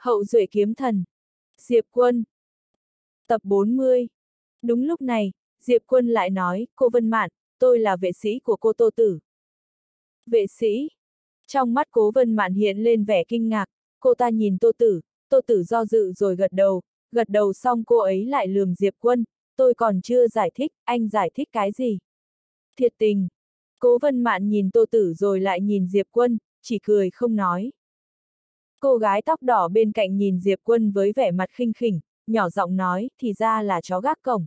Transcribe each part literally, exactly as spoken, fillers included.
Hậu duệ kiếm thần. Diệp Quân. Tập bốn mươi. Đúng lúc này, Diệp Quân lại nói, cô Vân Mạn, tôi là vệ sĩ của cô Tô Tử. Vệ sĩ? Trong mắt Cố Vân Mạn hiện lên vẻ kinh ngạc, cô ta nhìn Tô Tử, Tô Tử do dự rồi gật đầu, gật đầu xong cô ấy lại lườm Diệp Quân, tôi còn chưa giải thích, anh giải thích cái gì? Thiệt tình. Cố Vân Mạn nhìn Tô Tử rồi lại nhìn Diệp Quân, chỉ cười không nói. Cô gái tóc đỏ bên cạnh nhìn Diệp Quân với vẻ mặt khinh khỉnh, nhỏ giọng nói, thì ra là chó gác cổng.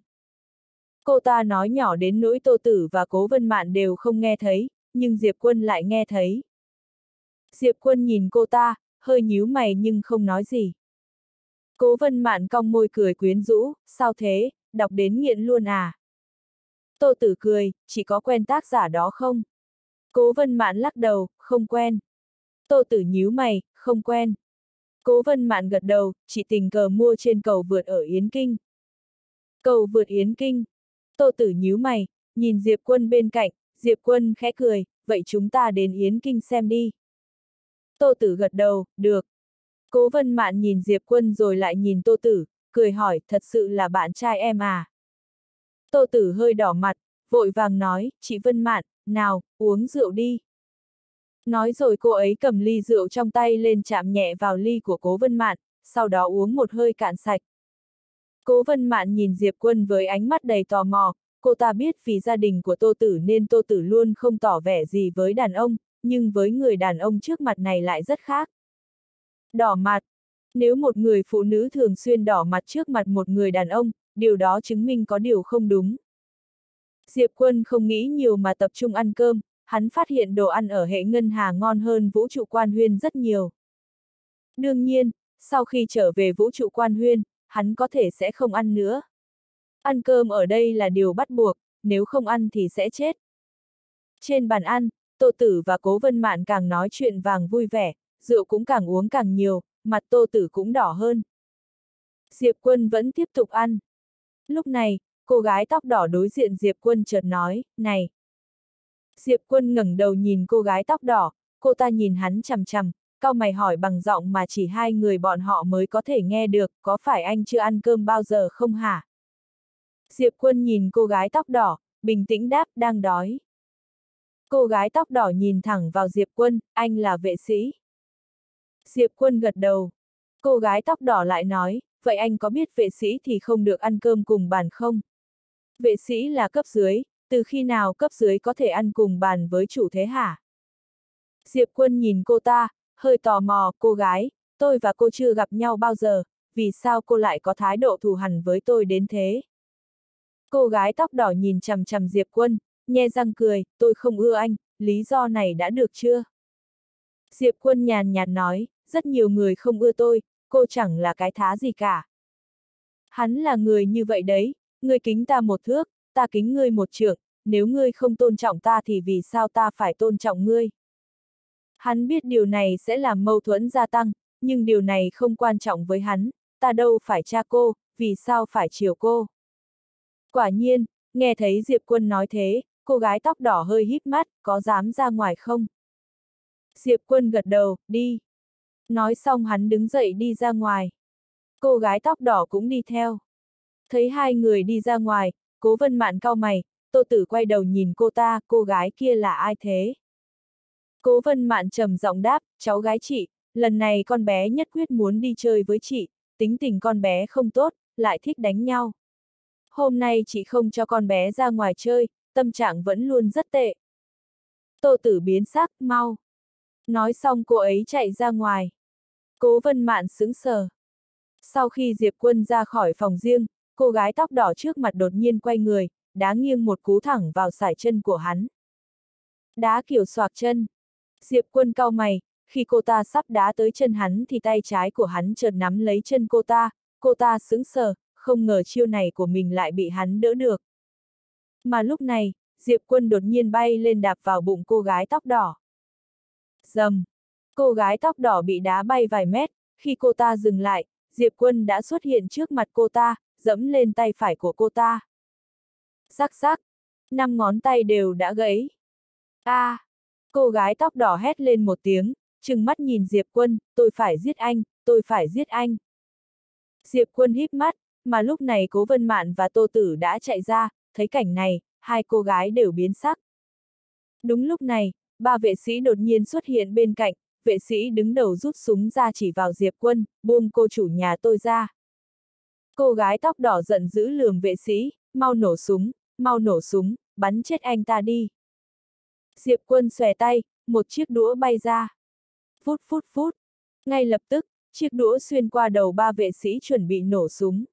Cô ta nói nhỏ đến nỗi Tô Tử và Cố Vân Mạn đều không nghe thấy, nhưng Diệp Quân lại nghe thấy. Diệp Quân nhìn cô ta, hơi nhíu mày nhưng không nói gì. Cố Vân Mạn cong môi cười quyến rũ, sao thế, đọc đến nghiện luôn à? Tô Tử cười, chỉ có quen tác giả đó không? Cố Vân Mạn lắc đầu, không quen. Tô Tử nhíu mày, không quen. Cố Vân Mạn gật đầu, chị tình cờ mua trên cầu vượt ở Yến Kinh. Cầu vượt Yến Kinh. Tô Tử nhíu mày, nhìn Diệp Quân bên cạnh, Diệp Quân khẽ cười, vậy chúng ta đến Yến Kinh xem đi. Tô Tử gật đầu, được. Cố Vân Mạn nhìn Diệp Quân rồi lại nhìn Tô Tử, cười hỏi, thật sự là bạn trai em à? Tô Tử hơi đỏ mặt, vội vàng nói, chị Vân Mạn, nào, uống rượu đi. Nói rồi cô ấy cầm ly rượu trong tay lên chạm nhẹ vào ly của Cố Vân Mạn, sau đó uống một hơi cạn sạch. Cố Vân Mạn nhìn Diệp Quân với ánh mắt đầy tò mò, cô ta biết vì gia đình của Tô Tử nên Tô Tử luôn không tỏ vẻ gì với đàn ông, nhưng với người đàn ông trước mặt này lại rất khác. Đỏ mặt. Nếu một người phụ nữ thường xuyên đỏ mặt trước mặt một người đàn ông, điều đó chứng minh có điều không đúng. Diệp Quân không nghĩ nhiều mà tập trung ăn cơm, hắn phát hiện đồ ăn ở hệ ngân hà ngon hơn Vũ trụ Quan Huyên rất nhiều. Đương nhiên, sau khi trở về Vũ trụ Quan Huyên, hắn có thể sẽ không ăn nữa. Ăn cơm ở đây là điều bắt buộc, nếu không ăn thì sẽ chết. Trên bàn ăn, Tô Tử và Cố Vân Mạn càng nói chuyện vàng vui vẻ, rượu cũng càng uống càng nhiều, mặt Tô Tử cũng đỏ hơn. Diệp Quân vẫn tiếp tục ăn. Lúc này, cô gái tóc đỏ đối diện Diệp Quân chợt nói, này. Diệp Quân ngẩng đầu nhìn cô gái tóc đỏ, cô ta nhìn hắn chằm chằm, cau mày hỏi bằng giọng mà chỉ hai người bọn họ mới có thể nghe được, có phải anh chưa ăn cơm bao giờ không hả? Diệp Quân nhìn cô gái tóc đỏ, bình tĩnh đáp, đang đói. Cô gái tóc đỏ nhìn thẳng vào Diệp Quân, anh là vệ sĩ. Diệp Quân gật đầu. Cô gái tóc đỏ lại nói, vậy anh có biết vệ sĩ thì không được ăn cơm cùng bàn không? Vệ sĩ là cấp dưới, từ khi nào cấp dưới có thể ăn cùng bàn với chủ thế hả? Diệp Quân nhìn cô ta, hơi tò mò, cô gái, tôi và cô chưa gặp nhau bao giờ, vì sao cô lại có thái độ thù hằn với tôi đến thế? Cô gái tóc đỏ nhìn chằm chằm Diệp Quân, nhe răng cười, tôi không ưa anh, lý do này đã được chưa? Diệp Quân nhàn nhạt nói, rất nhiều người không ưa tôi, cô chẳng là cái thá gì cả. Hắn là người như vậy đấy, ngươi kính ta một thước, ta kính ngươi một trượng, nếu ngươi không tôn trọng ta thì vì sao ta phải tôn trọng ngươi? Hắn biết điều này sẽ làm mâu thuẫn gia tăng, nhưng điều này không quan trọng với hắn, ta đâu phải cha cô, vì sao phải chiều cô? Quả nhiên, nghe thấy Diệp Quân nói thế, cô gái tóc đỏ hơi híp mắt, có dám ra ngoài không? Diệp Quân gật đầu, đi. Nói xong hắn đứng dậy đi ra ngoài. Cô gái tóc đỏ cũng đi theo. Thấy hai người đi ra ngoài, Cố Vân Mạn cau mày, Tô Tử quay đầu nhìn cô ta, cô gái kia là ai thế? Cố Vân Mạn trầm giọng đáp, cháu gái chị, lần này con bé nhất quyết muốn đi chơi với chị, tính tình con bé không tốt, lại thích đánh nhau. Hôm nay chị không cho con bé ra ngoài chơi, tâm trạng vẫn luôn rất tệ. Tô Tử biến sắc, mau. Nói xong cô ấy chạy ra ngoài. Cố Vân Mạn sững sờ. Sau khi Diệp Quân ra khỏi phòng riêng, cô gái tóc đỏ trước mặt đột nhiên quay người, đá nghiêng một cú thẳng vào sải chân của hắn. Đá kiểu xoạc chân. Diệp Quân cau mày, khi cô ta sắp đá tới chân hắn thì tay trái của hắn chợt nắm lấy chân cô ta, cô ta sững sờ, không ngờ chiêu này của mình lại bị hắn đỡ được. Mà lúc này, Diệp Quân đột nhiên bay lên đạp vào bụng cô gái tóc đỏ. Rầm! Cô gái tóc đỏ bị đá bay vài mét, khi cô ta dừng lại, Diệp Quân đã xuất hiện trước mặt cô ta, dẫm lên tay phải của cô ta. Rắc rắc! Năm ngón tay đều đã gãy. A! À, cô gái tóc đỏ hét lên một tiếng, trừng mắt nhìn Diệp Quân, tôi phải giết anh, tôi phải giết anh. Diệp Quân híp mắt, mà lúc này Cố Vân Mạn và Tô Tử đã chạy ra, thấy cảnh này, hai cô gái đều biến sắc. Đúng lúc này, ba vệ sĩ đột nhiên xuất hiện bên cạnh, vệ sĩ đứng đầu rút súng ra chỉ vào Diệp Quân, buông cô chủ nhà tôi ra. Cô gái tóc đỏ giận dữ lườm vệ sĩ, mau nổ súng, mau nổ súng, bắn chết anh ta đi. Diệp Quân xòe tay, một chiếc đũa bay ra. Phút phút phút, ngay lập tức, chiếc đũa xuyên qua đầu ba vệ sĩ chuẩn bị nổ súng.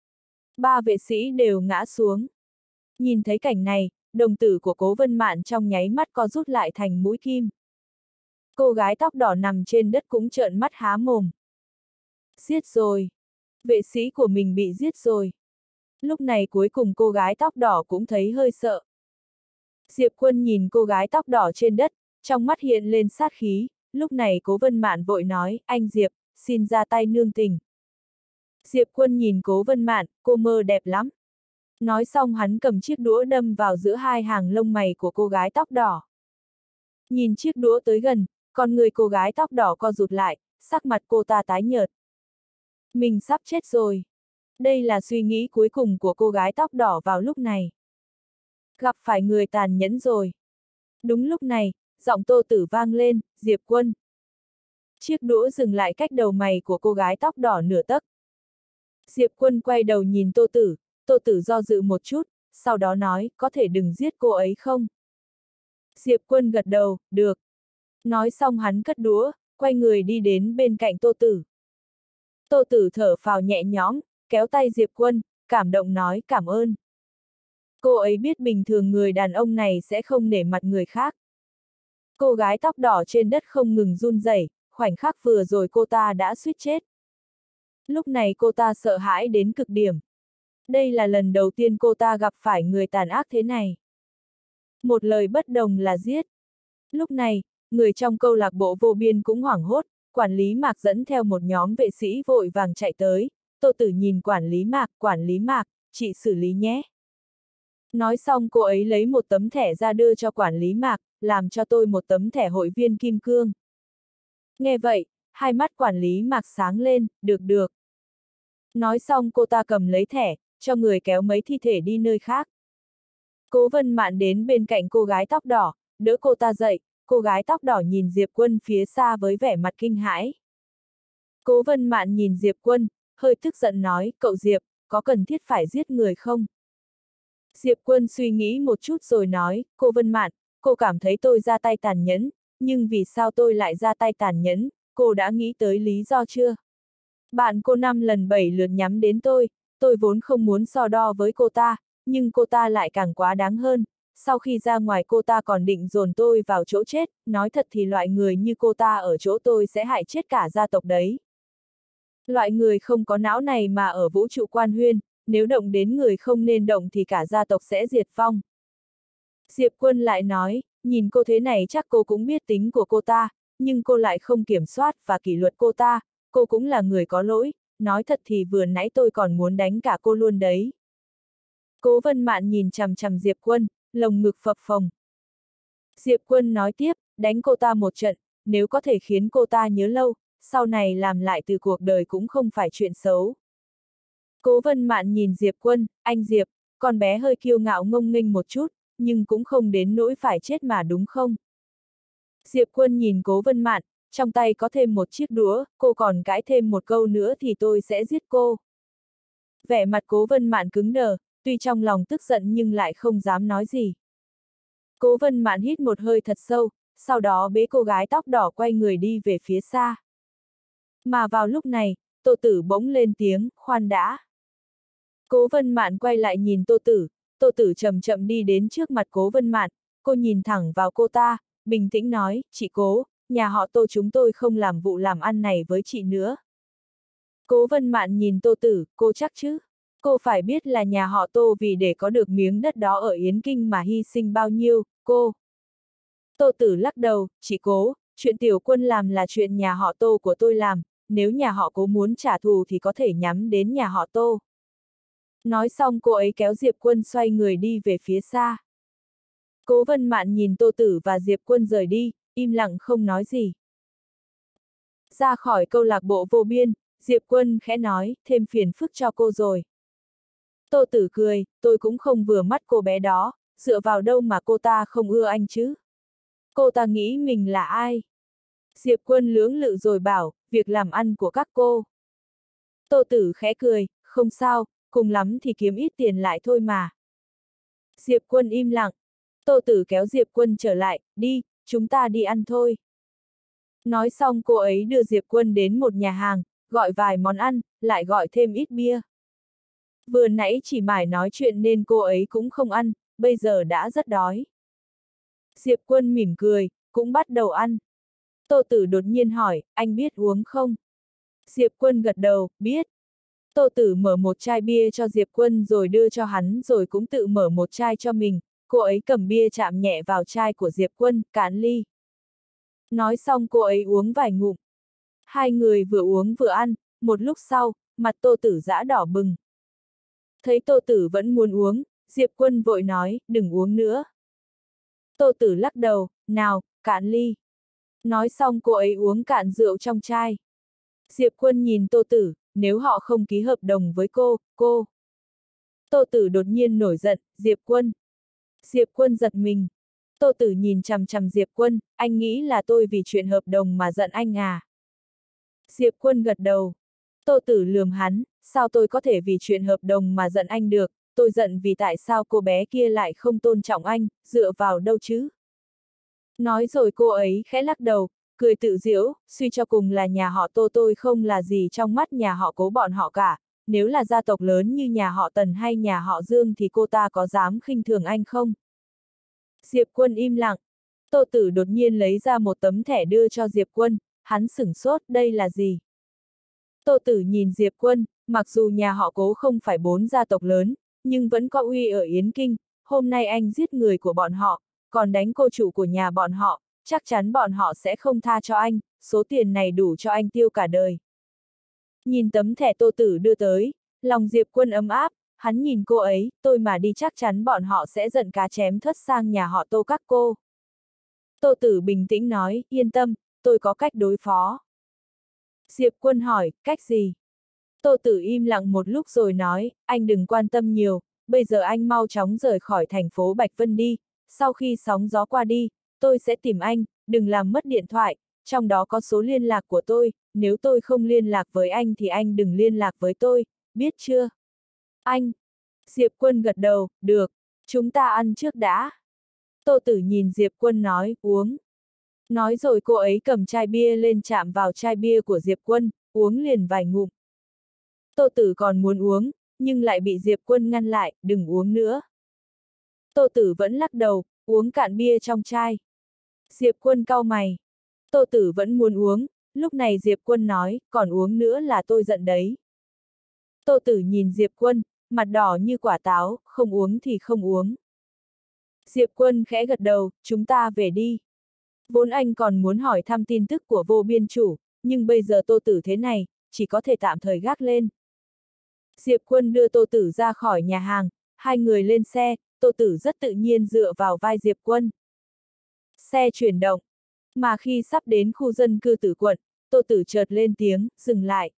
Ba vệ sĩ đều ngã xuống. Nhìn thấy cảnh này, đồng tử của Cố Vân Mạn trong nháy mắt co rút lại thành mũi kim. Cô gái tóc đỏ nằm trên đất cũng trợn mắt há mồm. Giết rồi. Vệ sĩ của mình bị giết rồi. Lúc này cuối cùng cô gái tóc đỏ cũng thấy hơi sợ. Diệp Quân nhìn cô gái tóc đỏ trên đất, trong mắt hiện lên sát khí, lúc này Cố Vân Mạn vội nói, anh Diệp, xin ra tay nương tình. Diệp Quân nhìn Cố Vân Mạn, cô mơ đẹp lắm. Nói xong hắn cầm chiếc đũa đâm vào giữa hai hàng lông mày của cô gái tóc đỏ. Nhìn chiếc đũa tới gần, con người cô gái tóc đỏ co rụt lại, sắc mặt cô ta tái nhợt. Mình sắp chết rồi. Đây là suy nghĩ cuối cùng của cô gái tóc đỏ vào lúc này. Gặp phải người tàn nhẫn rồi. Đúng lúc này, giọng Tô Tử vang lên, Diệp Quân. Chiếc đũa dừng lại cách đầu mày của cô gái tóc đỏ nửa tấc. Diệp Quân quay đầu nhìn Tô Tử, Tô Tử do dự một chút, sau đó nói, có thể đừng giết cô ấy không? Diệp Quân gật đầu, được. Nói xong hắn cất đũa, quay người đi đến bên cạnh Tô Tử. Tô Tử thở phào nhẹ nhõm, kéo tay Diệp Quân, cảm động nói cảm ơn. Cô ấy biết bình thường người đàn ông này sẽ không nể mặt người khác. Cô gái tóc đỏ trên đất không ngừng run rẩy, khoảnh khắc vừa rồi cô ta đã suýt chết. Lúc này cô ta sợ hãi đến cực điểm. Đây là lần đầu tiên cô ta gặp phải người tàn ác thế này. Một lời bất đồng là giết. Lúc này, người trong câu lạc bộ vô biên cũng hoảng hốt, quản lý Mạc dẫn theo một nhóm vệ sĩ vội vàng chạy tới. Tô Tử nhìn quản lý Mạc, quản lý Mạc, chị xử lý nhé. Nói xong cô ấy lấy một tấm thẻ ra đưa cho quản lý Mạc, làm cho tôi một tấm thẻ hội viên kim cương. Nghe vậy, hai mắt quản lý Mạc sáng lên, được được. Nói xong cô ta cầm lấy thẻ, cho người kéo mấy thi thể đi nơi khác. Cố Vân Mạn đến bên cạnh cô gái tóc đỏ, đỡ cô ta dậy, cô gái tóc đỏ nhìn Diệp Quân phía xa với vẻ mặt kinh hãi. Cố Vân Mạn nhìn Diệp Quân, hơi tức giận nói, cậu Diệp, có cần thiết phải giết người không? Diệp Quân suy nghĩ một chút rồi nói, cô Vân Mạn, cô cảm thấy tôi ra tay tàn nhẫn, nhưng vì sao tôi lại ra tay tàn nhẫn, cô đã nghĩ tới lý do chưa? Bạn cô năm lần bảy lượt nhắm đến tôi, tôi vốn không muốn so đo với cô ta, nhưng cô ta lại càng quá đáng hơn. Sau khi ra ngoài cô ta còn định dồn tôi vào chỗ chết, nói thật thì loại người như cô ta ở chỗ tôi sẽ hại chết cả gia tộc đấy. Loại người không có não này mà ở vũ trụ quan huyên, nếu động đến người không nên động thì cả gia tộc sẽ diệt vong. Diệp Quân lại nói, nhìn cô thế này chắc cô cũng biết tính của cô ta, nhưng cô lại không kiểm soát và kỷ luật cô ta, cô cũng là người có lỗi, nói thật thì vừa nãy tôi còn muốn đánh cả cô luôn đấy. Cố Vân Mạn nhìn chằm chằm Diệp Quân, lồng ngực phập phồng. Diệp Quân nói tiếp, đánh cô ta một trận, nếu có thể khiến cô ta nhớ lâu, sau này làm lại từ cuộc đời cũng không phải chuyện xấu. Cố Vân Mạn nhìn Diệp Quân, anh Diệp, con bé hơi kiêu ngạo ngông nghênh một chút, nhưng cũng không đến nỗi phải chết mà đúng không? Diệp Quân nhìn Cố Vân Mạn, trong tay có thêm một chiếc đũa, cô còn cãi thêm một câu nữa thì tôi sẽ giết cô. Vẻ mặt Cố Vân Mạn cứng đờ, tuy trong lòng tức giận nhưng lại không dám nói gì. Cố Vân Mạn hít một hơi thật sâu, sau đó bế cô gái tóc đỏ quay người đi về phía xa. Mà vào lúc này, Tô Tử bỗng lên tiếng, khoan đã. Cố Vân Mạn quay lại nhìn Tô Tử, Tô Tử chậm chậm đi đến trước mặt Cố Vân Mạn, cô nhìn thẳng vào cô ta, bình tĩnh nói, chị Cố, nhà họ Tô chúng tôi không làm vụ làm ăn này với chị nữa. Cố Vân Mạn nhìn Tô Tử, cô chắc chứ? Cô phải biết là nhà họ Tô vì để có được miếng đất đó ở Yến Kinh mà hy sinh bao nhiêu, cô. Tô Tử lắc đầu, chị Cố, chuyện Tiểu Quân làm là chuyện nhà họ Tô của tôi làm, nếu nhà họ Cố muốn trả thù thì có thể nhắm đến nhà họ Tô. Nói xong cô ấy kéo Diệp Quân xoay người đi về phía xa. Cố Vân Mạn nhìn Tô Tử và Diệp Quân rời đi, im lặng không nói gì. Ra khỏi câu lạc bộ vô biên, Diệp Quân khẽ nói, thêm phiền phức cho cô rồi. Tô Tử cười, tôi cũng không vừa mắt cô bé đó, dựa vào đâu mà cô ta không ưa anh chứ? Cô ta nghĩ mình là ai? Diệp Quân lưỡng lự rồi bảo, việc làm ăn của các cô. Tô Tử khẽ cười, không sao, cùng lắm thì kiếm ít tiền lại thôi mà. Diệp Quân im lặng. Tô Tử kéo Diệp Quân trở lại, đi, chúng ta đi ăn thôi. Nói xong cô ấy đưa Diệp Quân đến một nhà hàng, gọi vài món ăn, lại gọi thêm ít bia. Vừa nãy chỉ mải nói chuyện nên cô ấy cũng không ăn, bây giờ đã rất đói. Diệp Quân mỉm cười, cũng bắt đầu ăn. Tô Tử đột nhiên hỏi, anh biết uống không? Diệp Quân gật đầu, biết. Tô Tử mở một chai bia cho Diệp Quân rồi đưa cho hắn rồi cũng tự mở một chai cho mình, cô ấy cầm bia chạm nhẹ vào chai của Diệp Quân, cạn ly. Nói xong cô ấy uống vài ngụm. Hai người vừa uống vừa ăn, một lúc sau, mặt Tô Tử giã đỏ bừng. Thấy Tô Tử vẫn muốn uống, Diệp Quân vội nói, đừng uống nữa. Tô Tử lắc đầu, nào, cạn ly. Nói xong cô ấy uống cạn rượu trong chai. Diệp Quân nhìn Tô Tử, nếu họ không ký hợp đồng với cô, cô. Tô Tử đột nhiên nổi giận, Diệp Quân. Diệp Quân giật mình. Tô Tử nhìn chằm chằm Diệp Quân, anh nghĩ là tôi vì chuyện hợp đồng mà giận anh à? Diệp Quân gật đầu. Tô Tử lườm hắn, sao tôi có thể vì chuyện hợp đồng mà giận anh được, tôi giận vì tại sao cô bé kia lại không tôn trọng anh, dựa vào đâu chứ? Nói rồi cô ấy khẽ lắc đầu, cười tự giễu, suy cho cùng là nhà họ Tô tôi không là gì trong mắt nhà họ Cố bọn họ cả, nếu là gia tộc lớn như nhà họ Tần hay nhà họ Dương thì cô ta có dám khinh thường anh không? Diệp Quân im lặng. Tô Tử đột nhiên lấy ra một tấm thẻ đưa cho Diệp Quân, hắn sửng sốt, đây là gì? Tô Tử nhìn Diệp Quân, mặc dù nhà họ Cố không phải bốn gia tộc lớn, nhưng vẫn có uy ở Yến Kinh, hôm nay anh giết người của bọn họ, còn đánh cô chủ của nhà bọn họ, chắc chắn bọn họ sẽ không tha cho anh, số tiền này đủ cho anh tiêu cả đời. Nhìn tấm thẻ Tô Tử đưa tới, lòng Diệp Quân ấm áp, hắn nhìn cô ấy, tôi mà đi chắc chắn bọn họ sẽ giận cá chém thớt sang nhà họ Tô các cô. Tô Tử bình tĩnh nói, yên tâm, tôi có cách đối phó. Diệp Quân hỏi, cách gì? Tô Tử im lặng một lúc rồi nói, anh đừng quan tâm nhiều, bây giờ anh mau chóng rời khỏi thành phố Bạch Vân đi, sau khi sóng gió qua đi, tôi sẽ tìm anh, đừng làm mất điện thoại, trong đó có số liên lạc của tôi, nếu tôi không liên lạc với anh thì anh đừng liên lạc với tôi, biết chưa? Anh! Diệp Quân gật đầu, được, chúng ta ăn trước đã. Tô Tử nhìn Diệp Quân nói, uống. Nói rồi cô ấy cầm chai bia lên chạm vào chai bia của Diệp Quân, uống liền vài ngụm. Tô Tử còn muốn uống, nhưng lại bị Diệp Quân ngăn lại, đừng uống nữa. Tô Tử vẫn lắc đầu, uống cạn bia trong chai. Diệp Quân cau mày. Tô Tử vẫn muốn uống, lúc này Diệp Quân nói, còn uống nữa là tôi giận đấy. Tô Tử nhìn Diệp Quân, mặt đỏ như quả táo, không uống thì không uống. Diệp Quân khẽ gật đầu, chúng ta về đi. Vốn anh còn muốn hỏi thăm tin tức của Vô Biên chủ, nhưng bây giờ Tô Tử thế này, chỉ có thể tạm thời gác lên. Diệp Quân đưa Tô Tử ra khỏi nhà hàng, hai người lên xe, Tô Tử rất tự nhiên dựa vào vai Diệp Quân. Xe chuyển động, mà khi sắp đến khu dân cư Tử Quận, Tô Tử chợt lên tiếng, dừng lại.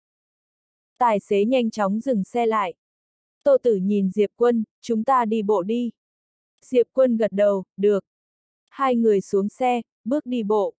Tài xế nhanh chóng dừng xe lại. Tô Tử nhìn Diệp Quân, chúng ta đi bộ đi. Diệp Quân gật đầu, được. Hai người xuống xe, bước đi bộ.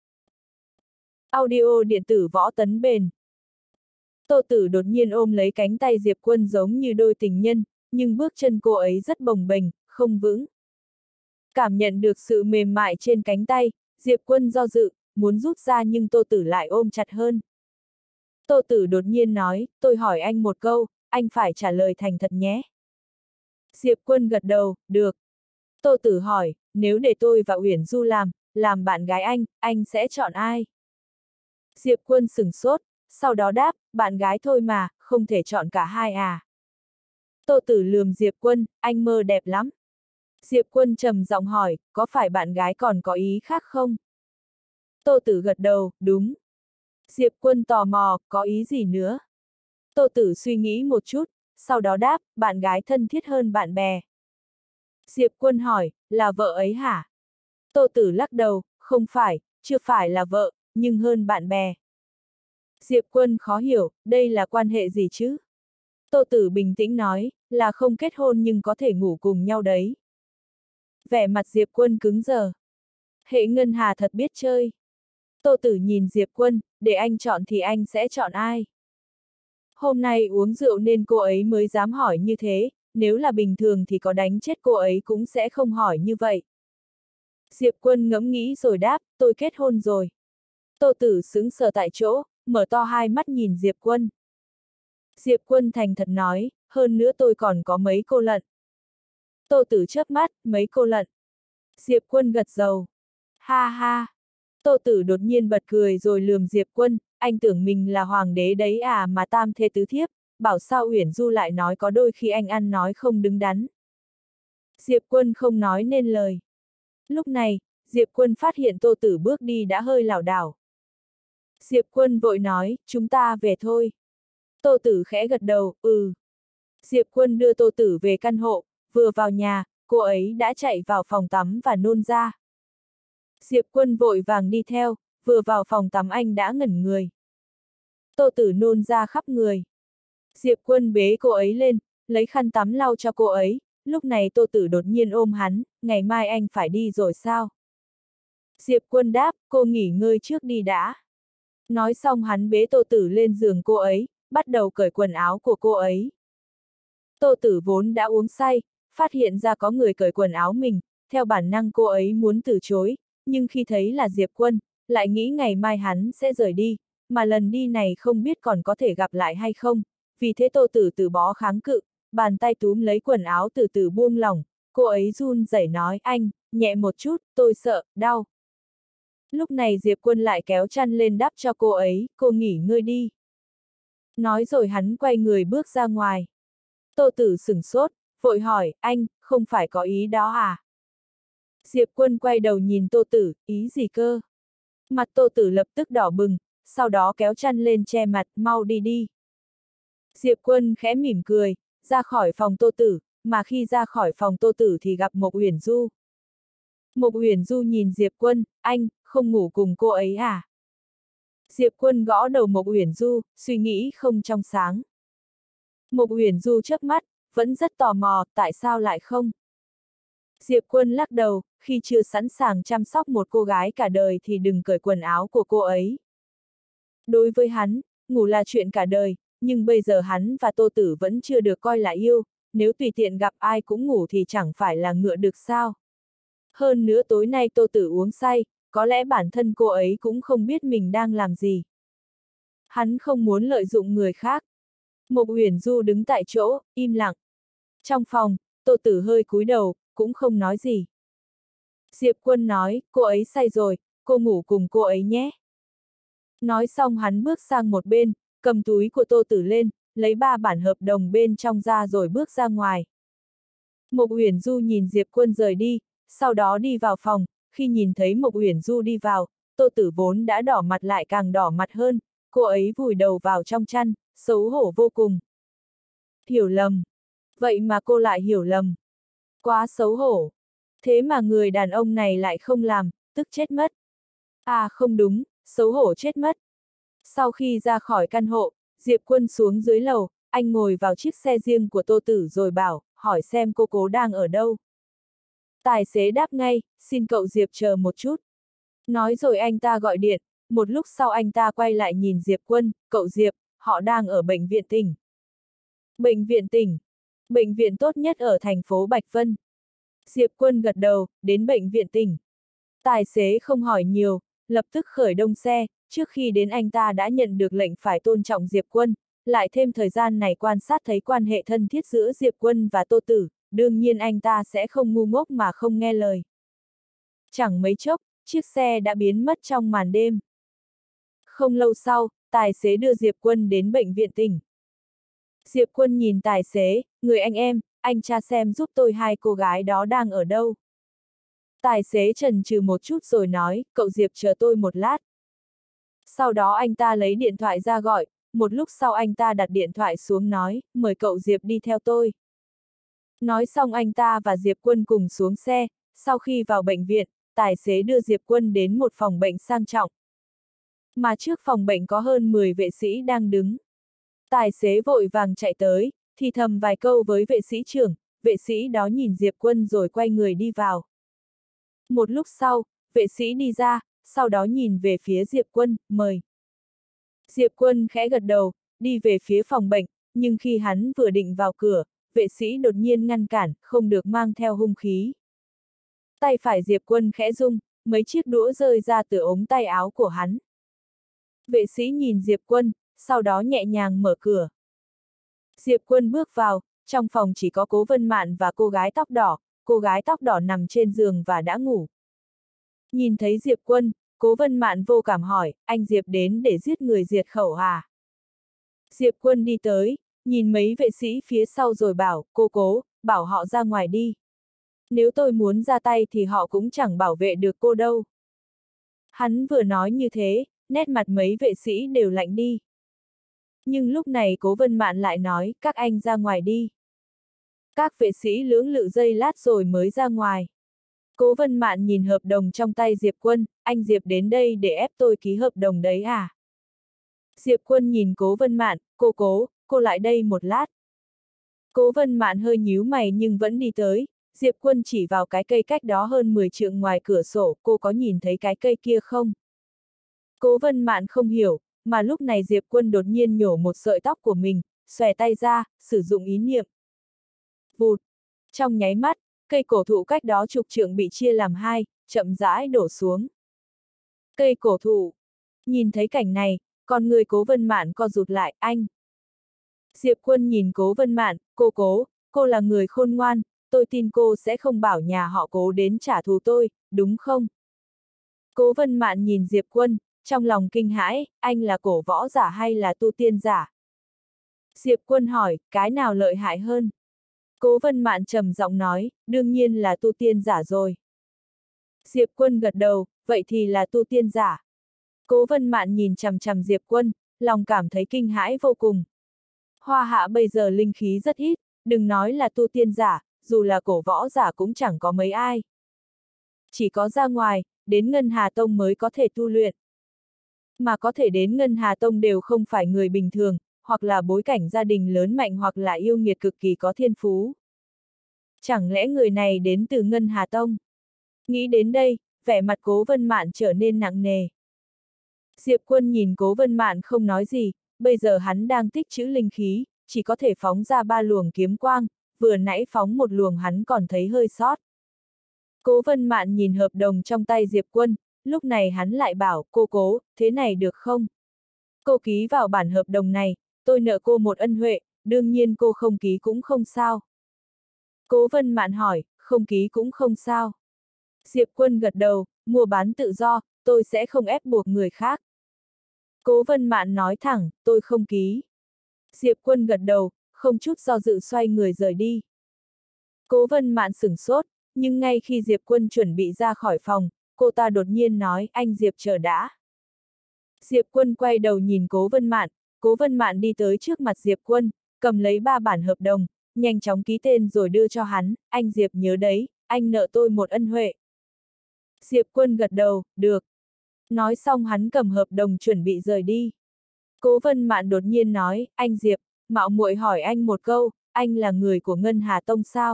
Audio điện tử Võ Tấn Bền. Tô Tử đột nhiên ôm lấy cánh tay Diệp Quân giống như đôi tình nhân, nhưng bước chân cô ấy rất bồng bềnh, không vững. Cảm nhận được sự mềm mại trên cánh tay, Diệp Quân do dự, muốn rút ra nhưng Tô Tử lại ôm chặt hơn. Tô Tử đột nhiên nói, tôi hỏi anh một câu, anh phải trả lời thành thật nhé. Diệp Quân gật đầu, được. Tô Tử hỏi, nếu để tôi và Uyển Du làm, làm bạn gái anh, anh sẽ chọn ai? Diệp Quân sửng sốt, sau đó đáp, bạn gái thôi mà, không thể chọn cả hai à. Tô Tử lườm Diệp Quân, anh mơ đẹp lắm. Diệp Quân trầm giọng hỏi, có phải bạn gái còn có ý khác không? Tô Tử gật đầu, đúng. Diệp Quân tò mò, có ý gì nữa? Tô Tử suy nghĩ một chút, sau đó đáp, bạn gái thân thiết hơn bạn bè. Diệp Quân hỏi, là vợ ấy hả? Tô Tử lắc đầu, không phải, chưa phải là vợ, nhưng hơn bạn bè. Diệp Quân khó hiểu, đây là quan hệ gì chứ? Tô Tử bình tĩnh nói, là không kết hôn nhưng có thể ngủ cùng nhau đấy. Vẻ mặt Diệp Quân cứng đờ. Hệ Ngân Hà thật biết chơi. Tô Tử nhìn Diệp Quân, để anh chọn thì anh sẽ chọn ai? Hôm nay uống rượu nên cô ấy mới dám hỏi như thế, nếu là bình thường thì có đánh chết cô ấy cũng sẽ không hỏi như vậy. Diệp Quân ngẫm nghĩ rồi đáp, tôi kết hôn rồi. Tô Tử sững sờ tại chỗ, mở to hai mắt nhìn Diệp Quân. Diệp Quân thành thật nói, hơn nữa tôi còn có mấy cô lận. Tô Tử chớp mắt, mấy cô lận. Diệp Quân gật đầu. Ha ha. Tô Tử đột nhiên bật cười rồi lườm Diệp Quân, anh tưởng mình là hoàng đế đấy à mà tam thê tứ thiếp, bảo sao Uyển Du lại nói có đôi khi anh ăn nói không đứng đắn. Diệp Quân không nói nên lời. Lúc này, Diệp Quân phát hiện Tô Tử bước đi đã hơi lảo đảo. Diệp Quân vội nói, chúng ta về thôi. Tô Tử khẽ gật đầu, ừ. Diệp Quân đưa Tô Tử về căn hộ, vừa vào nhà, cô ấy đã chạy vào phòng tắm và nôn ra. Diệp Quân vội vàng đi theo, vừa vào phòng tắm anh đã ngẩn người. Tô Tử nôn ra khắp người. Diệp Quân bế cô ấy lên, lấy khăn tắm lau cho cô ấy, lúc này Tô Tử đột nhiên ôm hắn, ngày mai anh phải đi rồi sao? Diệp Quân đáp, cô nghỉ ngơi trước đi đã. Nói xong hắn bế Tô Tử lên giường cô ấy, bắt đầu cởi quần áo của cô ấy. Tô Tử vốn đã uống say, phát hiện ra có người cởi quần áo mình, theo bản năng cô ấy muốn từ chối, nhưng khi thấy là Diệp Quân, lại nghĩ ngày mai hắn sẽ rời đi, mà lần đi này không biết còn có thể gặp lại hay không, vì thế Tô Tử từ bỏ kháng cự, bàn tay túm lấy quần áo từ từ buông lỏng, cô ấy run rẩy nói, anh, nhẹ một chút, tôi sợ, đau. Lúc này Diệp Quân lại kéo chăn lên đắp cho cô ấy, cô nghỉ ngơi đi. Nói rồi hắn quay người bước ra ngoài. Tô Tử sửng sốt, vội hỏi, anh, không phải có ý đó à? Diệp Quân quay đầu nhìn Tô Tử, ý gì cơ? Mặt Tô Tử lập tức đỏ bừng, sau đó kéo chăn lên che mặt, mau đi đi. Diệp Quân khẽ mỉm cười, ra khỏi phòng Tô Tử, mà khi ra khỏi phòng Tô Tử thì gặp Mộc Uyển Du. Mộc Uyển Du nhìn Diệp Quân, anh, không ngủ cùng cô ấy à? Diệp Quân gõ đầu Mộc Uyển Du, suy nghĩ không trong sáng. Mộc Uyển Du chớp mắt, vẫn rất tò mò, tại sao lại không? Diệp Quân lắc đầu, khi chưa sẵn sàng chăm sóc một cô gái cả đời thì đừng cởi quần áo của cô ấy. Đối với hắn, ngủ là chuyện cả đời, nhưng bây giờ hắn và Tô Tử vẫn chưa được coi là yêu, nếu tùy tiện gặp ai cũng ngủ thì chẳng phải là ngựa được sao. Hơn nữa tối nay Tô Tử uống say, có lẽ bản thân cô ấy cũng không biết mình đang làm gì. Hắn không muốn lợi dụng người khác. Mộc Uyển Du đứng tại chỗ, im lặng. Trong phòng, Tô Tử hơi cúi đầu, cũng không nói gì. Diệp Quân nói, cô ấy say rồi, cô ngủ cùng cô ấy nhé. Nói xong hắn bước sang một bên, cầm túi của Tô Tử lên, lấy ba bản hợp đồng bên trong ra rồi bước ra ngoài. Mộc Uyển Du nhìn Diệp Quân rời đi, sau đó đi vào phòng, khi nhìn thấy Mộc Uyển Du đi vào, Tô Tử vốn đã đỏ mặt lại càng đỏ mặt hơn, cô ấy vùi đầu vào trong chăn, xấu hổ vô cùng. Hiểu lầm. Vậy mà cô lại hiểu lầm. Quá xấu hổ. Thế mà người đàn ông này lại không làm, tức chết mất. À không đúng, xấu hổ chết mất. Sau khi ra khỏi căn hộ, Diệp Quân xuống dưới lầu, anh ngồi vào chiếc xe riêng của Tô Tử rồi bảo, hỏi xem cô cố đang ở đâu. Tài xế đáp ngay, xin cậu Diệp chờ một chút. Nói rồi anh ta gọi điện, một lúc sau anh ta quay lại nhìn Diệp Quân, cậu Diệp, họ đang ở bệnh viện tỉnh. Bệnh viện tỉnh. Bệnh viện tốt nhất ở thành phố Bạch Vân. Diệp Quân gật đầu, đến bệnh viện tỉnh. Tài xế không hỏi nhiều, lập tức khởi động xe, trước khi đến anh ta đã nhận được lệnh phải tôn trọng Diệp Quân, lại thêm thời gian này quan sát thấy quan hệ thân thiết giữa Diệp Quân và Tô Tử, đương nhiên anh ta sẽ không ngu ngốc mà không nghe lời. Chẳng mấy chốc, chiếc xe đã biến mất trong màn đêm. Không lâu sau, tài xế đưa Diệp Quân đến bệnh viện tỉnh. Diệp Quân nhìn tài xế, người anh em, anh tra xem giúp tôi hai cô gái đó đang ở đâu. Tài xế chần chừ một chút rồi nói, cậu Diệp chờ tôi một lát. Sau đó anh ta lấy điện thoại ra gọi, một lúc sau anh ta đặt điện thoại xuống nói, mời cậu Diệp đi theo tôi. Nói xong anh ta và Diệp Quân cùng xuống xe, sau khi vào bệnh viện, tài xế đưa Diệp Quân đến một phòng bệnh sang trọng. Mà trước phòng bệnh có hơn mười vệ sĩ đang đứng. Tài xế vội vàng chạy tới, thì thầm vài câu với vệ sĩ trưởng, vệ sĩ đó nhìn Diệp Quân rồi quay người đi vào. Một lúc sau, vệ sĩ đi ra, sau đó nhìn về phía Diệp Quân, mời. Diệp Quân khẽ gật đầu, đi về phía phòng bệnh, nhưng khi hắn vừa định vào cửa, vệ sĩ đột nhiên ngăn cản, không được mang theo hung khí. Tay phải Diệp Quân khẽ rung, mấy chiếc đũa rơi ra từ ống tay áo của hắn. Vệ sĩ nhìn Diệp Quân, sau đó nhẹ nhàng mở cửa. Diệp Quân bước vào, trong phòng chỉ có Cố Vân Mạn và cô gái tóc đỏ, cô gái tóc đỏ nằm trên giường và đã ngủ. Nhìn thấy Diệp Quân, Cố Vân Mạn vô cảm hỏi, anh Diệp đến để giết người diệt khẩu à? Diệp Quân đi tới, nhìn mấy vệ sĩ phía sau rồi bảo, cô Cố, bảo họ ra ngoài đi. Nếu tôi muốn ra tay thì họ cũng chẳng bảo vệ được cô đâu. Hắn vừa nói như thế, nét mặt mấy vệ sĩ đều lạnh đi. Nhưng lúc này Cố Vân Mạn lại nói, các anh ra ngoài đi. Các vệ sĩ lưỡng lự giây lát rồi mới ra ngoài. Cố Vân Mạn nhìn hợp đồng trong tay Diệp Quân, anh Diệp đến đây để ép tôi ký hợp đồng đấy à? Diệp Quân nhìn Cố Vân Mạn, cô Cố, cô lại đây một lát. Cố Vân Mạn hơi nhíu mày nhưng vẫn đi tới, Diệp Quân chỉ vào cái cây cách đó hơn mười trượng ngoài cửa sổ, cô có nhìn thấy cái cây kia không? Cố Vân Mạn không hiểu, mà lúc này Diệp Quân đột nhiên nhổ một sợi tóc của mình, xòe tay ra, sử dụng ý niệm. Vụt! Trong nháy mắt, cây cổ thụ cách đó chục trượng bị chia làm hai, chậm rãi đổ xuống. Cây cổ thụ! Nhìn thấy cảnh này, con người Cố Vân Mạn co rụt lại, anh. Diệp Quân nhìn Cố Vân Mạn, cô Cố, cô là người khôn ngoan, tôi tin cô sẽ không bảo nhà họ Cố đến trả thù tôi, đúng không? Cố Vân Mạn nhìn Diệp Quân, trong lòng kinh hãi, anh là cổ võ giả hay là tu tiên giả? Diệp Quân hỏi, cái nào lợi hại hơn? Cố Vân Mạn trầm giọng nói, đương nhiên là tu tiên giả rồi. Diệp Quân gật đầu, vậy thì là tu tiên giả. Cố Vân Mạn nhìn chằm chằm Diệp Quân, lòng cảm thấy kinh hãi vô cùng. Hoa Hạ bây giờ linh khí rất ít, đừng nói là tu tiên giả, dù là cổ võ giả cũng chẳng có mấy ai. Chỉ có ra ngoài, đến Ngân Hà Tông mới có thể tu luyện. Mà có thể đến Ngân Hà Tông đều không phải người bình thường, hoặc là bối cảnh gia đình lớn mạnh hoặc là yêu nghiệt cực kỳ có thiên phú. Chẳng lẽ người này đến từ Ngân Hà Tông? Nghĩ đến đây, vẻ mặt Cố Vân Mạn trở nên nặng nề. Diệp Quân nhìn Cố Vân Mạn không nói gì, bây giờ hắn đang tích trữ linh khí, chỉ có thể phóng ra ba luồng kiếm quang, vừa nãy phóng một luồng hắn còn thấy hơi sót. Cố Vân Mạn nhìn hợp đồng trong tay Diệp Quân, lúc này hắn lại bảo, cô Cố, thế này được không? Cô ký vào bản hợp đồng này, tôi nợ cô một ân huệ, đương nhiên cô không ký cũng không sao. Cố Vân Mạn hỏi, không ký cũng không sao. Diệp Quân gật đầu, mua bán tự do, tôi sẽ không ép buộc người khác. Cố Vân Mạn nói thẳng, tôi không ký. Diệp Quân gật đầu, không chút do dự xoay người rời đi. Cố Vân Mạn sửng sốt, nhưng ngay khi Diệp Quân chuẩn bị ra khỏi phòng, cô ta đột nhiên nói, anh Diệp chờ đã. Diệp Quân quay đầu nhìn Cố Vân Mạn, Cố Vân Mạn đi tới trước mặt Diệp Quân, cầm lấy ba bản hợp đồng, nhanh chóng ký tên rồi đưa cho hắn, anh Diệp nhớ đấy, anh nợ tôi một ân huệ. Diệp Quân gật đầu, được. Nói xong hắn cầm hợp đồng chuẩn bị rời đi. Cố Vân Mạn đột nhiên nói, anh Diệp, mạo muội hỏi anh một câu, anh là người của Ngân Hà Tông sao?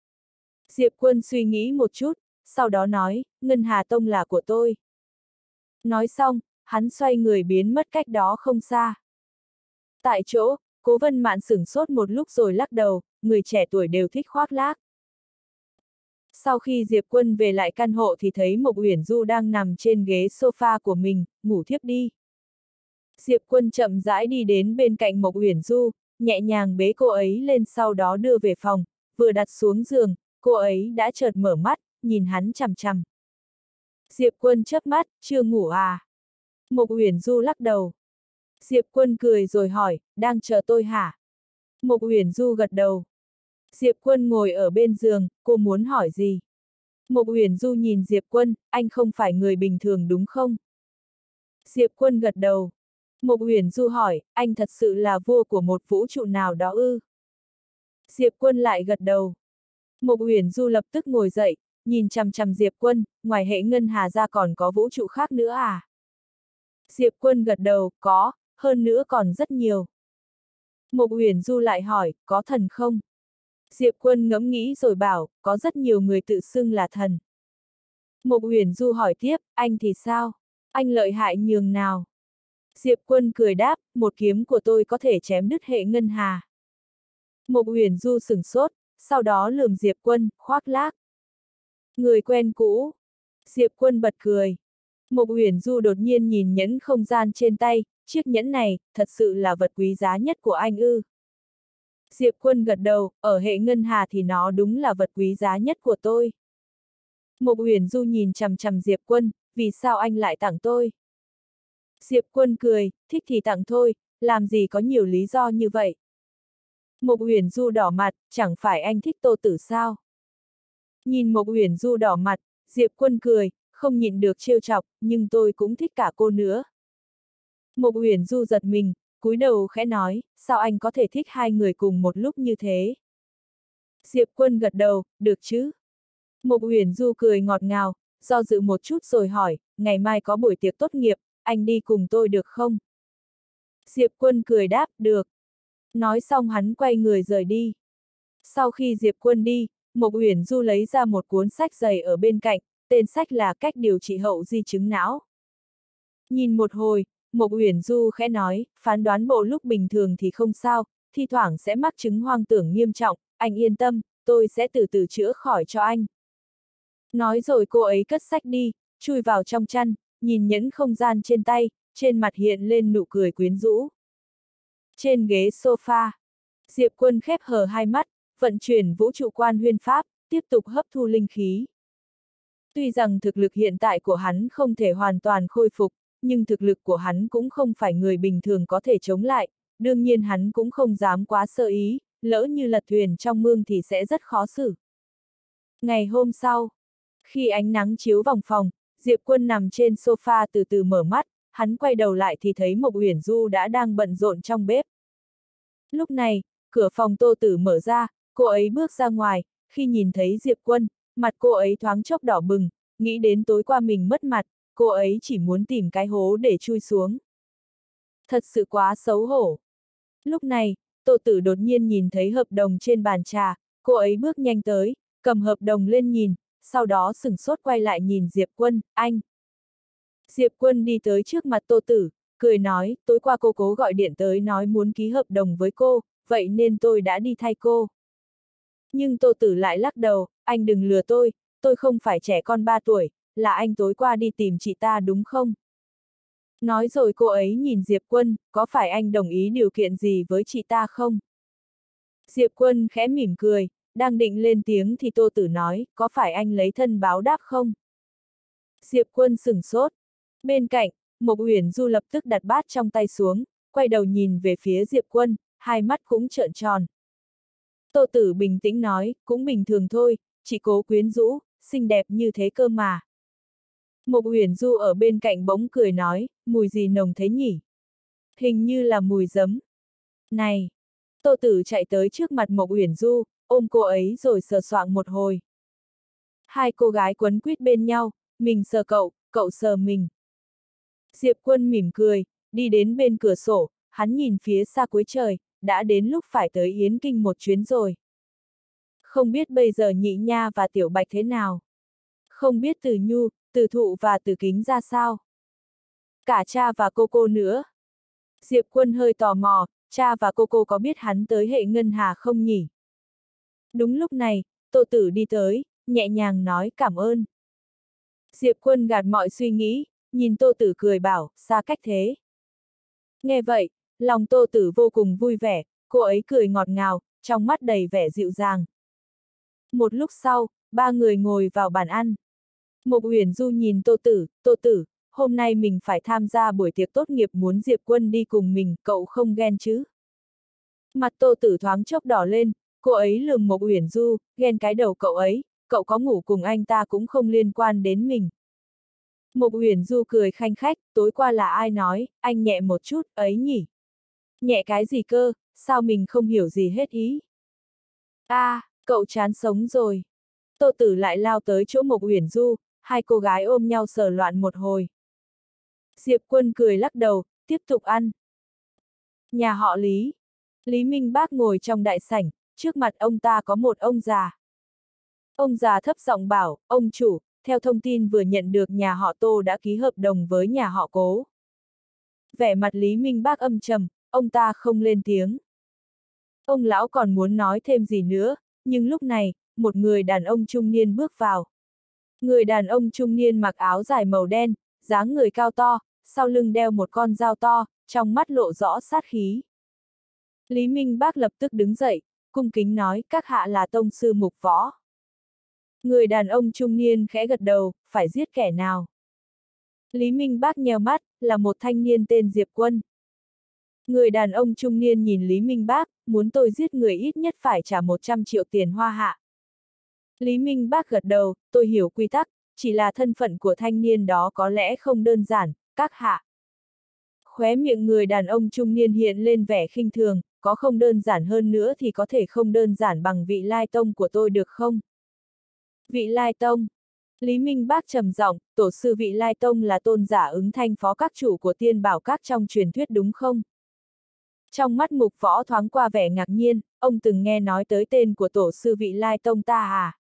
Diệp Quân suy nghĩ một chút, sau đó nói, Ngân Hà Tông là của tôi. Nói xong, hắn xoay người biến mất cách đó không xa. Tại chỗ, Cố Vân Mạn sửng sốt một lúc rồi lắc đầu, người trẻ tuổi đều thích khoác lác. Sau khi Diệp Quân về lại căn hộ thì thấy Mộc Uyển Du đang nằm trên ghế sofa của mình, ngủ thiếp đi. Diệp Quân chậm rãi đi đến bên cạnh Mộc Uyển Du, nhẹ nhàng bế cô ấy lên sau đó đưa về phòng, vừa đặt xuống giường, cô ấy đã chợt mở mắt, nhìn hắn chằm chằm. Diệp Quân chớp mắt, chưa ngủ à? Mộc Uyển Du lắc đầu. Diệp Quân cười rồi hỏi, đang chờ tôi hả? Mộc Uyển Du gật đầu. Diệp Quân ngồi ở bên giường, cô muốn hỏi gì? Mộc Uyển Du nhìn Diệp Quân, anh không phải người bình thường đúng không? Diệp Quân gật đầu. Mộc Uyển Du hỏi, anh thật sự là vua của một vũ trụ nào đó ư? Diệp Quân lại gật đầu. Mộc Uyển Du lập tức ngồi dậy, nhìn chằm chằm Diệp Quân, ngoài hệ Ngân Hà ra còn có vũ trụ khác nữa à? Diệp Quân gật đầu, có, hơn nữa còn rất nhiều. Mộc Uyển Du lại hỏi, có thần không? Diệp Quân ngẫm nghĩ rồi bảo, có rất nhiều người tự xưng là thần. Mộc Uyển Du hỏi tiếp, anh thì sao? Anh lợi hại nhường nào? Diệp Quân cười đáp, một kiếm của tôi có thể chém đứt hệ ngân hà. Mộc Uyển Du sửng sốt, sau đó lườm Diệp Quân, khoác lác. Người quen cũ. Diệp Quân bật cười. Mộc Uyển Du đột nhiên nhìn nhẫn không gian trên tay, chiếc nhẫn này, thật sự là vật quý giá nhất của anh ư. Diệp Quân gật đầu, ở hệ ngân hà thì nó đúng là vật quý giá nhất của tôi. Mộc Uyển Du nhìn chằm chằm Diệp Quân, vì sao anh lại tặng tôi? Diệp Quân cười, thích thì tặng thôi, làm gì có nhiều lý do như vậy. Mộc Uyển Du đỏ mặt, chẳng phải anh thích Tô Tử sao? Nhìn Mộc Uyển Du đỏ mặt, Diệp Quân cười, không nhịn được trêu chọc, nhưng tôi cũng thích cả cô nữa. Mộc Uyển Du giật mình, cúi đầu khẽ nói, sao anh có thể thích hai người cùng một lúc như thế? Diệp Quân gật đầu, được chứ? Mộc Uyển Du cười ngọt ngào, do dự một chút rồi hỏi, ngày mai có buổi tiệc tốt nghiệp, anh đi cùng tôi được không? Diệp Quân cười đáp, được. Nói xong hắn quay người rời đi. Sau khi Diệp Quân đi, Mộc Uyển Du lấy ra một cuốn sách dày ở bên cạnh, tên sách là Cách điều trị hậu di chứng não. Nhìn một hồi, Mộc Uyển Du khẽ nói, phán đoán bộ lúc bình thường thì không sao, thi thoảng sẽ mắc chứng hoang tưởng nghiêm trọng, anh yên tâm, tôi sẽ từ từ chữa khỏi cho anh. Nói rồi cô ấy cất sách đi, chui vào trong chăn, nhìn nhẫn không gian trên tay, trên mặt hiện lên nụ cười quyến rũ. Trên ghế sofa, Diệp Quân khép hờ hai mắt, vận chuyển vũ trụ quan huyên pháp, tiếp tục hấp thu linh khí. Tuy rằng thực lực hiện tại của hắn không thể hoàn toàn khôi phục, nhưng thực lực của hắn cũng không phải người bình thường có thể chống lại, đương nhiên hắn cũng không dám quá sơ ý, lỡ như lật thuyền trong mương thì sẽ rất khó xử. Ngày hôm sau, khi ánh nắng chiếu vòng phòng, Diệp Quân nằm trên sofa từ từ mở mắt, hắn quay đầu lại thì thấy Mộc Uyển Du đã đang bận rộn trong bếp. Lúc này, cửa phòng Tô Tử mở ra, cô ấy bước ra ngoài, khi nhìn thấy Diệp Quân, mặt cô ấy thoáng chốc đỏ bừng, nghĩ đến tối qua mình mất mặt, cô ấy chỉ muốn tìm cái hố để chui xuống. Thật sự quá xấu hổ. Lúc này, Tô Tử đột nhiên nhìn thấy hợp đồng trên bàn trà, cô ấy bước nhanh tới, cầm hợp đồng lên nhìn, sau đó sửng sốt quay lại nhìn Diệp Quân, anh. Diệp Quân đi tới trước mặt Tô Tử, cười nói, tối qua cô cố gọi điện tới nói muốn ký hợp đồng với cô, vậy nên tôi đã đi thay cô. Nhưng Tô Tử lại lắc đầu, anh đừng lừa tôi, tôi không phải trẻ con ba tuổi, là anh tối qua đi tìm chị ta đúng không? Nói rồi cô ấy nhìn Diệp Quân, có phải anh đồng ý điều kiện gì với chị ta không? Diệp Quân khẽ mỉm cười, đang định lên tiếng thì Tô Tử nói, có phải anh lấy thân báo đáp không? Diệp Quân sửng sốt. Bên cạnh, Mộc Uyển Du lập tức đặt bát trong tay xuống, quay đầu nhìn về phía Diệp Quân, hai mắt cũng trợn tròn. Tô Tử bình tĩnh nói, cũng bình thường thôi, chị cố quyến rũ, xinh đẹp như thế cơ mà. Mộc Uyển Du ở bên cạnh bỗng cười nói, mùi gì nồng thế nhỉ? Hình như là mùi giấm. Này! Tô Tử chạy tới trước mặt Mộc Uyển Du, ôm cô ấy rồi sờ soạng một hồi. Hai cô gái quấn quýt bên nhau, mình sờ cậu, cậu sờ mình. Diệp Quân mỉm cười, đi đến bên cửa sổ, hắn nhìn phía xa cuối trời, đã đến lúc phải tới Yến Kinh một chuyến rồi. Không biết bây giờ Nhị Nha và Tiểu Bạch thế nào? Không biết Từ Nhu, Từ Thụ và Từ Kính ra sao? Cả cha và cô cô nữa. Diệp Quân hơi tò mò, cha và cô cô có biết hắn tới hệ ngân hà không nhỉ? Đúng lúc này, Tô Tử đi tới, nhẹ nhàng nói cảm ơn. Diệp Quân gạt mọi suy nghĩ, nhìn Tô Tử cười bảo, xa cách thế. Nghe vậy, lòng Tô Tử vô cùng vui vẻ, cô ấy cười ngọt ngào, trong mắt đầy vẻ dịu dàng. Một lúc sau, ba người ngồi vào bàn ăn. Mộc Uyển Du nhìn Tô Tử, Tô Tử, hôm nay mình phải tham gia buổi tiệc tốt nghiệp muốn Diệp Quân đi cùng mình, cậu không ghen chứ? Mặt Tô Tử thoáng chốc đỏ lên, cô ấy lườm Mộc Uyển Du, ghen cái đầu cậu ấy, cậu có ngủ cùng anh ta cũng không liên quan đến mình. Mộc Uyển Du cười khanh khách, tối qua là ai nói, anh nhẹ một chút, ấy nhỉ? Nhẹ cái gì cơ, sao mình không hiểu gì hết ý? A, à, cậu chán sống rồi. Tô Tử lại lao tới chỗ Mộc Uyển Du, hai cô gái ôm nhau sờ loạn một hồi. Diệp Quân cười lắc đầu, tiếp tục ăn. Nhà họ Lý. Lý Minh Bác ngồi trong đại sảnh, trước mặt ông ta có một ông già. Ông già thấp giọng bảo, ông chủ, theo thông tin vừa nhận được nhà họ Tô đã ký hợp đồng với nhà họ Cố. Vẻ mặt Lý Minh Bác âm trầm, ông ta không lên tiếng. Ông lão còn muốn nói thêm gì nữa, nhưng lúc này, một người đàn ông trung niên bước vào. Người đàn ông trung niên mặc áo dài màu đen, dáng người cao to, sau lưng đeo một con dao to, trong mắt lộ rõ sát khí. Lý Minh Bác lập tức đứng dậy, cung kính nói, các hạ là tông sư Mục Võ. Người đàn ông trung niên khẽ gật đầu, phải giết kẻ nào? Lý Minh Bác nheo mắt, là một thanh niên tên Diệp Quân. Người đàn ông trung niên nhìn Lý Minh Bác, muốn tôi giết người ít nhất phải trả một trăm triệu tiền hoa hạ. Lý Minh Bác gật đầu, tôi hiểu quy tắc, chỉ là thân phận của thanh niên đó có lẽ không đơn giản, các hạ. Khóe miệng người đàn ông trung niên hiện lên vẻ khinh thường, có không đơn giản hơn nữa thì có thể không đơn giản bằng vị lai tông của tôi được không? Vị lai tông. Lý Minh Bác trầm giọng, tổ sư vị lai tông là tôn giả ứng thanh phó các chủ của tiên bảo các trong truyền thuyết đúng không? Trong mắt Mục Võ thoáng qua vẻ ngạc nhiên, ông từng nghe nói tới tên của tổ sư vị lai tông ta à?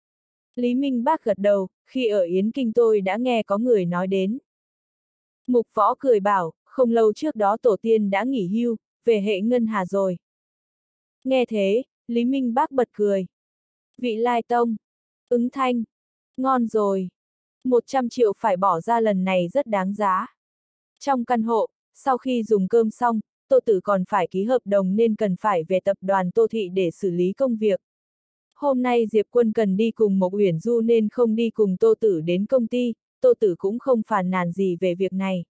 Lý Minh Bác gật đầu, khi ở Yến Kinh tôi đã nghe có người nói đến. Mục Võ cười bảo, không lâu trước đó tổ tiên đã nghỉ hưu, về hệ ngân hà rồi. Nghe thế, Lý Minh Bác bật cười. Vị lai tông. Ứng thanh. Ngon rồi. một trăm triệu phải bỏ ra lần này rất đáng giá. Trong căn hộ, sau khi dùng cơm xong, Tô Tử còn phải ký hợp đồng nên cần phải về tập đoàn Tô Thị để xử lý công việc. Hôm nay Diệp Quân cần đi cùng Mộc Uyển Du nên không đi cùng Tô Tử đến công ty, Tô Tử cũng không phàn nàn gì về việc này.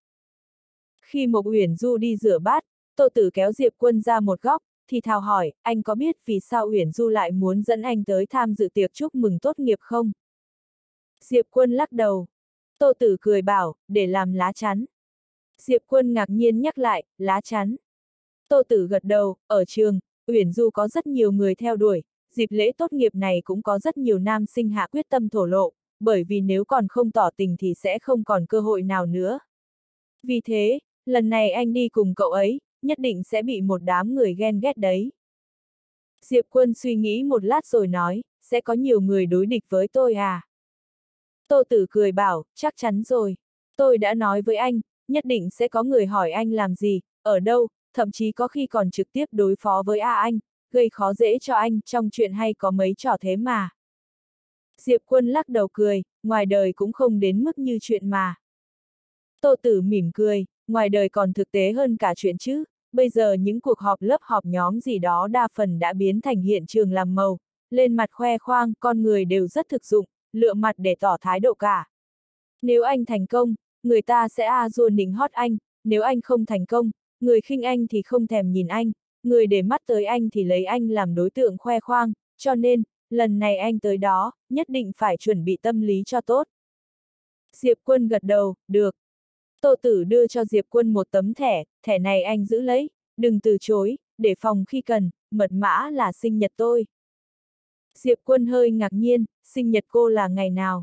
Khi Mộc Uyển Du đi rửa bát, Tô Tử kéo Diệp Quân ra một góc, thì thào hỏi, anh có biết vì sao Uyển Du lại muốn dẫn anh tới tham dự tiệc chúc mừng tốt nghiệp không? Diệp Quân lắc đầu. Tô Tử cười bảo, để làm lá chắn. Diệp Quân ngạc nhiên nhắc lại, lá chắn. Tô Tử gật đầu, ở trường, Uyển Du có rất nhiều người theo đuổi, dịp lễ tốt nghiệp này cũng có rất nhiều nam sinh hạ quyết tâm thổ lộ, bởi vì nếu còn không tỏ tình thì sẽ không còn cơ hội nào nữa. Vì thế, lần này anh đi cùng cậu ấy, nhất định sẽ bị một đám người ghen ghét đấy. Diệp Quân suy nghĩ một lát rồi nói, sẽ có nhiều người đối địch với tôi à? Tô Tử cười bảo, chắc chắn rồi. Tôi đã nói với anh, nhất định sẽ có người hỏi anh làm gì, ở đâu, thậm chí có khi còn trực tiếp đối phó với A anh, gây khó dễ cho anh, trong chuyện hay có mấy trò thế mà. Diệp Quân lắc đầu cười, ngoài đời cũng không đến mức như chuyện mà. Tô Tử mỉm cười, ngoài đời còn thực tế hơn cả chuyện chứ, bây giờ những cuộc họp lớp họp nhóm gì đó đa phần đã biến thành hiện trường làm màu, lên mặt khoe khoang, con người đều rất thực dụng, lựa mặt để tỏ thái độ cả. Nếu anh thành công, người ta sẽ a dua nịnh hót anh, nếu anh không thành công, người khinh anh thì không thèm nhìn anh, người để mắt tới anh thì lấy anh làm đối tượng khoe khoang, cho nên, lần này anh tới đó, nhất định phải chuẩn bị tâm lý cho tốt. Diệp Quân gật đầu, được. Tô Tử đưa cho Diệp Quân một tấm thẻ, thẻ này anh giữ lấy, đừng từ chối, để phòng khi cần, mật mã là sinh nhật tôi. Diệp Quân hơi ngạc nhiên, sinh nhật cô là ngày nào?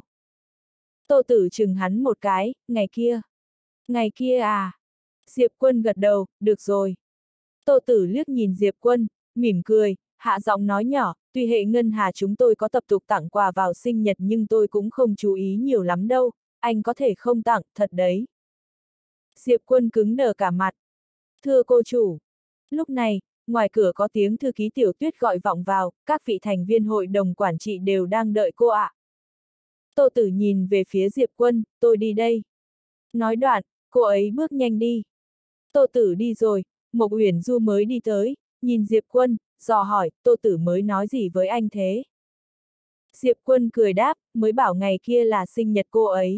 Tô Tử chừng hắn một cái, ngày kia. Ngày kia à? Diệp Quân gật đầu, được rồi. Tô Tử liếc nhìn Diệp Quân, mỉm cười, hạ giọng nói nhỏ, tuy hệ ngân hà chúng tôi có tập tục tặng quà vào sinh nhật nhưng tôi cũng không chú ý nhiều lắm đâu, anh có thể không tặng, thật đấy. Diệp Quân cứng đờ cả mặt. Thưa cô chủ. Lúc này, ngoài cửa có tiếng thư ký Tiểu Tuyết gọi vọng vào, các vị thành viên hội đồng quản trị đều đang đợi cô ạ. Tô Tử nhìn về phía Diệp Quân, tôi đi đây. Nói đoạn, cô ấy bước nhanh đi. Tô Tử đi rồi, Mộc Uyển Du mới đi tới, nhìn Diệp Quân, dò hỏi, Tô Tử mới nói gì với anh thế? Diệp Quân cười đáp, mới bảo ngày kia là sinh nhật cô ấy.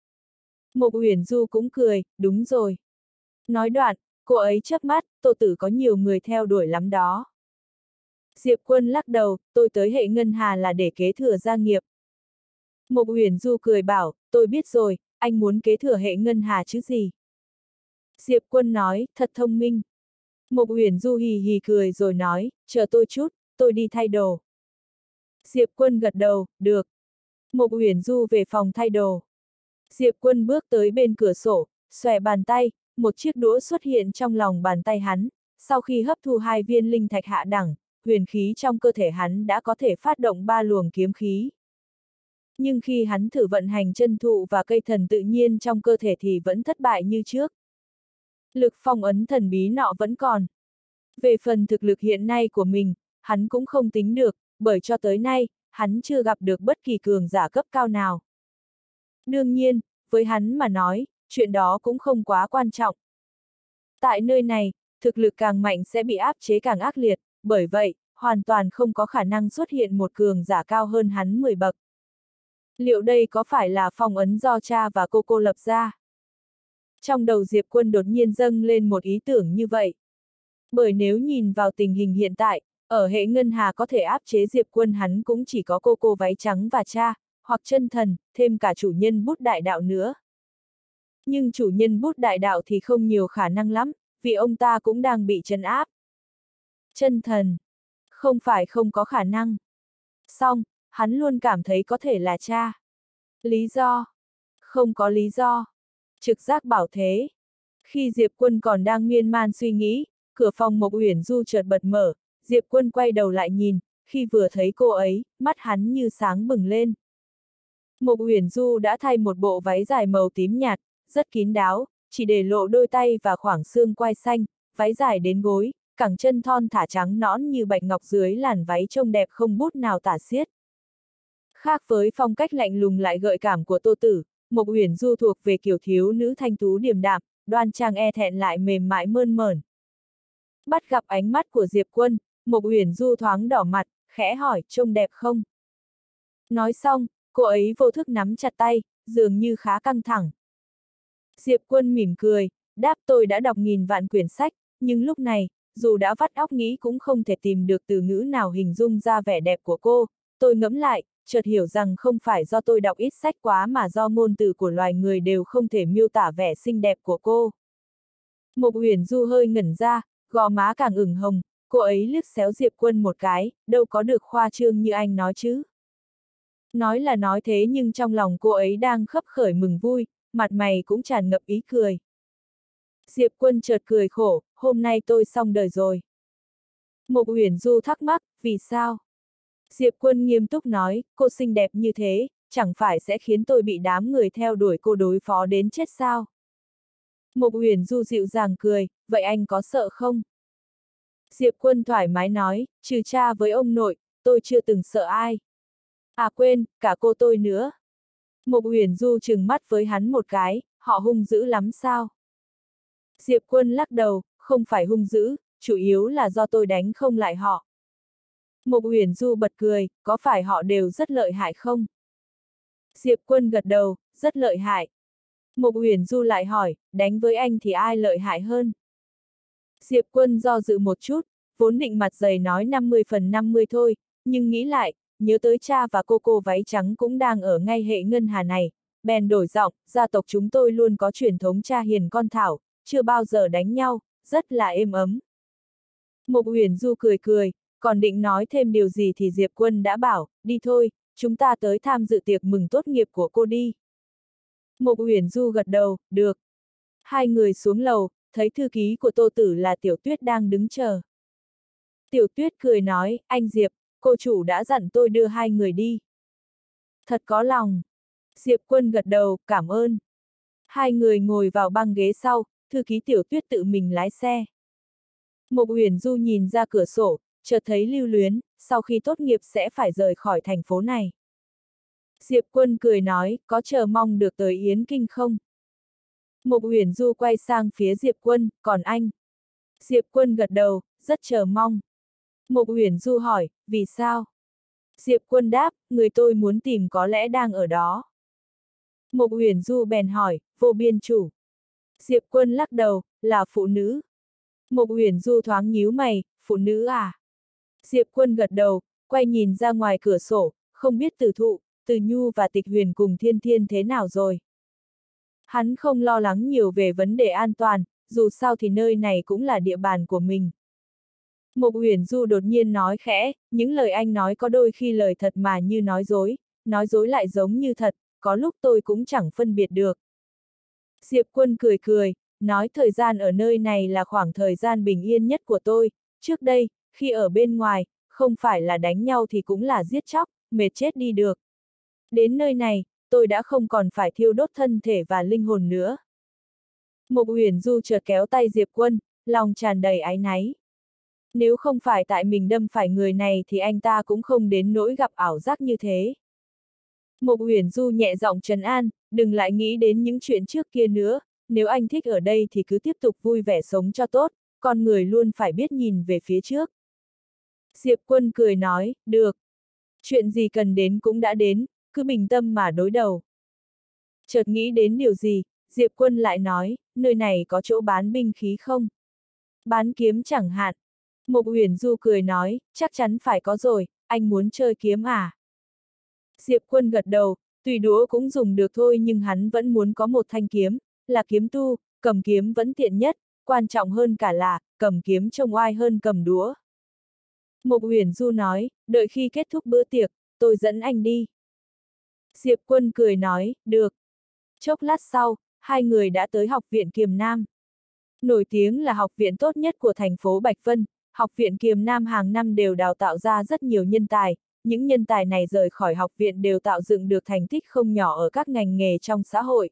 Mộc Uyển Du cũng cười, đúng rồi. Nói đoạn, cô ấy chớp mắt, Tô Tử có nhiều người theo đuổi lắm đó. Diệp Quân lắc đầu, tôi tới hệ ngân hà là để kế thừa gia nghiệp. Mộc Uyển Du cười bảo, tôi biết rồi, anh muốn kế thừa hệ ngân hà chứ gì? Diệp Quân nói, thật thông minh. Mộc Uyển Du hì hì cười rồi nói, chờ tôi chút, tôi đi thay đồ. Diệp Quân gật đầu, được. Mộc Uyển Du về phòng thay đồ. Diệp Quân bước tới bên cửa sổ, xòe bàn tay, một chiếc đũa xuất hiện trong lòng bàn tay hắn, sau khi hấp thu hai viên linh thạch hạ đẳng, huyền khí trong cơ thể hắn đã có thể phát động ba luồng kiếm khí. Nhưng khi hắn thử vận hành chân thụ và cây thần tự nhiên trong cơ thể thì vẫn thất bại như trước. Lực phong ấn thần bí nọ vẫn còn. Về phần thực lực hiện nay của mình, hắn cũng không tính được, bởi cho tới nay, hắn chưa gặp được bất kỳ cường giả cấp cao nào. Đương nhiên, với hắn mà nói, chuyện đó cũng không quá quan trọng. Tại nơi này, thực lực càng mạnh sẽ bị áp chế càng ác liệt, bởi vậy, hoàn toàn không có khả năng xuất hiện một cường giả cao hơn hắn mười bậc. Liệu đây có phải là phong ấn do cha và cô cô lập ra? Trong đầu Diệp Quân đột nhiên dâng lên một ý tưởng như vậy. Bởi nếu nhìn vào tình hình hiện tại, ở hệ ngân hà có thể áp chế Diệp Quân hắn cũng chỉ có cô cô váy trắng và cha, hoặc chân thần, thêm cả chủ nhân bút đại đạo nữa. Nhưng chủ nhân bút đại đạo thì không nhiều khả năng lắm, vì ông ta cũng đang bị trấn áp. Chân thần, không phải không có khả năng. Song, hắn luôn cảm thấy có thể là cha. Lý do? Không có lý do. Trực giác bảo thế. Khi Diệp Quân còn đang miên man suy nghĩ, cửa phòng Mộc Uyển Du chợt bật mở, Diệp Quân quay đầu lại nhìn, khi vừa thấy cô ấy, mắt hắn như sáng bừng lên. Mộc Uyển Du đã thay một bộ váy dài màu tím nhạt, rất kín đáo, chỉ để lộ đôi tay và khoảng xương quai xanh, váy dài đến gối, cẳng chân thon thả trắng nõn như bạch ngọc dưới làn váy trông đẹp không bút nào tả xiết. Khác với phong cách lạnh lùng lại gợi cảm của Tô Tử, Mộc Uyển Du thuộc về kiểu thiếu nữ thanh tú điềm đạm, đoan trang e thẹn lại mềm mại mơn mởn. Bắt gặp ánh mắt của Diệp Quân, Mộc Uyển Du thoáng đỏ mặt, khẽ hỏi, trông đẹp không? Nói xong, cô ấy vô thức nắm chặt tay, dường như khá căng thẳng. Diệp Quân mỉm cười, đáp tôi đã đọc nghìn vạn quyển sách, nhưng lúc này, dù đã vắt óc nghĩ cũng không thể tìm được từ ngữ nào hình dung ra vẻ đẹp của cô. Tôi ngẫm lại, chợt hiểu rằng không phải do tôi đọc ít sách quá mà do ngôn từ của loài người đều không thể miêu tả vẻ xinh đẹp của cô. Mộc Uyển Du hơi ngẩn ra, gò má càng ửng hồng, cô ấy liếc xéo Diệp Quân một cái, đâu có được khoa trương như anh nói chứ. Nói là nói thế nhưng trong lòng cô ấy đang khấp khởi mừng vui, mặt mày cũng tràn ngập ý cười. Diệp Quân chợt cười khổ, hôm nay tôi xong đời rồi. Mộc Uyển Du thắc mắc, vì sao? Diệp Quân nghiêm túc nói, cô xinh đẹp như thế, chẳng phải sẽ khiến tôi bị đám người theo đuổi cô đối phó đến chết sao? Mộc Uyển Du dịu dàng cười, vậy anh có sợ không? Diệp Quân thoải mái nói, trừ cha với ông nội, tôi chưa từng sợ ai. À quên, cả cô tôi nữa. Mộc Uyển Du trừng mắt với hắn một cái, họ hung dữ lắm sao? Diệp Quân lắc đầu, không phải hung dữ, chủ yếu là do tôi đánh không lại họ. Mộc Uyển Du bật cười, có phải họ đều rất lợi hại không? Diệp Quân gật đầu, rất lợi hại. Mộc Uyển Du lại hỏi, đánh với anh thì ai lợi hại hơn? Diệp Quân do dự một chút, vốn định mặt dày nói năm mươi phần năm mươi thôi, nhưng nghĩ lại, nhớ tới cha và cô cô váy trắng cũng đang ở ngay hệ ngân hà này, bèn đổi giọng, gia tộc chúng tôi luôn có truyền thống cha hiền con thảo, chưa bao giờ đánh nhau, rất là êm ấm. Mộc Uyển Du cười cười, còn định nói thêm điều gì thì Diệp Quân đã bảo, đi thôi, chúng ta tới tham dự tiệc mừng tốt nghiệp của cô đi. Mộc Uyển Du gật đầu, được. Hai người xuống lầu, thấy thư ký của Tô Tử là Tiểu Tuyết đang đứng chờ. Tiểu Tuyết cười nói, anh Diệp, cô chủ đã dặn tôi đưa hai người đi. Thật có lòng. Diệp Quân gật đầu, cảm ơn. Hai người ngồi vào băng ghế sau, thư ký Tiểu Tuyết tự mình lái xe. Mộc Uyển Du nhìn ra cửa sổ, chợt thấy lưu luyến, sau khi tốt nghiệp sẽ phải rời khỏi thành phố này. Diệp Quân cười nói, có chờ mong được tới Yến Kinh không? Mộc Uyển Du quay sang phía Diệp Quân, còn anh? Diệp Quân gật đầu, rất chờ mong. Mộc Uyển Du hỏi, vì sao? Diệp Quân đáp, người tôi muốn tìm có lẽ đang ở đó. Mộc Uyển Du bèn hỏi, vô biên chủ. Diệp Quân lắc đầu, là phụ nữ. Mộc Uyển Du thoáng nhíu mày, phụ nữ à? Diệp Quân gật đầu, quay nhìn ra ngoài cửa sổ, không biết Tử Thụ, Từ Nhu và Tịch Huyền cùng Thiên Thiên thế nào rồi. Hắn không lo lắng nhiều về vấn đề an toàn, dù sao thì nơi này cũng là địa bàn của mình. Mộc Uyển Du đột nhiên nói khẽ, những lời anh nói có đôi khi lời thật mà như nói dối, nói dối lại giống như thật, có lúc tôi cũng chẳng phân biệt được. Diệp Quân cười cười, nói thời gian ở nơi này là khoảng thời gian bình yên nhất của tôi, trước đây, khi ở bên ngoài, không phải là đánh nhau thì cũng là giết chóc, mệt chết đi được. Đến nơi này, tôi đã không còn phải thiêu đốt thân thể và linh hồn nữa. Mộc Uyển Du chợt kéo tay Diệp Quân, lòng tràn đầy áy náy. Nếu không phải tại mình đâm phải người này thì anh ta cũng không đến nỗi gặp ảo giác như thế. Mộc Uyển Du nhẹ giọng trấn an, đừng lại nghĩ đến những chuyện trước kia nữa, nếu anh thích ở đây thì cứ tiếp tục vui vẻ sống cho tốt, con người luôn phải biết nhìn về phía trước. Diệp Quân cười nói, được. Chuyện gì cần đến cũng đã đến, cứ bình tâm mà đối đầu. Chợt nghĩ đến điều gì, Diệp Quân lại nói, nơi này có chỗ bán binh khí không? Bán kiếm chẳng hạn. Mộc Uyển Du cười nói, chắc chắn phải có rồi, anh muốn chơi kiếm à? Diệp Quân gật đầu, tùy đũa cũng dùng được thôi nhưng hắn vẫn muốn có một thanh kiếm, là kiếm tu, cầm kiếm vẫn tiện nhất, quan trọng hơn cả là, cầm kiếm trông oai hơn cầm đũa. Mộc Uyển Du nói, đợi khi kết thúc bữa tiệc, tôi dẫn anh đi. Diệp Quân cười nói, được. Chốc lát sau, hai người đã tới Học viện Kiềm Nam. Nổi tiếng là học viện tốt nhất của thành phố Bạch Vân, Học viện Kiềm Nam hàng năm đều đào tạo ra rất nhiều nhân tài, những nhân tài này rời khỏi học viện đều tạo dựng được thành tích không nhỏ ở các ngành nghề trong xã hội.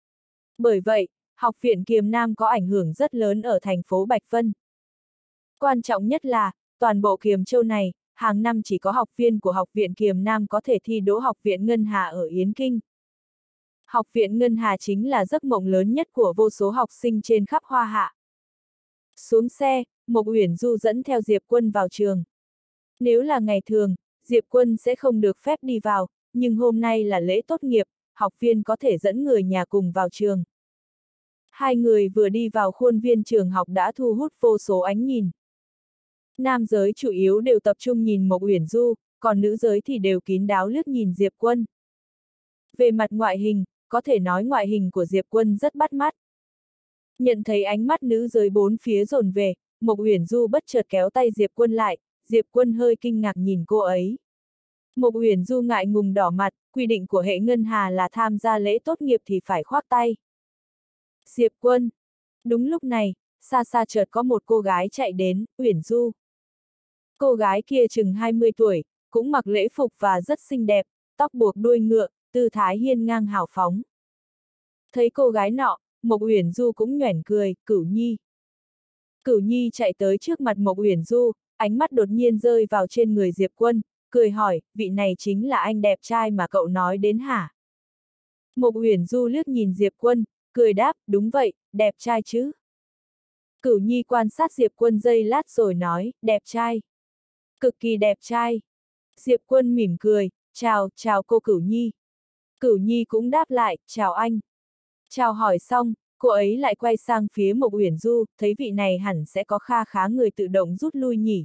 Bởi vậy, Học viện Kiềm Nam có ảnh hưởng rất lớn ở thành phố Bạch Vân. Quan trọng nhất là, toàn bộ Kiềm Châu này, hàng năm chỉ có học viên của Học viện Kiềm Nam có thể thi đỗ Học viện Ngân Hà ở Yến Kinh. Học viện Ngân Hà chính là giấc mộng lớn nhất của vô số học sinh trên khắp Hoa Hạ. Xuống xe, Mộc Uyển Du dẫn theo Diệp Quân vào trường. Nếu là ngày thường, Diệp Quân sẽ không được phép đi vào, nhưng hôm nay là lễ tốt nghiệp, học viên có thể dẫn người nhà cùng vào trường. Hai người vừa đi vào khuôn viên trường học đã thu hút vô số ánh nhìn. Nam giới chủ yếu đều tập trung nhìn Mộc Uyển Du, còn nữ giới thì đều kín đáo liếc nhìn Diệp Quân. Về mặt ngoại hình, có thể nói ngoại hình của Diệp Quân rất bắt mắt. Nhận thấy ánh mắt nữ giới bốn phía dồn về, Mộc Uyển Du bất chợt kéo tay Diệp Quân lại, Diệp Quân hơi kinh ngạc nhìn cô ấy. Mộc Uyển Du ngại ngùng đỏ mặt, quy định của hệ Ngân Hà là tham gia lễ tốt nghiệp thì phải khoác tay. Diệp Quân. Đúng lúc này, xa xa chợt có một cô gái chạy đến, Uyển Du. Cô gái kia chừng hai mươi tuổi, cũng mặc lễ phục và rất xinh đẹp, tóc buộc đuôi ngựa, tư thái hiên ngang hào phóng. Thấy cô gái nọ, Mộc Uyển Du cũng nhoẻn cười, Cửu Nhi. Cửu Nhi chạy tới trước mặt Mộc Uyển Du, ánh mắt đột nhiên rơi vào trên người Diệp Quân, cười hỏi, vị này chính là anh đẹp trai mà cậu nói đến hả? Mộc Uyển Du liếc nhìn Diệp Quân, cười đáp, đúng vậy, đẹp trai chứ. Cửu Nhi quan sát Diệp Quân giây lát rồi nói, đẹp trai. Cực kỳ đẹp trai. Diệp Quân mỉm cười, chào, chào cô Cửu Nhi. Cửu Nhi cũng đáp lại, chào anh. Chào hỏi xong, cô ấy lại quay sang phía Mộc Uyển Du, thấy vị này hẳn sẽ có kha khá người tự động rút lui nhỉ.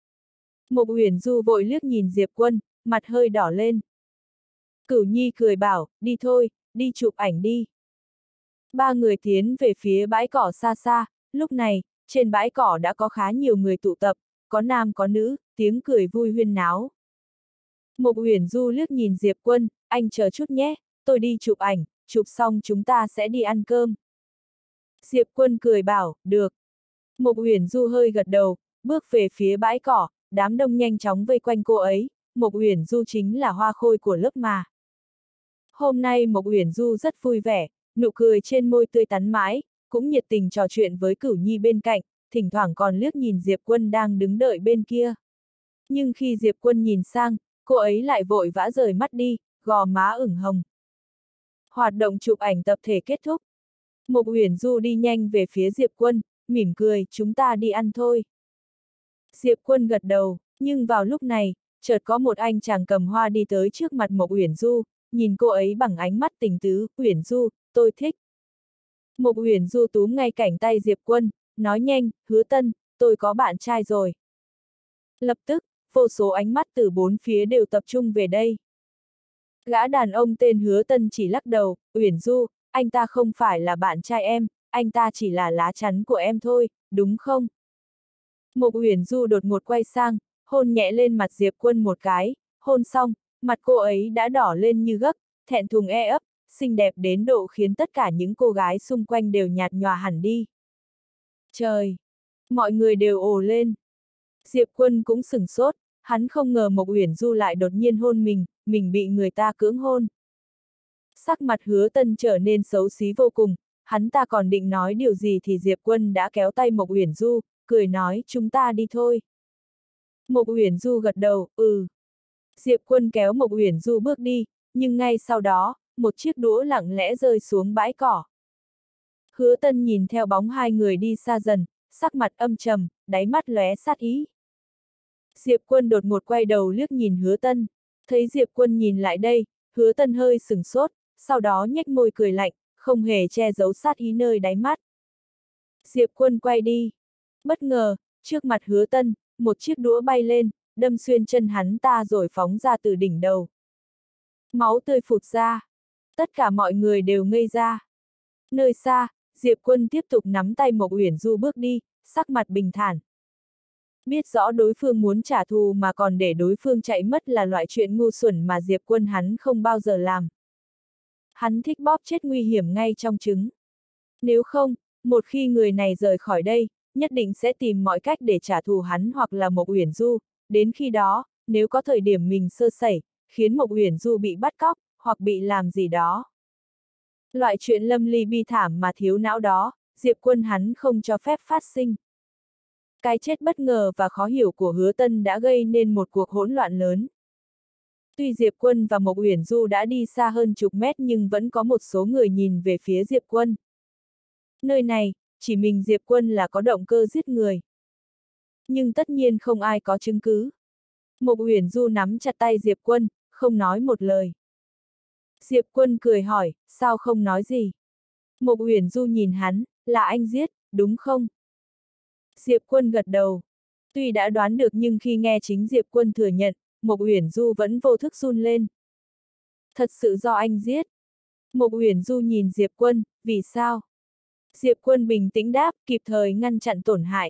Mộc Uyển Du vội liếc nhìn Diệp Quân, mặt hơi đỏ lên. Cửu Nhi cười bảo, đi thôi, đi chụp ảnh đi. Ba người tiến về phía bãi cỏ xa xa, lúc này, trên bãi cỏ đã có khá nhiều người tụ tập, có nam có nữ, tiếng cười vui huyên náo. Mộc Uyển Du liếc nhìn Diệp Quân, anh chờ chút nhé, tôi đi chụp ảnh, chụp xong chúng ta sẽ đi ăn cơm. Diệp Quân cười bảo, được. Mộc Uyển Du hơi gật đầu, bước về phía bãi cỏ, đám đông nhanh chóng vây quanh cô ấy, Mộc Uyển Du chính là hoa khôi của lớp mà. Hôm nay Mộc Uyển Du rất vui vẻ, nụ cười trên môi tươi tắn mãi, cũng nhiệt tình trò chuyện với Cửu Nhi bên cạnh, thỉnh thoảng còn liếc nhìn Diệp Quân đang đứng đợi bên kia. Nhưng khi Diệp Quân nhìn sang, cô ấy lại vội vã rời mắt đi, gò má ửng hồng. Hoạt động chụp ảnh tập thể kết thúc. Mộc Uyển Du đi nhanh về phía Diệp Quân, mỉm cười, chúng ta đi ăn thôi. Diệp Quân gật đầu, nhưng vào lúc này, chợt có một anh chàng cầm hoa đi tới trước mặt Mộc Uyển Du, nhìn cô ấy bằng ánh mắt tình tứ, Uyển Du, tôi thích. Mộc Uyển Du túm ngay cảnh tay Diệp Quân, nói nhanh, Hứa Tân, tôi có bạn trai rồi. Lập tức, vô số ánh mắt từ bốn phía đều tập trung về đây. Gã đàn ông tên Hứa Tân chỉ lắc đầu, Uyển Du, anh ta không phải là bạn trai em, anh ta chỉ là lá chắn của em thôi, đúng không? Mộc Uyển Du đột ngột quay sang, hôn nhẹ lên mặt Diệp Quân một cái, hôn xong, mặt cô ấy đã đỏ lên như gấc, thẹn thùng e ấp, xinh đẹp đến độ khiến tất cả những cô gái xung quanh đều nhạt nhòa hẳn đi. Trời! Mọi người đều ồ lên. Diệp Quân cũng sửng sốt, hắn không ngờ Mộc Uyển Du lại đột nhiên hôn mình, mình bị người ta cưỡng hôn. Sắc mặt Hứa Tân trở nên xấu xí vô cùng, hắn ta còn định nói điều gì thì Diệp Quân đã kéo tay Mộc Uyển Du, cười nói chúng ta đi thôi. Mộc Uyển Du gật đầu, ừ. Diệp Quân kéo Mộc Uyển Du bước đi, nhưng ngay sau đó, một chiếc đũa lặng lẽ rơi xuống bãi cỏ. Hứa Tân nhìn theo bóng hai người đi xa dần, sắc mặt âm trầm, đáy mắt lóe sát ý. Diệp Quân đột ngột quay đầu liếc nhìn Hứa Tân, thấy Diệp Quân nhìn lại đây, Hứa Tân hơi sửng sốt, sau đó nhếch môi cười lạnh, không hề che giấu sát ý nơi đáy mắt. Diệp Quân quay đi. Bất ngờ, trước mặt Hứa Tân, một chiếc đũa bay lên, đâm xuyên chân hắn ta rồi phóng ra từ đỉnh đầu. Máu tươi phụt ra. Tất cả mọi người đều ngây ra. Nơi xa, Diệp Quân tiếp tục nắm tay Mộc Uyển Du bước đi, sắc mặt bình thản. Biết rõ đối phương muốn trả thù mà còn để đối phương chạy mất là loại chuyện ngu xuẩn mà Diệp Quân hắn không bao giờ làm. Hắn thích bóp chết nguy hiểm ngay trong trứng. Nếu không, một khi người này rời khỏi đây, nhất định sẽ tìm mọi cách để trả thù hắn hoặc là Mộc Uyển Du, đến khi đó, nếu có thời điểm mình sơ sẩy, khiến Mộc Uyển Du bị bắt cóc, hoặc bị làm gì đó. Loại chuyện lâm ly bi thảm mà thiếu não đó, Diệp Quân hắn không cho phép phát sinh. Cái chết bất ngờ và khó hiểu của Hứa Tân đã gây nên một cuộc hỗn loạn lớn. Tuy Diệp Quân và Mộc Uyển Du đã đi xa hơn chục mét nhưng vẫn có một số người nhìn về phía Diệp Quân. Nơi này, chỉ mình Diệp Quân là có động cơ giết người. Nhưng tất nhiên không ai có chứng cứ. Mộc Uyển Du nắm chặt tay Diệp Quân, không nói một lời. Diệp Quân cười hỏi, sao không nói gì? Mộc Uyển Du nhìn hắn, là anh giết, đúng không? Diệp Quân gật đầu. Tuy đã đoán được nhưng khi nghe chính Diệp Quân thừa nhận, Mộc Uyển Du vẫn vô thức run lên. Thật sự do anh giết. Mộc Uyển Du nhìn Diệp Quân, vì sao? Diệp Quân bình tĩnh đáp, kịp thời ngăn chặn tổn hại.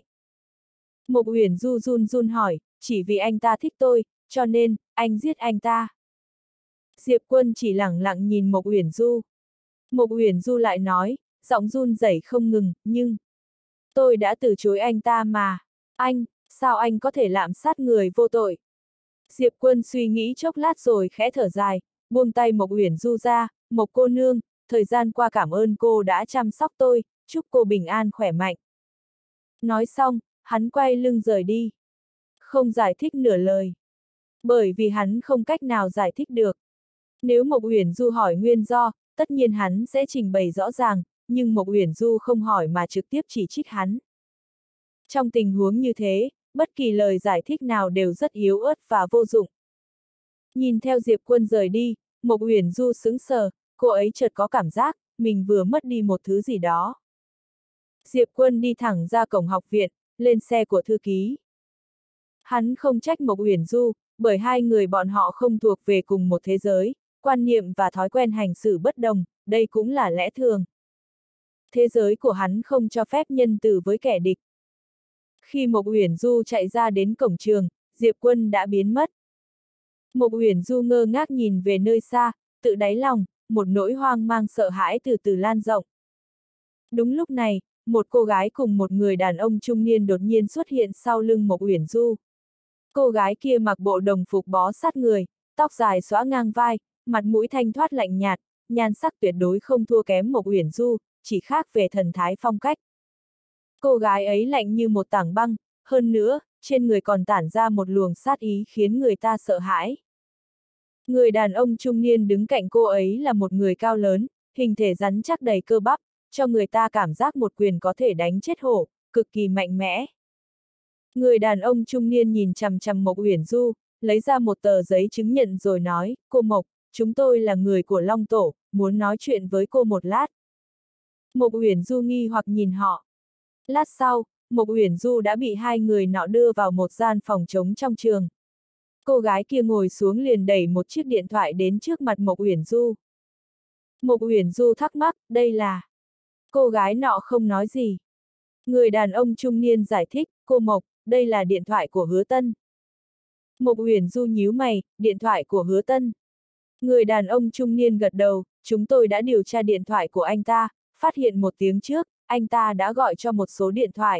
Mộc Uyển Du run run hỏi, chỉ vì anh ta thích tôi, cho nên, anh giết anh ta. Diệp Quân chỉ lẳng lặng nhìn Mộc Uyển Du. Mộc Uyển Du lại nói, giọng run rẩy không ngừng, nhưng... Tôi đã từ chối anh ta mà. Anh, sao anh có thể lạm sát người vô tội? Diệp Quân suy nghĩ chốc lát rồi khẽ thở dài, buông tay Mộc Uyển Du ra, Mộc cô nương, thời gian qua cảm ơn cô đã chăm sóc tôi, chúc cô bình an khỏe mạnh. Nói xong, hắn quay lưng rời đi. Không giải thích nửa lời. Bởi vì hắn không cách nào giải thích được. Nếu Mộc Uyển Du hỏi nguyên do, tất nhiên hắn sẽ trình bày rõ ràng, nhưng Mộc Uyển Du không hỏi mà trực tiếp chỉ trích hắn. Trong tình huống như thế, bất kỳ lời giải thích nào đều rất yếu ớt và vô dụng. Nhìn theo Diệp Quân rời đi, Mộc Uyển Du sững sờ, cô ấy chợt có cảm giác, mình vừa mất đi một thứ gì đó. Diệp Quân đi thẳng ra cổng học viện, lên xe của thư ký. Hắn không trách Mộc Uyển Du, bởi hai người bọn họ không thuộc về cùng một thế giới, quan niệm và thói quen hành xử bất đồng, đây cũng là lẽ thường. Thế giới của hắn không cho phép nhân từ với kẻ địch. Khi Mộc Uyển Du chạy ra đến cổng trường, Diệp Quân đã biến mất. Mộc Uyển Du ngơ ngác nhìn về nơi xa, tự đáy lòng, một nỗi hoang mang sợ hãi từ từ lan rộng. Đúng lúc này, một cô gái cùng một người đàn ông trung niên đột nhiên xuất hiện sau lưng Mộc Uyển Du. Cô gái kia mặc bộ đồng phục bó sát người, tóc dài xõa ngang vai, mặt mũi thanh thoát lạnh nhạt, nhan sắc tuyệt đối không thua kém Mộc Uyển Du, chỉ khác về thần thái phong cách. Cô gái ấy lạnh như một tảng băng, hơn nữa, trên người còn tản ra một luồng sát ý khiến người ta sợ hãi. Người đàn ông trung niên đứng cạnh cô ấy là một người cao lớn, hình thể rắn chắc đầy cơ bắp, cho người ta cảm giác một quyền có thể đánh chết hổ, cực kỳ mạnh mẽ. Người đàn ông trung niên nhìn chằm chằm Mộc Uyển Du, lấy ra một tờ giấy chứng nhận rồi nói, cô Mộc, chúng tôi là người của Long Tổ, muốn nói chuyện với cô một lát. Mộc Uyển Du nghi hoặc nhìn họ. Lát sau, Mộc Uyển Du đã bị hai người nọ đưa vào một gian phòng trống trong trường. Cô gái kia ngồi xuống liền đẩy một chiếc điện thoại đến trước mặt Mộc Uyển Du. Mộc Uyển Du thắc mắc, đây là... Cô gái nọ không nói gì. Người đàn ông trung niên giải thích, cô Mộc, đây là điện thoại của Hứa Tân. Mộc Uyển Du nhíu mày, điện thoại của Hứa Tân. Người đàn ông trung niên gật đầu, chúng tôi đã điều tra điện thoại của anh ta, phát hiện một tiếng trước, anh ta đã gọi cho một số điện thoại.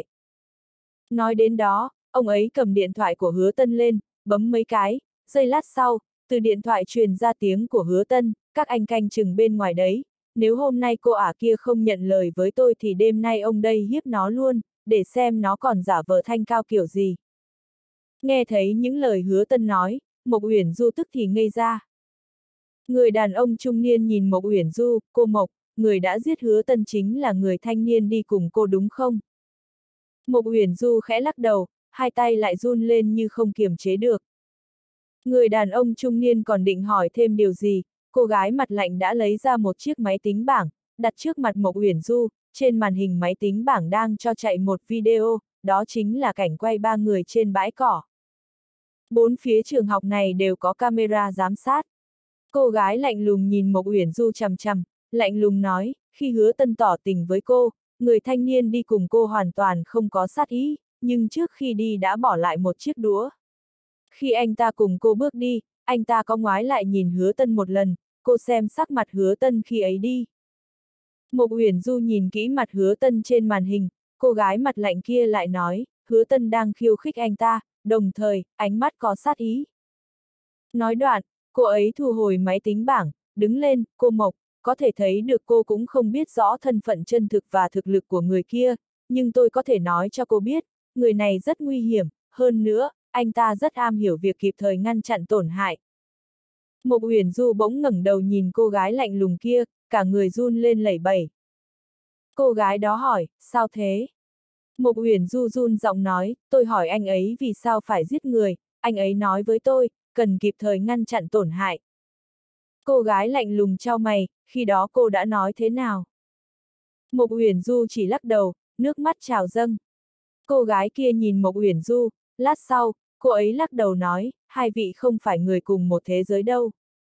Nói đến đó, ông ấy cầm điện thoại của Hứa Tân lên, bấm mấy cái, giây lát sau, từ điện thoại truyền ra tiếng của Hứa Tân, các anh canh chừng bên ngoài đấy, nếu hôm nay cô ả kia không nhận lời với tôi thì đêm nay ông đây hiếp nó luôn, để xem nó còn giả vờ thanh cao kiểu gì. Nghe thấy những lời Hứa Tân nói, Mộc Uyển Du tức thì ngây ra. Người đàn ông trung niên nhìn Mộc Uyển Du, cô Mộc, người đã giết Hứa Tân chính là người thanh niên đi cùng cô đúng không? Mộc Uyển Du khẽ lắc đầu, hai tay lại run lên như không kiềm chế được. Người đàn ông trung niên còn định hỏi thêm điều gì, cô gái mặt lạnh đã lấy ra một chiếc máy tính bảng, đặt trước mặt Mộc Uyển Du, trên màn hình máy tính bảng đang cho chạy một video, đó chính là cảnh quay ba người trên bãi cỏ. Bốn phía trường học này đều có camera giám sát. Cô gái lạnh lùng nhìn Mộc Uyển Du chằm chằm, lạnh lùng nói, khi Hứa Tân tỏ tình với cô, người thanh niên đi cùng cô hoàn toàn không có sát ý, nhưng trước khi đi đã bỏ lại một chiếc đũa. Khi anh ta cùng cô bước đi, anh ta có ngoái lại nhìn Hứa Tân một lần, cô xem sắc mặt Hứa Tân khi ấy đi. Mộc Uyển Du nhìn kỹ mặt Hứa Tân trên màn hình, cô gái mặt lạnh kia lại nói, Hứa Tân đang khiêu khích anh ta, đồng thời, ánh mắt có sát ý. Nói đoạn, cô ấy thu hồi máy tính bảng, đứng lên, cô Mộc, có thể thấy được cô cũng không biết rõ thân phận chân thực và thực lực của người kia, nhưng tôi có thể nói cho cô biết, người này rất nguy hiểm, hơn nữa, anh ta rất am hiểu việc kịp thời ngăn chặn tổn hại. Mộc Uyển Du bỗng ngẩng đầu nhìn cô gái lạnh lùng kia, cả người run lên lẩy bẩy. Cô gái đó hỏi, sao thế? Mộc Uyển Du run giọng nói, tôi hỏi anh ấy vì sao phải giết người, anh ấy nói với tôi, cần kịp thời ngăn chặn tổn hại. Cô gái lạnh lùng chau mày, khi đó cô đã nói thế nào? Mộc Uyển Du chỉ lắc đầu, nước mắt trào dâng. Cô gái kia nhìn Mộc Uyển Du, lát sau, cô ấy lắc đầu nói, hai vị không phải người cùng một thế giới đâu.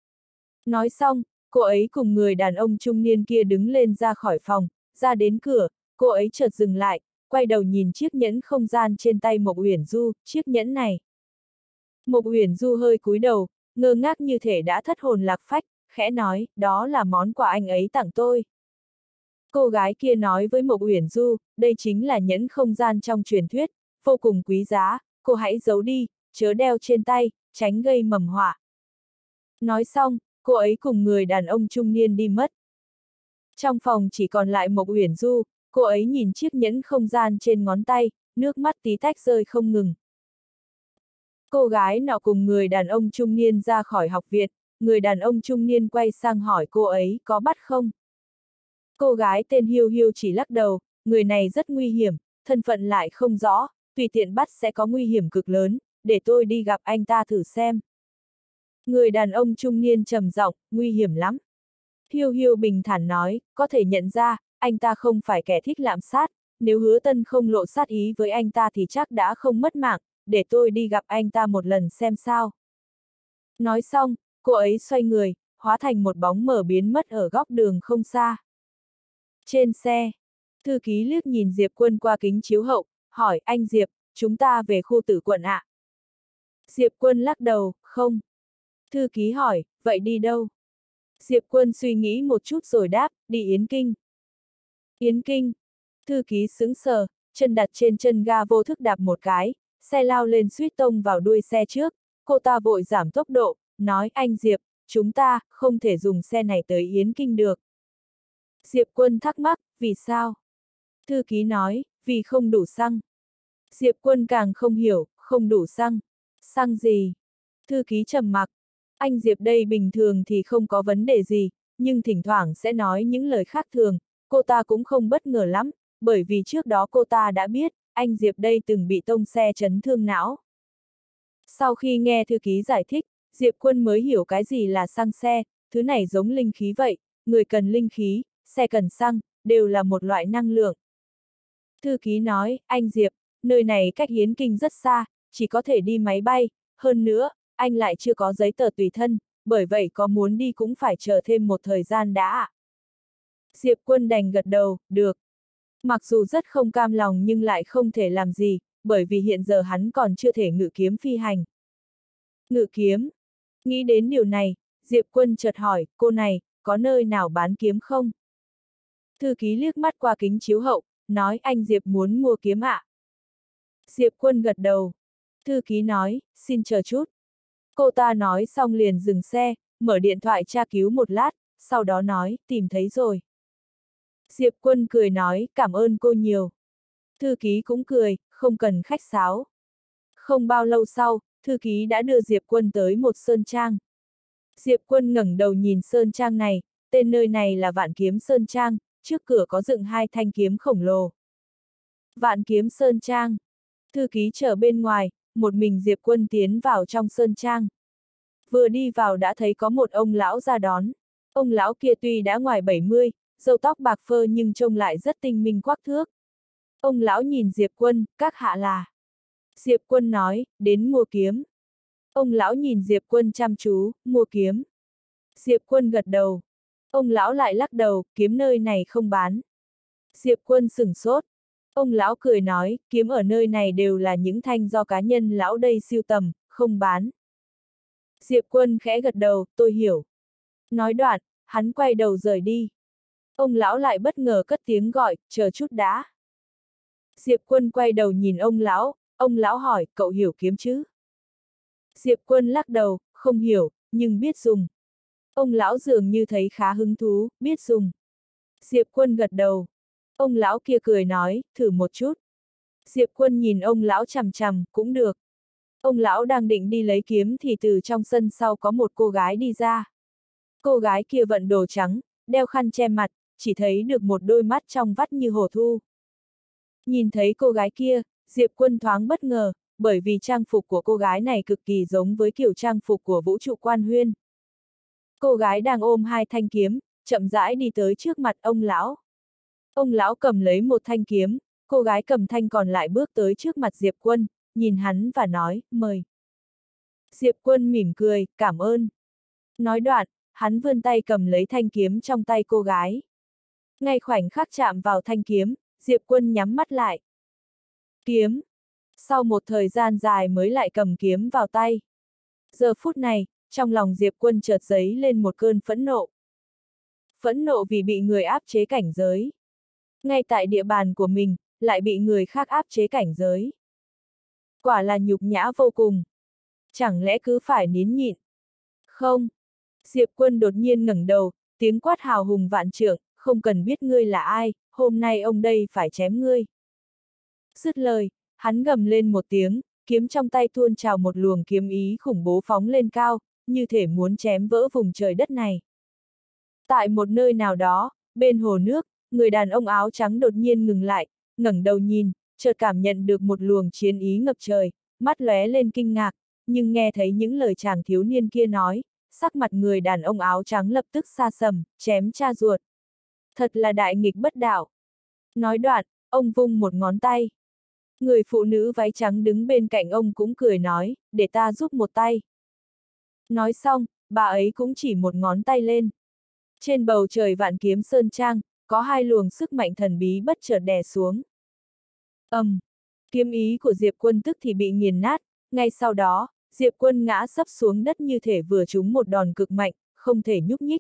Nói xong, cô ấy cùng người đàn ông trung niên kia đứng lên ra khỏi phòng, ra đến cửa, cô ấy chợt dừng lại, quay đầu nhìn chiếc nhẫn không gian trên tay Mộc Uyển Du, chiếc nhẫn này. Mộc Uyển Du hơi cúi đầu, ngơ ngác như thể đã thất hồn lạc phách, khẽ nói, đó là món quà anh ấy tặng tôi. Cô gái kia nói với Mộc Uyển Du, đây chính là nhẫn không gian trong truyền thuyết, vô cùng quý giá, cô hãy giấu đi, chớ đeo trên tay, tránh gây mầm họa. Nói xong, cô ấy cùng người đàn ông trung niên đi mất. Trong phòng chỉ còn lại Mộc Uyển Du, cô ấy nhìn chiếc nhẫn không gian trên ngón tay, nước mắt tí tách rơi không ngừng. Cô gái nọ cùng người đàn ông trung niên ra khỏi học viện, người đàn ông trung niên quay sang hỏi cô ấy có bắt không? Cô gái tên Hiêu Hiêu chỉ lắc đầu, người này rất nguy hiểm, thân phận lại không rõ, tùy tiện bắt sẽ có nguy hiểm cực lớn, để tôi đi gặp anh ta thử xem. Người đàn ông trung niên trầm giọng, nguy hiểm lắm. Hiêu Hiêu bình thản nói, có thể nhận ra, anh ta không phải kẻ thích lạm sát, nếu Hứa Tân không lộ sát ý với anh ta thì chắc đã không mất mạng, để tôi đi gặp anh ta một lần xem sao. Nói xong, cô ấy xoay người, hóa thành một bóng mờ biến mất ở góc đường không xa. Trên xe, thư ký liếc nhìn Diệp Quân qua kính chiếu hậu, hỏi anh Diệp, chúng ta về khu tử quận ạ? À? Diệp Quân lắc đầu, không. Thư ký hỏi, vậy đi đâu? Diệp Quân suy nghĩ một chút rồi đáp, đi Yến Kinh. Yến Kinh. Thư ký sững sờ, chân đặt trên chân ga vô thức đạp một cái, xe lao lên suýt tông vào đuôi xe trước, cô ta vội giảm tốc độ, nói anh Diệp, chúng ta không thể dùng xe này tới Yến Kinh được. Diệp Quân thắc mắc, vì sao? Thư ký nói, vì không đủ xăng. Diệp Quân càng không hiểu, không đủ xăng. Xăng gì? Thư ký trầm mặc. Anh Diệp đây bình thường thì không có vấn đề gì, nhưng thỉnh thoảng sẽ nói những lời khác thường, cô ta cũng không bất ngờ lắm, bởi vì trước đó cô ta đã biết, anh Diệp đây từng bị tông xe chấn thương não. Sau khi nghe thư ký giải thích, Diệp Quân mới hiểu cái gì là xăng xe, thứ này giống linh khí vậy, người cần linh khí, xe cần xăng, đều là một loại năng lượng. Thư ký nói, anh Diệp, nơi này cách Yến Kinh rất xa, chỉ có thể đi máy bay, hơn nữa, anh lại chưa có giấy tờ tùy thân, bởi vậy có muốn đi cũng phải chờ thêm một thời gian đã. Diệp Quân đành gật đầu, được. Mặc dù rất không cam lòng nhưng lại không thể làm gì, bởi vì hiện giờ hắn còn chưa thể ngự kiếm phi hành. Ngự kiếm. Nghĩ đến điều này, Diệp Quân chợt hỏi, cô này, có nơi nào bán kiếm không? Thư ký liếc mắt qua kính chiếu hậu, nói anh Diệp muốn mua kiếm ạ. À? Diệp Quân gật đầu. Thư ký nói, xin chờ chút. Cô ta nói xong liền dừng xe, mở điện thoại tra cứu một lát, sau đó nói, tìm thấy rồi. Diệp Quân cười nói, cảm ơn cô nhiều. Thư ký cũng cười, không cần khách sáo. Không bao lâu sau, thư ký đã đưa Diệp Quân tới một sơn trang. Diệp Quân ngẩng đầu nhìn sơn trang này, tên nơi này là Vạn Kiếm Sơn Trang, trước cửa có dựng hai thanh kiếm khổng lồ. Vạn Kiếm Sơn Trang. Thư ký chờ bên ngoài, một mình Diệp Quân tiến vào trong sơn trang. Vừa đi vào đã thấy có một ông lão ra đón. Ông lão kia tuy đã ngoài bảy mươi, râu tóc bạc phơ nhưng trông lại rất tinh minh quắc thước. Ông lão nhìn Diệp Quân, các hạ là. Diệp Quân nói, đến mua kiếm. Ông lão nhìn Diệp Quân chăm chú, mua kiếm. Diệp Quân gật đầu. Ông lão lại lắc đầu, kiếm nơi này không bán. Diệp Quân sửng sốt. Ông lão cười nói, kiếm ở nơi này đều là những thanh do cá nhân lão đây sưu tầm, không bán. Diệp Quân khẽ gật đầu, tôi hiểu. Nói đoạn, hắn quay đầu rời đi. Ông lão lại bất ngờ cất tiếng gọi, chờ chút đã. Diệp Quân quay đầu nhìn ông lão, ông lão hỏi, cậu hiểu kiếm chứ? Diệp Quân lắc đầu, không hiểu, nhưng biết dùng. Ông lão dường như thấy khá hứng thú, biết dùng. Diệp Quân gật đầu. Ông lão kia cười nói, thử một chút. Diệp Quân nhìn ông lão chằm chằm, cũng được. Ông lão đang định đi lấy kiếm thì từ trong sân sau có một cô gái đi ra. Cô gái kia vận đồ trắng, đeo khăn che mặt, chỉ thấy được một đôi mắt trong vắt như hồ thu. Nhìn thấy cô gái kia, Diệp Quân thoáng bất ngờ, bởi vì trang phục của cô gái này cực kỳ giống với kiểu trang phục của Vũ Trụ Quan Huyên. Cô gái đang ôm hai thanh kiếm, chậm rãi đi tới trước mặt ông lão. Ông lão cầm lấy một thanh kiếm, cô gái cầm thanh còn lại bước tới trước mặt Diệp Quân, nhìn hắn và nói, mời. Diệp Quân mỉm cười, cảm ơn. Nói đoạn, hắn vươn tay cầm lấy thanh kiếm trong tay cô gái. Ngay khoảnh khắc chạm vào thanh kiếm, Diệp Quân nhắm mắt lại. Kiếm. Sau một thời gian dài mới lại cầm kiếm vào tay. Giờ phút này, trong lòng Diệp Quân chợt dấy lên một cơn phẫn nộ. Phẫn nộ vì bị người áp chế cảnh giới. Ngay tại địa bàn của mình, lại bị người khác áp chế cảnh giới. Quả là nhục nhã vô cùng. Chẳng lẽ cứ phải nín nhịn? Không. Diệp Quân đột nhiên ngẩng đầu, tiếng quát hào hùng vạn trượng, không cần biết ngươi là ai, hôm nay ông đây phải chém ngươi. Dứt lời, hắn gầm lên một tiếng, kiếm trong tay tuôn trào một luồng kiếm ý khủng bố phóng lên cao, như thể muốn chém vỡ vùng trời đất này. Tại một nơi nào đó, bên hồ nước, người đàn ông áo trắng đột nhiên ngừng lại, ngẩng đầu nhìn, chợt cảm nhận được một luồng chiến ý ngập trời, mắt lóe lên kinh ngạc, nhưng nghe thấy những lời chàng thiếu niên kia nói, sắc mặt người đàn ông áo trắng lập tức xa sầm, chém cha ruột. Thật là đại nghịch bất đạo. Nói đoạn, ông vung một ngón tay. Người phụ nữ váy trắng đứng bên cạnh ông cũng cười nói, để ta giúp một tay. Nói xong, bà ấy cũng chỉ một ngón tay lên. Trên bầu trời Vạn Kiếm Sơn Trang, có hai luồng sức mạnh thần bí bất chợt đè xuống. ầm, um, kiếm ý của Diệp Quân tức thì bị nghiền nát, ngay sau đó, Diệp Quân ngã sấp xuống đất như thể vừa trúng một đòn cực mạnh, không thể nhúc nhích.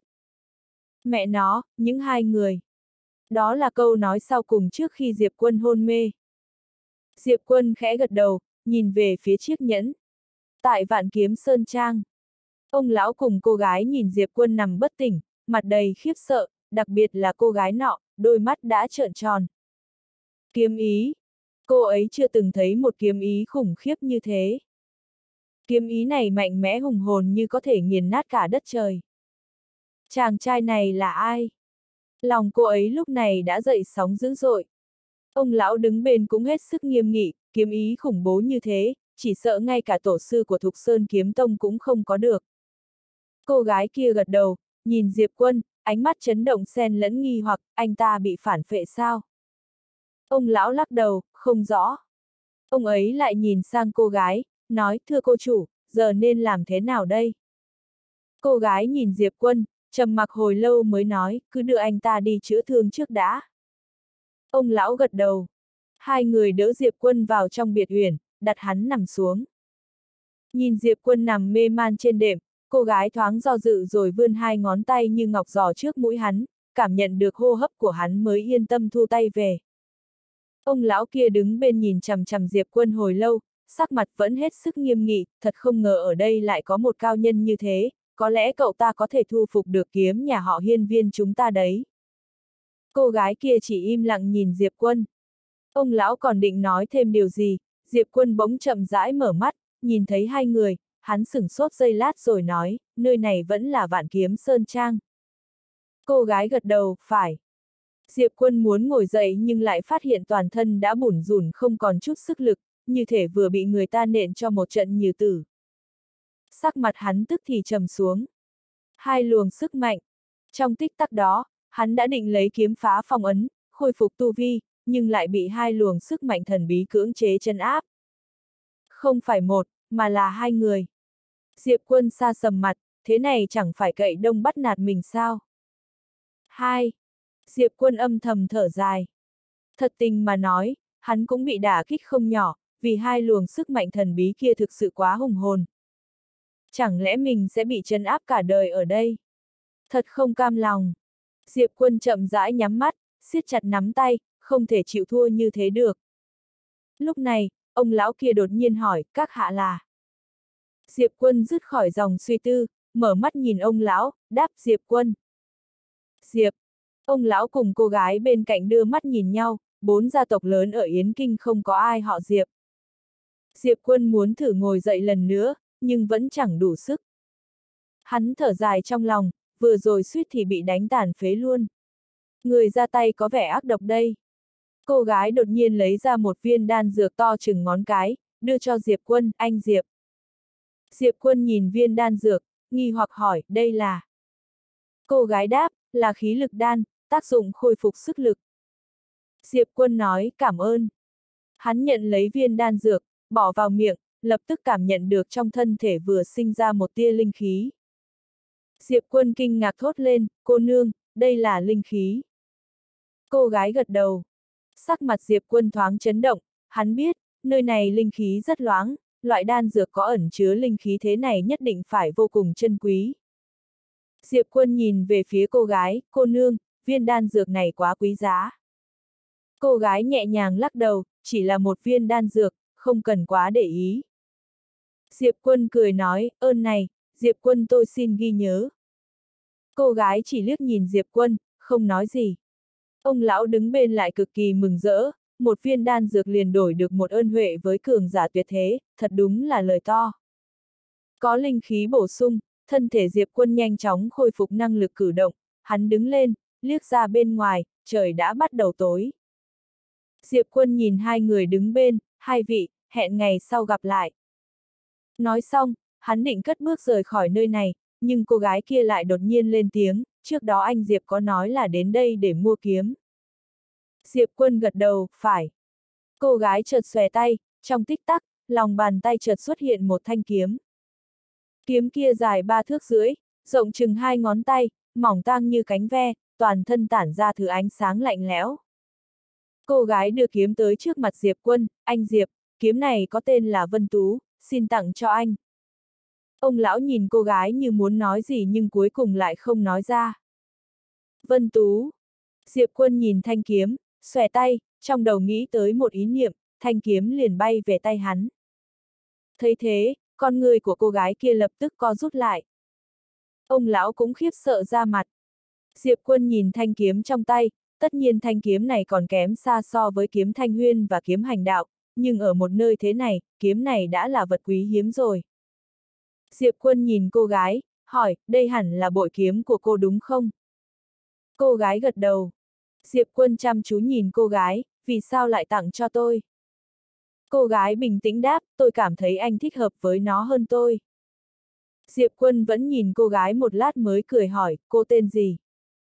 Mẹ nó, những hai người. Đó là câu nói sau cùng trước khi Diệp Quân hôn mê. Diệp Quân khẽ gật đầu, nhìn về phía chiếc nhẫn. Tại Vạn Kiếm Sơn Trang, ông lão cùng cô gái nhìn Diệp Quân nằm bất tỉnh, mặt đầy khiếp sợ, đặc biệt là cô gái nọ, đôi mắt đã trợn tròn. Kiếm ý. Cô ấy chưa từng thấy một kiếm ý khủng khiếp như thế. Kiếm ý này mạnh mẽ hùng hồn như có thể nghiền nát cả đất trời. Chàng trai này là ai? Lòng cô ấy lúc này đã dậy sóng dữ dội. Ông lão đứng bên cũng hết sức nghiêm nghị, kiếm ý khủng bố như thế, chỉ sợ ngay cả tổ sư của Thục Sơn Kiếm Tông cũng không có được. Cô gái kia gật đầu, nhìn Diệp Quân, ánh mắt chấn động xen lẫn nghi hoặc, anh ta bị phản phệ sao? Ông lão lắc đầu, không rõ. Ông ấy lại nhìn sang cô gái, nói, thưa cô chủ, giờ nên làm thế nào đây? Cô gái nhìn Diệp Quân, trầm mặc hồi lâu mới nói, cứ đưa anh ta đi chữa thương trước đã. Ông lão gật đầu. Hai người đỡ Diệp Quân vào trong biệt uyển, đặt hắn nằm xuống. Nhìn Diệp Quân nằm mê man trên đệm, Cô gái thoáng do dự rồi vươn hai ngón tay như ngọc giò trước mũi hắn, cảm nhận được hô hấp của hắn mới yên tâm thu tay về. Ông lão kia đứng bên nhìn chằm chằm Diệp Quân hồi lâu, sắc mặt vẫn hết sức nghiêm nghị, thật không ngờ ở đây lại có một cao nhân như thế, có lẽ cậu ta có thể thu phục được kiếm nhà họ Hiên Viên chúng ta đấy. Cô gái kia chỉ im lặng nhìn Diệp Quân. Ông lão còn định nói thêm điều gì, Diệp Quân bỗng chậm rãi mở mắt, nhìn thấy hai người, hắn sửng sốt giây lát rồi nói, nơi này vẫn là Vạn Kiếm Sơn Trang. Cô gái gật đầu, phải. Diệp Quân muốn ngồi dậy nhưng lại phát hiện toàn thân đã bủn rủn không còn chút sức lực, như thể vừa bị người ta nện cho một trận nhừ tử. Sắc mặt hắn tức thì trầm xuống. Hai luồng sức mạnh. Trong tích tắc đó, hắn đã định lấy kiếm phá phong ấn, khôi phục tu vi, nhưng lại bị hai luồng sức mạnh thần bí cưỡng chế chân áp. Không phải một, mà là hai người. Diệp Quân sa sầm mặt, thế này chẳng phải cậy đông bắt nạt mình sao? Hai. Diệp Quân âm thầm thở dài. Thật tình mà nói, hắn cũng bị đả kích không nhỏ, vì hai luồng sức mạnh thần bí kia thực sự quá hùng hồn. Chẳng lẽ mình sẽ bị trấn áp cả đời ở đây? Thật không cam lòng. Diệp Quân chậm rãi nhắm mắt, siết chặt nắm tay, không thể chịu thua như thế được. Lúc này, ông lão kia đột nhiên hỏi, các hạ là? Diệp Quân dứt khỏi dòng suy tư, mở mắt nhìn ông lão, đáp Diệp Quân. Diệp. Ông lão cùng cô gái bên cạnh đưa mắt nhìn nhau, bốn gia tộc lớn ở Yến Kinh không có ai họ Diệp. Diệp Quân muốn thử ngồi dậy lần nữa, nhưng vẫn chẳng đủ sức. Hắn thở dài trong lòng, vừa rồi suýt thì bị đánh tàn phế luôn. Người ra tay có vẻ ác độc đây. Cô gái đột nhiên lấy ra một viên đan dược to chừng ngón cái, đưa cho Diệp Quân, anh Diệp. Diệp Quân nhìn viên đan dược, nghi hoặc hỏi, đây là... Cô gái đáp, là khí lực đan, tác dụng khôi phục sức lực. Diệp Quân nói, cảm ơn. Hắn nhận lấy viên đan dược, bỏ vào miệng, lập tức cảm nhận được trong thân thể vừa sinh ra một tia linh khí. Diệp Quân kinh ngạc thốt lên, cô nương, đây là linh khí. Cô gái gật đầu. Sắc mặt Diệp Quân thoáng chấn động, hắn biết, nơi này linh khí rất loáng, loại đan dược có ẩn chứa linh khí thế này nhất định phải vô cùng chân quý. Diệp Quân nhìn về phía cô gái, cô nương, viên đan dược này quá quý giá. Cô gái nhẹ nhàng lắc đầu, chỉ là một viên đan dược, không cần quá để ý. Diệp Quân cười nói, ơn này, Diệp Quân tôi xin ghi nhớ. Cô gái chỉ liếc nhìn Diệp Quân, không nói gì. Ông lão đứng bên lại cực kỳ mừng rỡ, một viên đan dược liền đổi được một ơn huệ với cường giả tuyệt thế, thật đúng là lời to. Có linh khí bổ sung, thân thể Diệp Quân nhanh chóng khôi phục năng lực cử động, hắn đứng lên, liếc ra bên ngoài, trời đã bắt đầu tối. Diệp Quân nhìn hai người đứng bên, hai vị, hẹn ngày sau gặp lại. Nói xong, hắn định cất bước rời khỏi nơi này, nhưng cô gái kia lại đột nhiên lên tiếng, trước đó anh Diệp có nói là đến đây để mua kiếm. Diệp Quân gật đầu, phải. Cô gái chợt xòe tay, trong tích tắc, lòng bàn tay chợt xuất hiện một thanh kiếm. Kiếm kia dài ba thước rưỡi, rộng chừng hai ngón tay, mỏng tang như cánh ve, toàn thân tản ra thứ ánh sáng lạnh lẽo. Cô gái đưa kiếm tới trước mặt Diệp Quân, anh Diệp, kiếm này có tên là Vân Tú, xin tặng cho anh. Ông lão nhìn cô gái như muốn nói gì nhưng cuối cùng lại không nói ra. Vân Tú. Diệp Quân nhìn thanh kiếm, xòe tay, trong đầu nghĩ tới một ý niệm, thanh kiếm liền bay về tay hắn. Thấy thế, con người của cô gái kia lập tức co rút lại. Ông lão cũng khiếp sợ ra mặt. Diệp Quân nhìn thanh kiếm trong tay, tất nhiên thanh kiếm này còn kém xa so với kiếm Thanh Huyên và kiếm Hành Đạo, nhưng ở một nơi thế này, kiếm này đã là vật quý hiếm rồi. Diệp Quân nhìn cô gái, hỏi, đây hẳn là bội kiếm của cô đúng không? Cô gái gật đầu. Diệp Quân chăm chú nhìn cô gái, vì sao lại tặng cho tôi? Cô gái bình tĩnh đáp, tôi cảm thấy anh thích hợp với nó hơn tôi. Diệp Quân vẫn nhìn cô gái một lát mới cười hỏi, cô tên gì?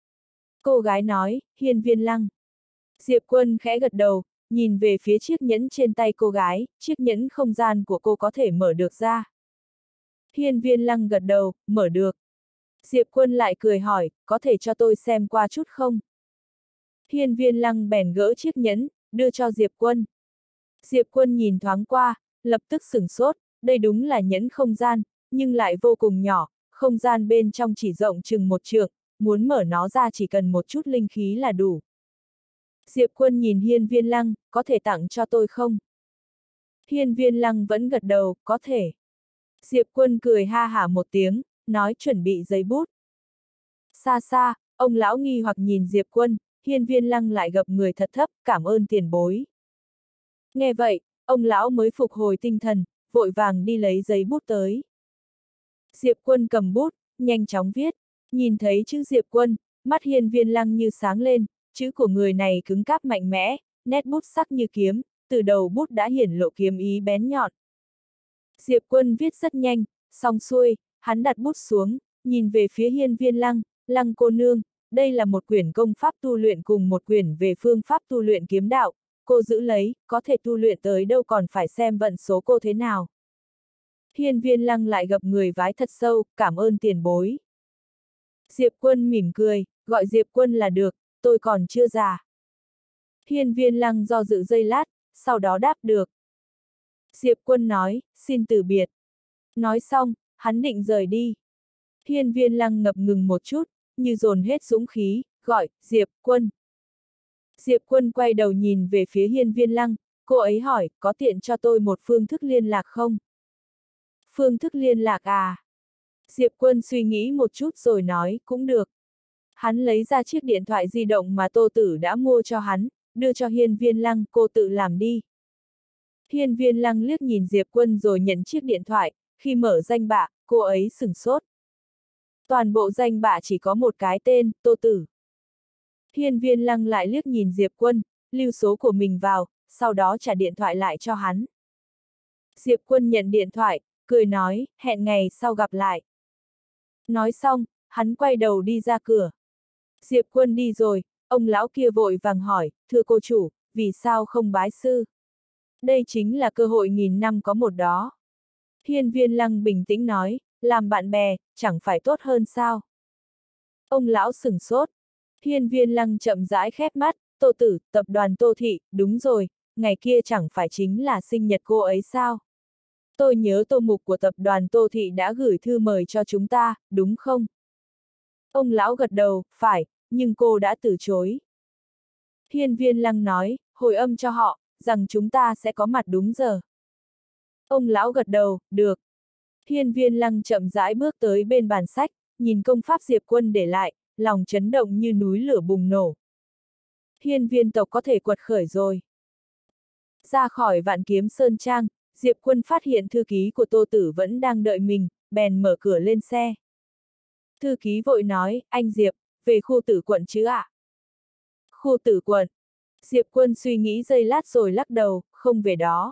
Cô gái nói, Hiên Viên Lăng. Diệp Quân khẽ gật đầu, nhìn về phía chiếc nhẫn trên tay cô gái, chiếc nhẫn không gian của cô có thể mở được ra. Hiên Viên Lăng gật đầu, mở được. Diệp Quân lại cười hỏi, có thể cho tôi xem qua chút không? Hiên Viên Lăng bèn gỡ chiếc nhẫn, đưa cho Diệp Quân. Diệp Quân nhìn thoáng qua, lập tức sửng sốt, đây đúng là nhẫn không gian, nhưng lại vô cùng nhỏ, không gian bên trong chỉ rộng chừng một trượng, muốn mở nó ra chỉ cần một chút linh khí là đủ. Diệp Quân nhìn Hiên Viên Lăng, có thể tặng cho tôi không? Hiên Viên Lăng vẫn gật đầu, có thể. Diệp Quân cười ha hả một tiếng, nói chuẩn bị giấy bút. Xa xa, ông lão nghi hoặc nhìn Diệp Quân, Hiên Viên Lăng lại gập người thật thấp, cảm ơn tiền bối. Nghe vậy, ông lão mới phục hồi tinh thần, vội vàng đi lấy giấy bút tới. Diệp Quân cầm bút, nhanh chóng viết, nhìn thấy chữ Diệp Quân, mắt Hiên Viên Lăng như sáng lên, chữ của người này cứng cáp mạnh mẽ, nét bút sắc như kiếm, từ đầu bút đã hiển lộ kiếm ý bén nhọn. Diệp Quân viết rất nhanh, xong xuôi, hắn đặt bút xuống, nhìn về phía Hiên Viên Lăng, Lăng cô nương, đây là một quyển công pháp tu luyện cùng một quyển về phương pháp tu luyện kiếm đạo, cô giữ lấy, có thể tu luyện tới đâu còn phải xem vận số cô thế nào. Hiên Viên Lăng lại gập người vái thật sâu, cảm ơn tiền bối. Diệp Quân mỉm cười, gọi Diệp Quân là được, tôi còn chưa già. Hiên Viên Lăng do dự giây lát, sau đó đáp được. Diệp Quân nói, xin từ biệt. Nói xong, hắn định rời đi. Hiên Viên Lăng ngập ngừng một chút, như dồn hết dũng khí, gọi, Diệp Quân. Diệp Quân quay đầu nhìn về phía Hiên Viên Lăng, cô ấy hỏi, có tiện cho tôi một phương thức liên lạc không? Phương thức liên lạc à? Diệp Quân suy nghĩ một chút rồi nói, cũng được. Hắn lấy ra chiếc điện thoại di động mà Tô Tử đã mua cho hắn, đưa cho Hiên Viên Lăng, cô tự làm đi. Hiên Viên Lăng liếc nhìn Diệp Quân rồi nhận chiếc điện thoại, khi mở danh bạ, cô ấy sửng sốt. Toàn bộ danh bạ chỉ có một cái tên, Tô Tử. Hiên Viên Lăng lại liếc nhìn Diệp Quân, lưu số của mình vào, sau đó trả điện thoại lại cho hắn. Diệp Quân nhận điện thoại, cười nói, hẹn ngày sau gặp lại. Nói xong, hắn quay đầu đi ra cửa. Diệp Quân đi rồi, ông lão kia vội vàng hỏi, thưa cô chủ, vì sao không bái sư? Đây chính là cơ hội nghìn năm có một đó. Hiên Viên Lăng bình tĩnh nói, làm bạn bè, chẳng phải tốt hơn sao? Ông lão sửng sốt. Hiên Viên Lăng chậm rãi khép mắt, Tô Tử, tập đoàn Tô Thị, đúng rồi, ngày kia chẳng phải chính là sinh nhật cô ấy sao? Tôi nhớ Tô Mục của tập đoàn Tô Thị đã gửi thư mời cho chúng ta, đúng không? Ông lão gật đầu, phải, nhưng cô đã từ chối. Hiên Viên Lăng nói, hồi âm cho họ, rằng chúng ta sẽ có mặt đúng giờ. Ông lão gật đầu, được. Hiên Viên Lăng chậm rãi bước tới bên bàn sách, nhìn công pháp Diệp Quân để lại, lòng chấn động như núi lửa bùng nổ. Hiên Viên tộc có thể quật khởi rồi. Ra khỏi Vạn Kiếm Sơn Trang, Diệp Quân phát hiện thư ký của Tô Tử vẫn đang đợi mình, bèn mở cửa lên xe. Thư ký vội nói, anh Diệp, về khu tử quận chứ ạ? À? Khu tử quận. Diệp Quân suy nghĩ giây lát rồi lắc đầu, không về đó.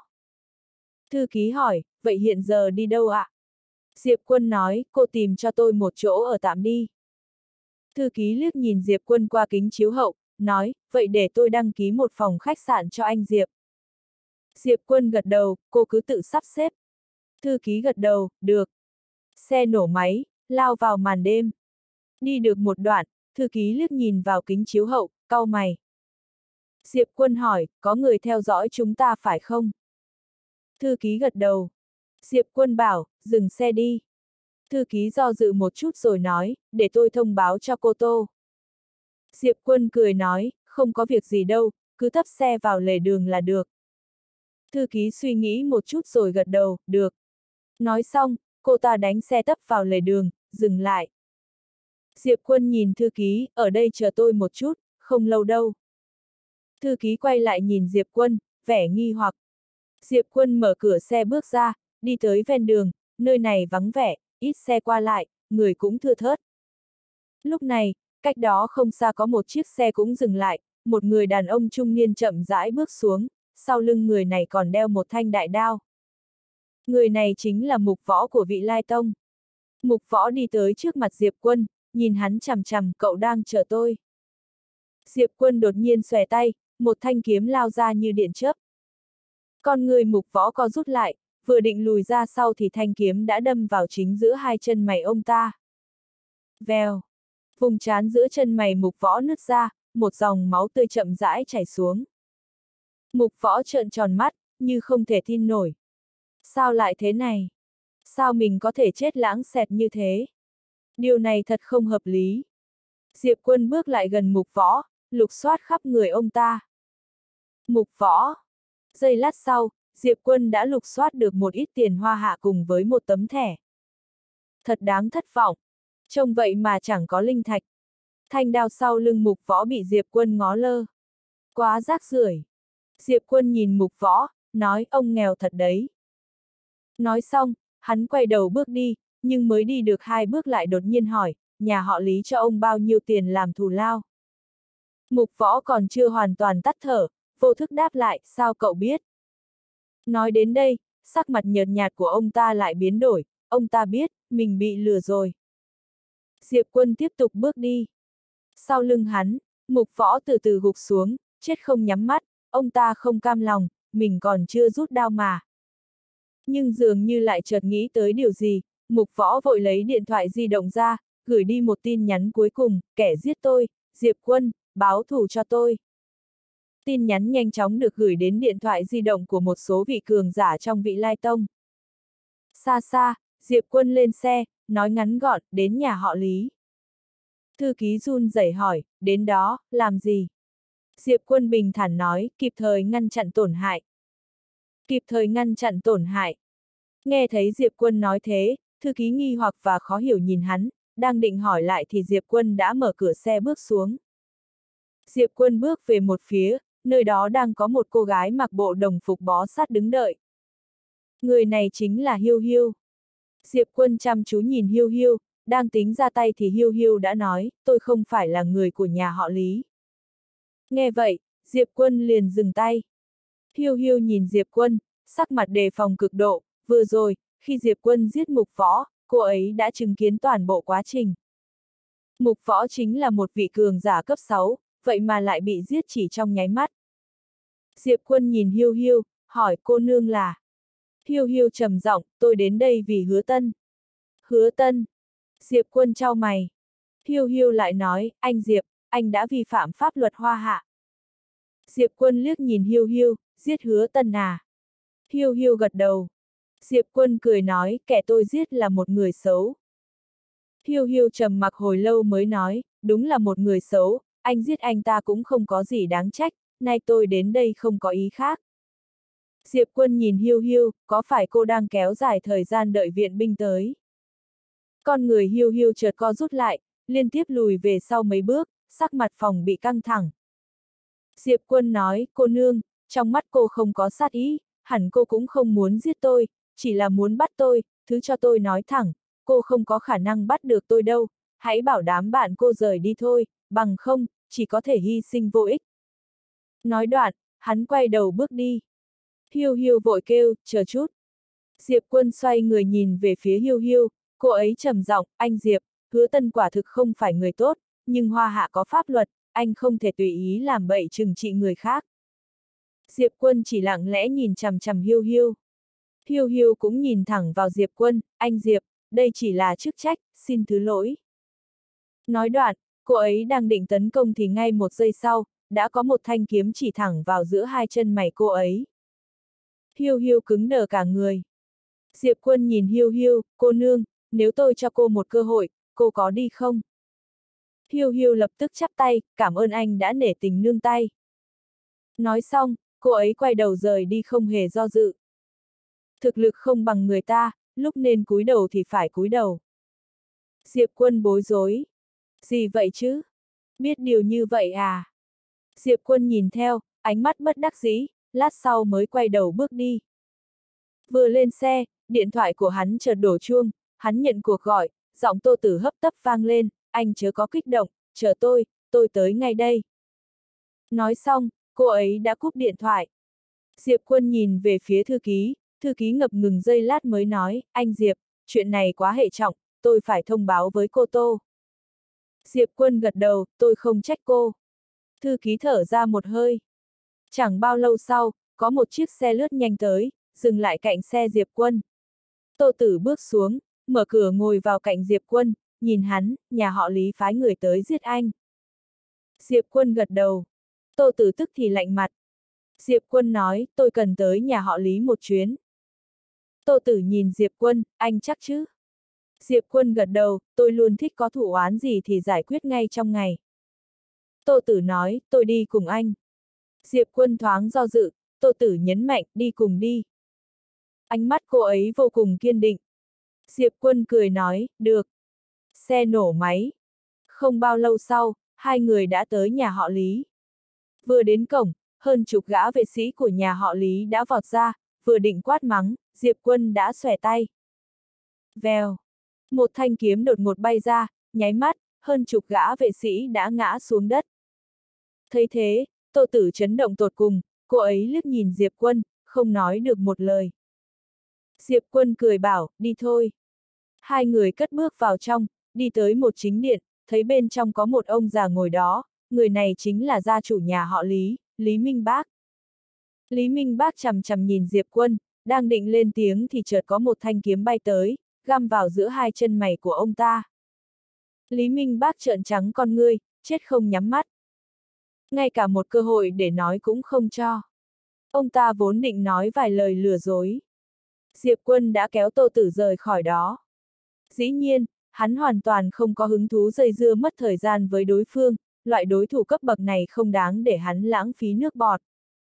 Thư ký hỏi, vậy hiện giờ đi đâu ạ? À? Diệp Quân nói, cô tìm cho tôi một chỗ ở tạm đi. Thư ký liếc nhìn Diệp Quân qua kính chiếu hậu, nói, vậy để tôi đăng ký một phòng khách sạn cho anh Diệp. Diệp Quân gật đầu, cô cứ tự sắp xếp. Thư ký gật đầu, được. Xe nổ máy, lao vào màn đêm. Đi được một đoạn, thư ký liếc nhìn vào kính chiếu hậu, cau mày. Diệp Quân hỏi, có người theo dõi chúng ta phải không? Thư ký gật đầu. Diệp Quân bảo, dừng xe đi. Thư ký do dự một chút rồi nói, để tôi thông báo cho cô Tô. Diệp Quân cười nói, không có việc gì đâu, cứ tấp xe vào lề đường là được. Thư ký suy nghĩ một chút rồi gật đầu, được. Nói xong, cô ta đánh xe tấp vào lề đường, dừng lại. Diệp Quân nhìn thư ký, ở đây chờ tôi một chút, không lâu đâu. Thư ký quay lại nhìn Diệp Quân, vẻ nghi hoặc. Diệp Quân mở cửa xe bước ra, đi tới ven đường, nơi này vắng vẻ, ít xe qua lại, người cũng thưa thớt. Lúc này, cách đó không xa có một chiếc xe cũng dừng lại, một người đàn ông trung niên chậm rãi bước xuống, sau lưng người này còn đeo một thanh đại đao. Người này chính là Mục Võ của Vị Lai Tông. Mục Võ đi tới trước mặt Diệp Quân, nhìn hắn chằm chằm, cậu đang chờ tôi. Diệp Quân đột nhiên xòe tay, một thanh kiếm lao ra như điện chớp. Con người Mục Võ co rút lại, vừa định lùi ra sau thì thanh kiếm đã đâm vào chính giữa hai chân mày ông ta. Vèo! Vùng trán giữa chân mày Mục Võ nứt ra, một dòng máu tươi chậm rãi chảy xuống. Mục Võ trợn tròn mắt, như không thể tin nổi. Sao lại thế này? Sao mình có thể chết lãng xẹt như thế? Điều này thật không hợp lý. Diệp Quân bước lại gần Mục Võ, lục soát khắp người ông ta. Mục Võ. Giây lát sau, Diệp Quân đã lục soát được một ít tiền hoa hạ cùng với một tấm thẻ. Thật đáng thất vọng. Trông vậy mà chẳng có linh thạch. Thanh đao sau lưng Mục Võ bị Diệp Quân ngó lơ. Quá rác rưởi. Diệp Quân nhìn Mục Võ, nói ông nghèo thật đấy. Nói xong, hắn quay đầu bước đi, nhưng mới đi được hai bước lại đột nhiên hỏi, nhà họ Lý cho ông bao nhiêu tiền làm thù lao? Mục Võ còn chưa hoàn toàn tắt thở, vô thức đáp lại, sao cậu biết? Nói đến đây, sắc mặt nhợt nhạt của ông ta lại biến đổi, ông ta biết, mình bị lừa rồi. Diệp Quân tiếp tục bước đi. Sau lưng hắn, Mục Võ từ từ gục xuống, chết không nhắm mắt, ông ta không cam lòng, mình còn chưa rút đao mà. Nhưng dường như lại chợt nghĩ tới điều gì, Mục Võ vội lấy điện thoại di động ra, gửi đi một tin nhắn cuối cùng, kẻ giết tôi, Diệp Quân, báo thù cho tôi. Tin nhắn nhanh chóng được gửi đến điện thoại di động của một số vị cường giả trong Vị Lai Tông. Xa xa, Diệp Quân lên xe, nói ngắn gọn, đến nhà họ Lý. Thư ký run rẩy hỏi, đến đó, làm gì? Diệp Quân bình thản nói, kịp thời ngăn chặn tổn hại. Kịp thời ngăn chặn tổn hại. Nghe thấy Diệp Quân nói thế, thư ký nghi hoặc và khó hiểu nhìn hắn, đang định hỏi lại thì Diệp Quân đã mở cửa xe bước xuống. Diệp Quân bước về một phía, nơi đó đang có một cô gái mặc bộ đồng phục bó sát đứng đợi. Người này chính là Hiêu Hiêu. Diệp Quân chăm chú nhìn Hiêu Hiêu, đang tính ra tay thì Hiêu Hiêu đã nói, tôi không phải là người của nhà họ Lý. Nghe vậy, Diệp Quân liền dừng tay. Hiêu Hiêu nhìn Diệp Quân, sắc mặt đề phòng cực độ, vừa rồi, khi Diệp Quân giết Mục Võ, cô ấy đã chứng kiến toàn bộ quá trình. Mục Võ chính là một vị cường giả cấp sáu, vậy mà lại bị giết chỉ trong nháy mắt. Diệp Quân nhìn Hiêu Hiêu, hỏi cô nương là. Hiêu Hiêu trầm giọng, tôi đến đây vì Hứa Tân. Hứa Tân. Diệp Quân chau mày. Hiêu Hiêu lại nói, anh Diệp, anh đã vi phạm pháp luật Hoa Hạ. Diệp Quân liếc nhìn Hiêu Hiêu, giết Hứa Tân à? Hiêu Hiêu gật đầu. Diệp Quân cười nói, kẻ tôi giết là một người xấu. Hiêu Hiêu trầm mặc hồi lâu mới nói, đúng là một người xấu, anh giết anh ta cũng không có gì đáng trách, nay tôi đến đây không có ý khác. Diệp Quân nhìn Hiêu Hiêu, có phải cô đang kéo dài thời gian đợi viện binh tới? Con người Hiêu Hiêu chợt co rút lại, liên tiếp lùi về sau mấy bước, sắc mặt phòng bị căng thẳng. Diệp Quân nói, cô nương, trong mắt cô không có sát ý, hẳn cô cũng không muốn giết tôi, chỉ là muốn bắt tôi, thứ cho tôi nói thẳng, cô không có khả năng bắt được tôi đâu, hãy bảo đám bạn cô rời đi thôi, bằng không, chỉ có thể hy sinh vô ích. Nói đoạn, hắn quay đầu bước đi. Hiêu Hiêu vội kêu, chờ chút. Diệp Quân xoay người nhìn về phía Hiêu Hiêu, cô ấy trầm giọng, anh Diệp, Hứa Tân quả thực không phải người tốt, nhưng Hoa Hạ có pháp luật, anh không thể tùy ý làm bậy trừng trị người khác. Diệp Quân chỉ lặng lẽ nhìn chằm chằm Hiêu Hiêu. Hiêu Hiêu cũng nhìn thẳng vào Diệp Quân, anh Diệp, đây chỉ là chức trách, xin thứ lỗi. Nói đoạn, cô ấy đang định tấn công thì ngay một giây sau, đã có một thanh kiếm chỉ thẳng vào giữa hai chân mày cô ấy. Hiêu Hiêu cứng đờ cả người. Diệp Quân nhìn Hiêu Hiêu, cô nương, nếu tôi cho cô một cơ hội, cô có đi không? Hiêu Hiêu lập tức chắp tay, cảm ơn anh đã nể tình nương tay. Nói xong, cô ấy quay đầu rời đi không hề do dự. Thực lực không bằng người ta, lúc nên cúi đầu thì phải cúi đầu. Diệp Quân bối rối. Gì vậy chứ? Biết điều như vậy à? Diệp Quân nhìn theo, ánh mắt bất đắc dĩ, lát sau mới quay đầu bước đi. Vừa lên xe, điện thoại của hắn chợt đổ chuông, hắn nhận cuộc gọi, giọng Tô Tử hấp tấp vang lên, anh chớ có kích động, chờ tôi, tôi tới ngay đây. Nói xong, cô ấy đã cúp điện thoại. Diệp Quân nhìn về phía thư ký, thư ký ngập ngừng giây lát mới nói, anh Diệp, chuyện này quá hệ trọng, tôi phải thông báo với cô Tô. Diệp Quân gật đầu, tôi không trách cô. Thư ký thở ra một hơi. Chẳng bao lâu sau, có một chiếc xe lướt nhanh tới, dừng lại cạnh xe Diệp Quân. Tô Tử bước xuống, mở cửa ngồi vào cạnh Diệp Quân, nhìn hắn, nhà họ Lý phái người tới giết anh. Diệp Quân gật đầu. Tô Tử tức thì lạnh mặt. Diệp Quân nói, tôi cần tới nhà họ Lý một chuyến. Tô Tử nhìn Diệp Quân, anh chắc chứ? Diệp Quân gật đầu, tôi luôn thích có thủ oán gì thì giải quyết ngay trong ngày. Tô Tử nói, tôi đi cùng anh. Diệp Quân thoáng do dự, Tô Tử nhấn mạnh, đi cùng đi. Ánh mắt cô ấy vô cùng kiên định. Diệp Quân cười nói, được. Xe nổ máy. Không bao lâu sau, hai người đã tới nhà họ Lý. Vừa đến cổng, hơn chục gã vệ sĩ của nhà họ Lý đã vọt ra, vừa định quát mắng, Diệp Quân đã xòe tay. Vèo. Một thanh kiếm đột ngột bay ra, nháy mắt, hơn chục gã vệ sĩ đã ngã xuống đất. Thấy thế, Tô Tử chấn động tột cùng, cô ấy liếc nhìn Diệp Quân, không nói được một lời. Diệp Quân cười bảo, đi thôi. Hai người cất bước vào trong, đi tới một chính điện, thấy bên trong có một ông già ngồi đó, người này chính là gia chủ nhà họ Lý, Lý Minh Bác. Lý Minh Bác chằm chằm nhìn Diệp Quân, đang định lên tiếng thì chợt có một thanh kiếm bay tới, găm vào giữa hai chân mày của ông ta. Lý Minh Bác trợn trắng con ngươi, chết không nhắm mắt. Ngay cả một cơ hội để nói cũng không cho. Ông ta vốn định nói vài lời lừa dối. Diệp Quân đã kéo Tô Tử rời khỏi đó. Dĩ nhiên, hắn hoàn toàn không có hứng thú dây dưa mất thời gian với đối phương, loại đối thủ cấp bậc này không đáng để hắn lãng phí nước bọt.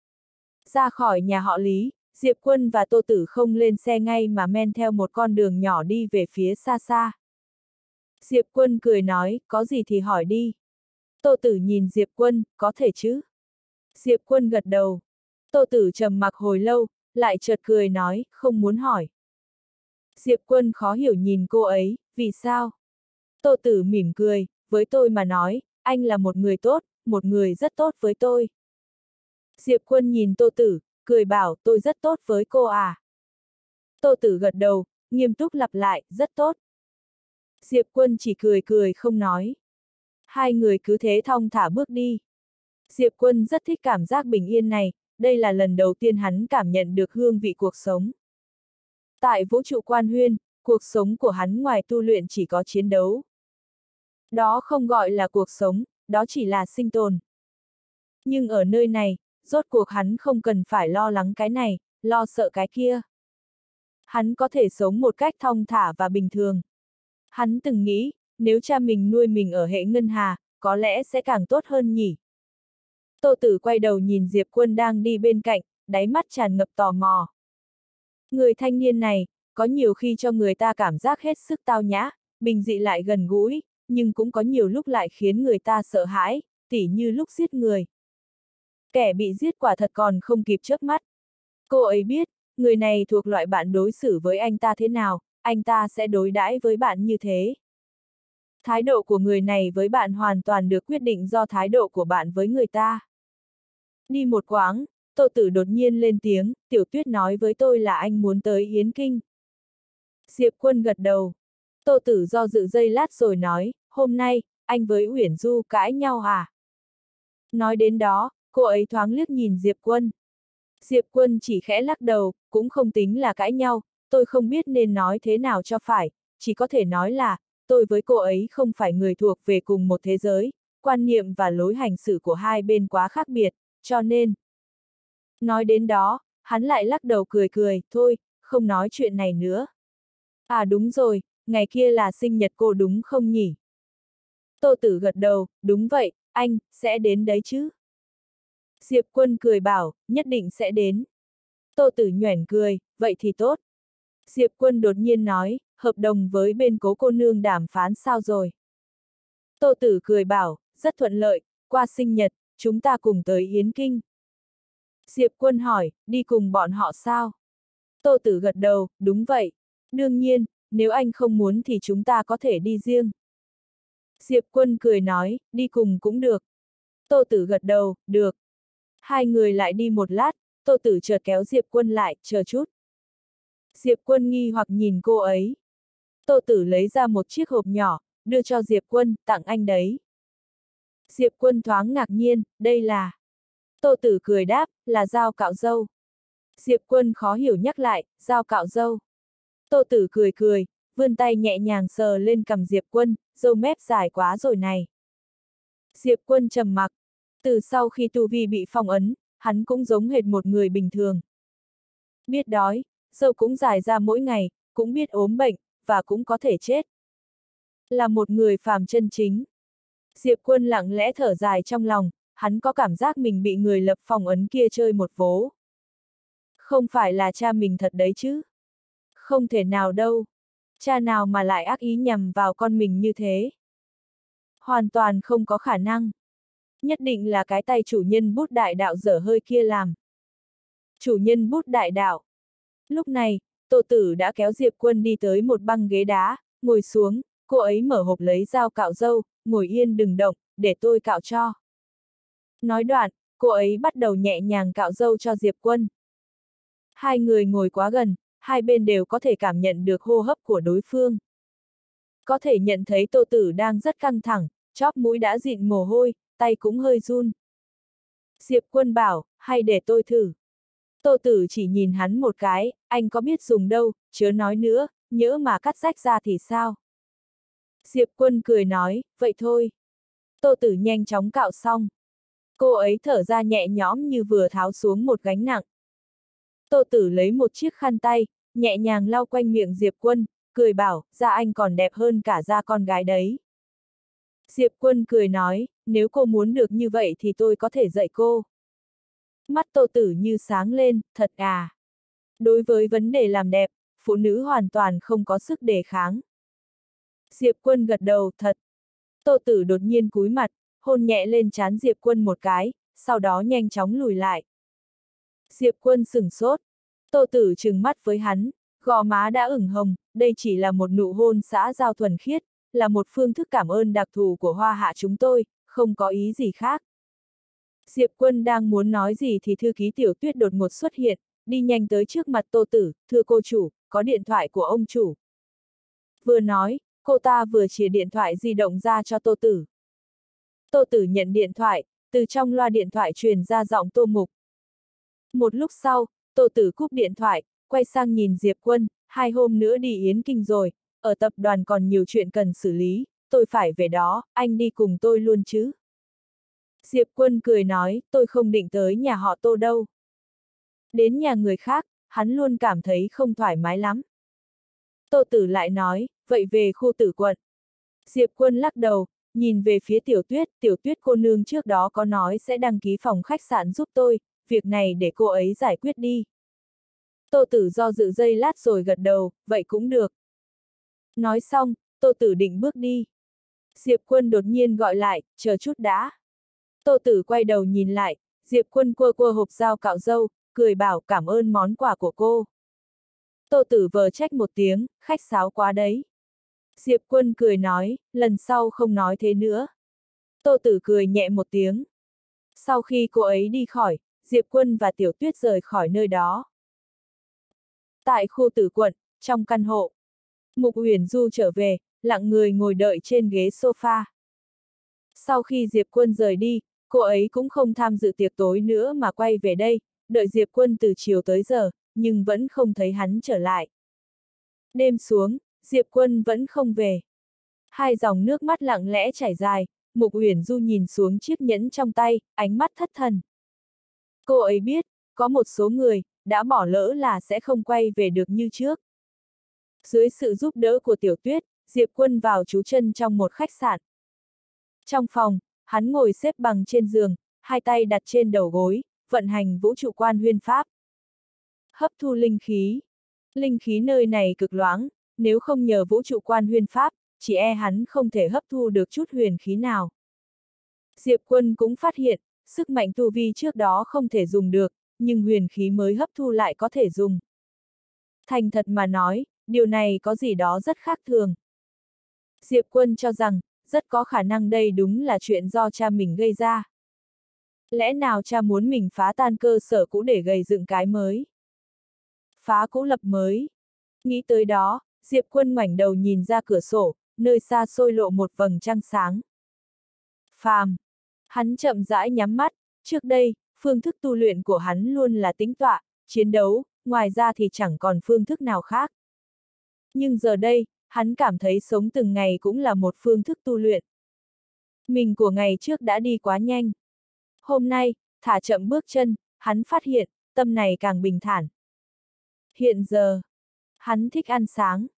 Ra khỏi nhà họ Lý, Diệp Quân và Tô Tử không lên xe ngay mà men theo một con đường nhỏ đi về phía xa xa. Diệp Quân cười nói, có gì thì hỏi đi. Tô Tử nhìn Diệp Quân, có thể chứ? Diệp Quân gật đầu. Tô Tử trầm mặc hồi lâu, lại chợt cười nói, không muốn hỏi. Diệp Quân khó hiểu nhìn cô ấy, vì sao? Tô Tử mỉm cười, với tôi mà nói, anh là một người tốt, một người rất tốt với tôi. Diệp Quân nhìn Tô Tử, cười bảo, tôi rất tốt với cô à? Tô Tử gật đầu, nghiêm túc lặp lại, rất tốt. Diệp Quân chỉ cười cười không nói. Hai người cứ thế thong thả bước đi. Diệp Quân rất thích cảm giác bình yên này, đây là lần đầu tiên hắn cảm nhận được hương vị cuộc sống. Tại vũ trụ Quan Huyên, cuộc sống của hắn ngoài tu luyện chỉ có chiến đấu. Đó không gọi là cuộc sống, đó chỉ là sinh tồn. Nhưng ở nơi này, rốt cuộc hắn không cần phải lo lắng cái này, lo sợ cái kia. Hắn có thể sống một cách thong thả và bình thường. Hắn từng nghĩ, nếu cha mình nuôi mình ở hệ ngân hà, có lẽ sẽ càng tốt hơn nhỉ. Tô Tử quay đầu nhìn Diệp Quân đang đi bên cạnh, đáy mắt tràn ngập tò mò. Người thanh niên này, có nhiều khi cho người ta cảm giác hết sức tao nhã, bình dị lại gần gũi, nhưng cũng có nhiều lúc lại khiến người ta sợ hãi, tỉ như lúc giết người. Kẻ bị giết quả thật còn không kịp chớp mắt. Cô ấy biết, người này thuộc loại bạn đối xử với anh ta thế nào, anh ta sẽ đối đãi với bạn như thế. Thái độ của người này với bạn hoàn toàn được quyết định do thái độ của bạn với người ta. Đi một quãng, Tô Tử đột nhiên lên tiếng, Tiểu Tuyết nói với tôi là anh muốn tới Yến Kinh. Diệp Quân gật đầu. Tô Tử do dự giây lát rồi nói, hôm nay, anh với Uyển Du cãi nhau à? Nói đến đó, cô ấy thoáng liếc nhìn Diệp Quân. Diệp Quân chỉ khẽ lắc đầu, cũng không tính là cãi nhau, tôi không biết nên nói thế nào cho phải, chỉ có thể nói là, tôi với cô ấy không phải người thuộc về cùng một thế giới, quan niệm và lối hành xử của hai bên quá khác biệt, cho nên. Nói đến đó, hắn lại lắc đầu cười cười, thôi, không nói chuyện này nữa. À đúng rồi, ngày kia là sinh nhật cô đúng không nhỉ? Tô Tử gật đầu, đúng vậy, anh, sẽ đến đấy chứ? Diệp Quân cười bảo, nhất định sẽ đến. Tô Tử nhoẻn cười, vậy thì tốt. Diệp Quân đột nhiên nói, hợp đồng với bên Cố cô nương đàm phán sao rồi? Tô Tử cười bảo, rất thuận lợi, qua sinh nhật, chúng ta cùng tới Yến Kinh. Diệp Quân hỏi, đi cùng bọn họ sao? Tô Tử gật đầu, đúng vậy. Đương nhiên, nếu anh không muốn thì chúng ta có thể đi riêng. Diệp Quân cười nói, đi cùng cũng được. Tô Tử gật đầu, được. Hai người lại đi một lát, Tô Tử chợt kéo Diệp Quân lại, chờ chút. Diệp Quân nghi hoặc nhìn cô ấy. Tô Tử lấy ra một chiếc hộp nhỏ, đưa cho Diệp Quân, tặng anh đấy. Diệp Quân thoáng ngạc nhiên, đây là... Tô Tử cười đáp, là dao cạo râu. Diệp Quân khó hiểu nhắc lại, dao cạo râu. Tô Tử cười cười, vươn tay nhẹ nhàng sờ lên cằm Diệp Quân, râu mép dài quá rồi này. Diệp Quân trầm mặc. Từ sau khi tu vi bị phong ấn, hắn cũng giống hệt một người bình thường. Biết đói, râu cũng dài ra mỗi ngày, cũng biết ốm bệnh, và cũng có thể chết. Là một người phàm chân chính. Diệp Quân lặng lẽ thở dài trong lòng, hắn có cảm giác mình bị người lập phong ấn kia chơi một vố. Không phải là cha mình thật đấy chứ? Không thể nào đâu. Cha nào mà lại ác ý nhằm vào con mình như thế? Hoàn toàn không có khả năng. Nhất định là cái tay chủ nhân bút đại đạo dở hơi kia làm. Chủ nhân bút đại đạo. Lúc này, Tô Tử đã kéo Diệp Quân đi tới một băng ghế đá, ngồi xuống, cô ấy mở hộp lấy dao cạo râu, ngồi yên đừng động, để tôi cạo cho. Nói đoạn, cô ấy bắt đầu nhẹ nhàng cạo râu cho Diệp Quân. Hai người ngồi quá gần, hai bên đều có thể cảm nhận được hô hấp của đối phương. Có thể nhận thấy Tô Tử đang rất căng thẳng, chóp mũi đã dịn mồ hôi, tay cũng hơi run. Diệp Quân bảo, hay để tôi thử. Tô Tử chỉ nhìn hắn một cái, anh có biết dùng đâu, chớ nói nữa, nhỡ mà cắt rách ra thì sao? Diệp Quân cười nói, vậy thôi. Tô Tử nhanh chóng cạo xong. Cô ấy thở ra nhẹ nhõm như vừa tháo xuống một gánh nặng. Tô Tử lấy một chiếc khăn tay, nhẹ nhàng lau quanh miệng Diệp Quân, cười bảo, da anh còn đẹp hơn cả da con gái đấy. Diệp Quân cười nói, nếu cô muốn được như vậy thì tôi có thể dạy cô. Mắt Tô Tử như sáng lên, thật à. Đối với vấn đề làm đẹp, phụ nữ hoàn toàn không có sức đề kháng. Diệp Quân gật đầu, thật. Tô Tử đột nhiên cúi mặt, hôn nhẹ lên trán Diệp Quân một cái, sau đó nhanh chóng lùi lại. Diệp Quân sửng sốt. Tô Tử trừng mắt với hắn, gò má đã ửng hồng, đây chỉ là một nụ hôn xã giao thuần khiết, là một phương thức cảm ơn đặc thù của Hoa Hạ chúng tôi, không có ý gì khác. Diệp Quân đang muốn nói gì thì thư ký Tiểu Tuyết đột ngột xuất hiện, đi nhanh tới trước mặt Tô Tử, thưa cô chủ, có điện thoại của ông chủ. Vừa nói, cô ta vừa chìa điện thoại di động ra cho Tô Tử. Tô Tử nhận điện thoại, từ trong loa điện thoại truyền ra giọng Tô Mục. Một lúc sau, Tô Tử cúp điện thoại, quay sang nhìn Diệp Quân, hai hôm nữa đi Yến Kinh rồi, ở tập đoàn còn nhiều chuyện cần xử lý, tôi phải về đó, anh đi cùng tôi luôn chứ. Diệp Quân cười nói, tôi không định tới nhà họ Tô đâu. Đến nhà người khác, hắn luôn cảm thấy không thoải mái lắm. Tô Tử lại nói, vậy về khu Tử quận. Diệp Quân lắc đầu, nhìn về phía Tiểu Tuyết, Tiểu Tuyết cô nương trước đó có nói sẽ đăng ký phòng khách sạn giúp tôi, việc này để cô ấy giải quyết đi. Tô Tử do dự giây lát rồi gật đầu, vậy cũng được. Nói xong, Tô Tử định bước đi. Diệp Quân đột nhiên gọi lại, chờ chút đã. Tô Tử quay đầu nhìn lại, Diệp Quân quơ quơ hộp dao cạo râu, cười bảo cảm ơn món quà của cô. Tô Tử vờ trách một tiếng, khách sáo quá đấy. Diệp Quân cười nói, lần sau không nói thế nữa. Tô Tử cười nhẹ một tiếng. Sau khi cô ấy đi khỏi, Diệp Quân và Tiểu Tuyết rời khỏi nơi đó. Tại khu Tử quận, trong căn hộ, Mục Uyển Du trở về, lặng người ngồi đợi trên ghế sofa. Sau khi Diệp Quân rời đi, cô ấy cũng không tham dự tiệc tối nữa mà quay về đây, đợi Diệp Quân từ chiều tới giờ, nhưng vẫn không thấy hắn trở lại. Đêm xuống, Diệp Quân vẫn không về. Hai dòng nước mắt lặng lẽ chảy dài, Mục Uyển Du nhìn xuống chiếc nhẫn trong tay, ánh mắt thất thần. Cô ấy biết, có một số người, đã bỏ lỡ là sẽ không quay về được như trước. Dưới sự giúp đỡ của Tiểu Tuyết, Diệp Quân vào trú chân trong một khách sạn. Trong phòng, hắn ngồi xếp bằng trên giường, hai tay đặt trên đầu gối, vận hành vũ trụ quan huyên pháp. Hấp thu linh khí. Linh khí nơi này cực loãng, nếu không nhờ vũ trụ quan huyên pháp, chỉ e hắn không thể hấp thu được chút huyền khí nào. Diệp Quân cũng phát hiện, sức mạnh tu vi trước đó không thể dùng được, nhưng huyền khí mới hấp thu lại có thể dùng. Thành thật mà nói, điều này có gì đó rất khác thường. Diệp Quân cho rằng, rất có khả năng đây đúng là chuyện do cha mình gây ra. Lẽ nào cha muốn mình phá tan cơ sở cũ để gây dựng cái mới? Phá cũ lập mới. Nghĩ tới đó, Diệp Quân ngoảnh đầu nhìn ra cửa sổ, nơi xa xôi lộ một vầng trăng sáng. Phàm. Hắn chậm rãi nhắm mắt, trước đây, phương thức tu luyện của hắn luôn là tĩnh tọa, chiến đấu, ngoài ra thì chẳng còn phương thức nào khác. Nhưng giờ đây, hắn cảm thấy sống từng ngày cũng là một phương thức tu luyện. Mình của ngày trước đã đi quá nhanh. Hôm nay, thả chậm bước chân, hắn phát hiện, tâm này càng bình thản. Hiện giờ, hắn thích ăn sáng.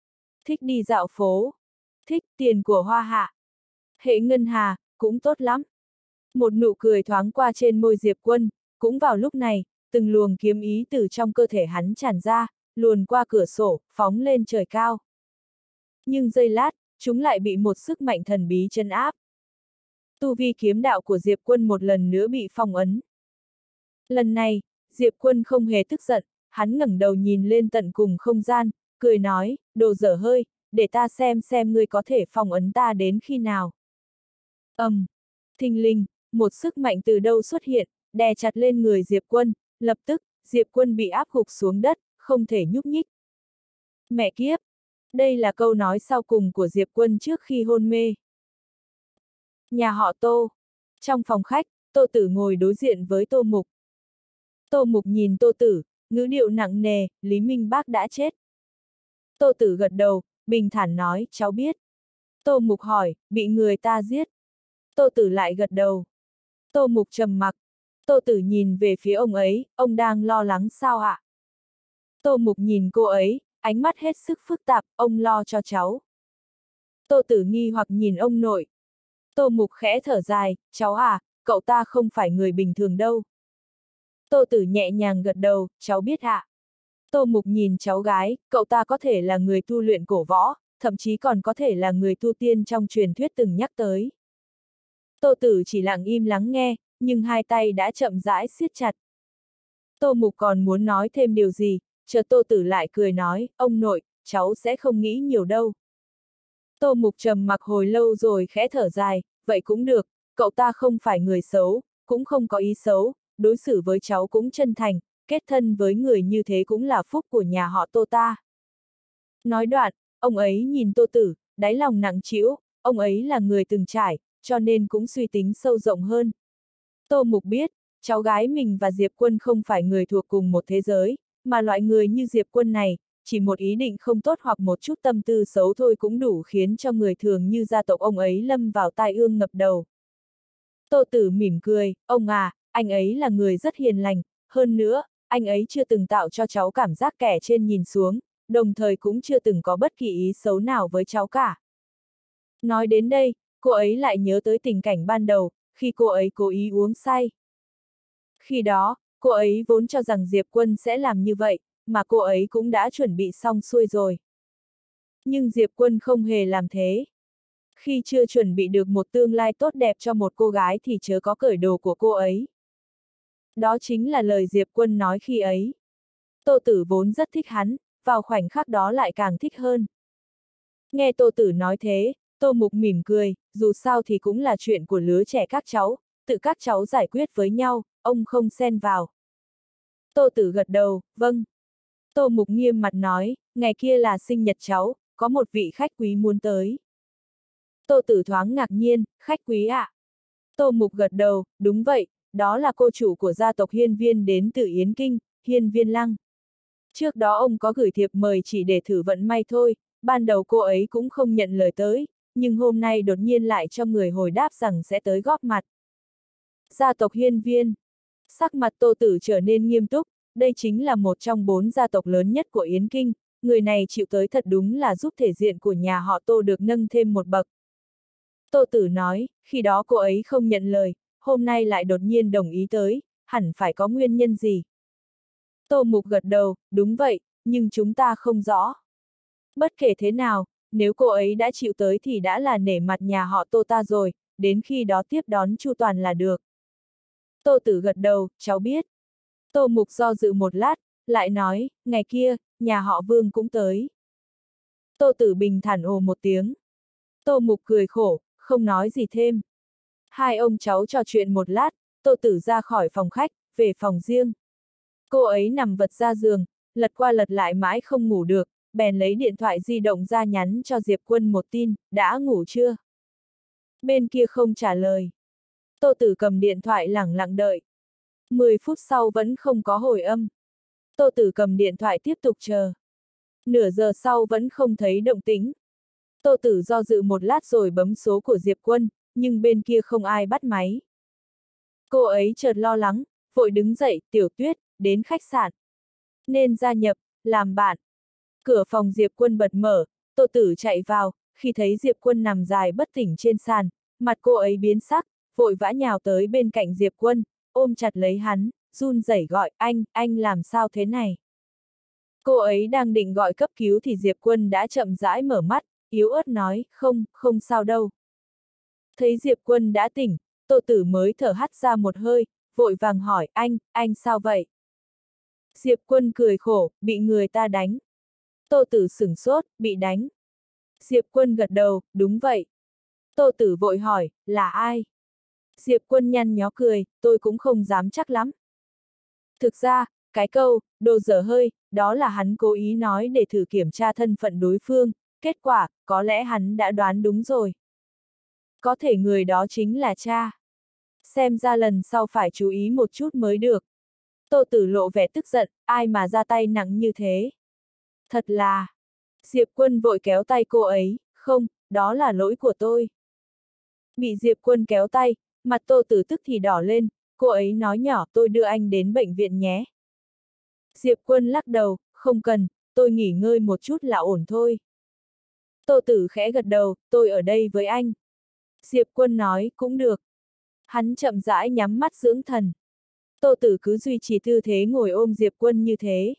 Thích đi dạo phố. Thích tiền của Hoa Hạ. Hệ Ngân Hà, cũng tốt lắm. Một nụ cười thoáng qua trên môi Diệp Quân, cũng vào lúc này, từng luồng kiếm ý từ trong cơ thể hắn tràn ra, luồn qua cửa sổ, phóng lên trời cao. Nhưng giây lát, chúng lại bị một sức mạnh thần bí trấn áp. Tu vi kiếm đạo của Diệp Quân một lần nữa bị phong ấn. Lần này, Diệp Quân không hề tức giận, hắn ngẩng đầu nhìn lên tận cùng không gian, cười nói, đồ dở hơi, để ta xem xem ngươi có thể phong ấn ta đến khi nào. Ầm, um, thình lình, một sức mạnh từ đâu xuất hiện, đè chặt lên người Diệp Quân, lập tức, Diệp Quân bị áp gục xuống đất, không thể nhúc nhích. Mẹ kiếp! Đây là câu nói sau cùng của Diệp Quân trước khi hôn mê. Nhà họ Tô. Trong phòng khách, Tô Tử ngồi đối diện với Tô Mục. Tô Mục nhìn Tô Tử, ngữ điệu nặng nề, Lý Minh Bác đã chết. Tô Tử gật đầu, bình thản nói, cháu biết. Tô Mục hỏi, bị người ta giết. Tô Tử lại gật đầu. Tô Mục trầm mặc. Tô Tử nhìn về phía ông ấy, ông đang lo lắng sao ạ? Tô Mục nhìn cô ấy, ánh mắt hết sức phức tạp, ông lo cho cháu. Tô Tử nghi hoặc nhìn ông nội. Tô Mục khẽ thở dài, cháu à, cậu ta không phải người bình thường đâu. Tô Tử nhẹ nhàng gật đầu, cháu biết ạ. Tô Mục nhìn cháu gái, cậu ta có thể là người tu luyện cổ võ, thậm chí còn có thể là người tu tiên trong truyền thuyết từng nhắc tới. Tô Tử chỉ lặng im lắng nghe, nhưng hai tay đã chậm rãi siết chặt. Tô Mục còn muốn nói thêm điều gì, chợt Tô Tử lại cười nói, ông nội, cháu sẽ không nghĩ nhiều đâu. Tô Mục trầm mặc hồi lâu rồi khẽ thở dài, vậy cũng được, cậu ta không phải người xấu, cũng không có ý xấu, đối xử với cháu cũng chân thành, kết thân với người như thế cũng là phúc của nhà họ Tô ta. Nói đoạn, ông ấy nhìn Tô Tử, đáy lòng nặng trĩu, ông ấy là người từng trải, cho nên cũng suy tính sâu rộng hơn. Tô Mục biết, cháu gái mình và Diệp Quân không phải người thuộc cùng một thế giới, mà loại người như Diệp Quân này, chỉ một ý định không tốt hoặc một chút tâm tư xấu thôi cũng đủ khiến cho người thường như gia tộc ông ấy lâm vào tai ương ngập đầu. Tô Tử mỉm cười, ông à, anh ấy là người rất hiền lành, hơn nữa, anh ấy chưa từng tạo cho cháu cảm giác kẻ trên nhìn xuống, đồng thời cũng chưa từng có bất kỳ ý xấu nào với cháu cả. Nói đến đây, cô ấy lại nhớ tới tình cảnh ban đầu, khi cô ấy cố ý uống say. Khi đó, cô ấy vốn cho rằng Diệp Quân sẽ làm như vậy, mà cô ấy cũng đã chuẩn bị xong xuôi rồi. Nhưng Diệp Quân không hề làm thế. Khi chưa chuẩn bị được một tương lai tốt đẹp cho một cô gái thì chớ có cởi đồ của cô ấy. Đó chính là lời Diệp Quân nói khi ấy. Tô Tử vốn rất thích hắn, vào khoảnh khắc đó lại càng thích hơn. Nghe Tô Tử nói thế, Tô Mục mỉm cười, dù sao thì cũng là chuyện của lứa trẻ các cháu, tự các cháu giải quyết với nhau, ông không xen vào. Tô Tử gật đầu, vâng. Tô Mục nghiêm mặt nói, ngày kia là sinh nhật cháu, có một vị khách quý muốn tới. Tô Tử thoáng ngạc nhiên, khách quý ạ. À? Tô Mục gật đầu, đúng vậy, đó là cô chủ của gia tộc Hiên Viên đến từ Yến Kinh, Hiên Viên Lăng. Trước đó ông có gửi thiệp mời chỉ để thử vận may thôi, ban đầu cô ấy cũng không nhận lời tới, nhưng hôm nay đột nhiên lại cho người hồi đáp rằng sẽ tới góp mặt. Gia tộc Hiên Viên. Sắc mặt Tô Tử trở nên nghiêm túc, đây chính là một trong bốn gia tộc lớn nhất của Yến Kinh, người này chịu tới thật đúng là giúp thể diện của nhà họ Tô được nâng thêm một bậc. Tô Tử nói, khi đó cô ấy không nhận lời, hôm nay lại đột nhiên đồng ý tới, hẳn phải có nguyên nhân gì. Tô Mục gật đầu, đúng vậy, nhưng chúng ta không rõ. Bất kể thế nào, nếu cô ấy đã chịu tới thì đã là nể mặt nhà họ Tô ta rồi, đến khi đó tiếp đón chu toàn là được. Tô Tử gật đầu, cháu biết. Tô Mục do dự một lát, lại nói, ngày kia, nhà họ Vương cũng tới. Tô Tử bình thản ồ một tiếng. Tô Mục cười khổ, không nói gì thêm. Hai ông cháu trò chuyện một lát, Tô Tử ra khỏi phòng khách, về phòng riêng. Cô ấy nằm vật ra giường, lật qua lật lại mãi không ngủ được, bèn lấy điện thoại di động ra nhắn cho Diệp Quân một tin, đã ngủ chưa? Bên kia không trả lời. Tô Tử cầm điện thoại lẳng lặng đợi. Mười phút sau vẫn không có hồi âm. Tô Tử cầm điện thoại tiếp tục chờ. Nửa giờ sau vẫn không thấy động tĩnh. Tô Tử do dự một lát rồi bấm số của Diệp Quân, nhưng bên kia không ai bắt máy. Cô ấy chợt lo lắng, vội đứng dậy, Tiểu Tuyết, đến khách sạn. Nên gia nhập, làm bạn. Cửa phòng Diệp Quân bật mở, Tô Tử chạy vào, khi thấy Diệp Quân nằm dài bất tỉnh trên sàn, mặt cô ấy biến sắc, vội vã nhào tới bên cạnh Diệp Quân, ôm chặt lấy hắn, run rẩy gọi, anh, anh làm sao thế này? Cô ấy đang định gọi cấp cứu thì Diệp Quân đã chậm rãi mở mắt, yếu ớt nói, không, không sao đâu. Thấy Diệp Quân đã tỉnh, Tô Tử mới thở hắt ra một hơi, vội vàng hỏi, anh, anh sao vậy? Diệp Quân cười khổ, bị người ta đánh. Tô Tử sửng sốt, bị đánh. Diệp Quân gật đầu, đúng vậy. Tô Tử vội hỏi, là ai? Diệp Quân nhăn nhó cười, tôi cũng không dám chắc lắm. Thực ra, cái câu, đồ dở hơi, đó là hắn cố ý nói để thử kiểm tra thân phận đối phương, kết quả, có lẽ hắn đã đoán đúng rồi. Có thể người đó chính là cha. Xem ra lần sau phải chú ý một chút mới được. Tô Tử lộ vẻ tức giận, ai mà ra tay nặng như thế? Thật là... Diệp Quân vội kéo tay cô ấy, không, đó là lỗi của tôi. Bị Diệp Quân kéo tay, mặt Tô Tử tức thì đỏ lên, cô ấy nói nhỏ, tôi đưa anh đến bệnh viện nhé. Diệp Quân lắc đầu, không cần, tôi nghỉ ngơi một chút là ổn thôi. Tô Tử khẽ gật đầu, tôi ở đây với anh. Diệp Quân nói, cũng được. Hắn chậm rãi nhắm mắt dưỡng thần. Tô Tử cứ duy trì tư thế ngồi ôm Diệp Quân như thế.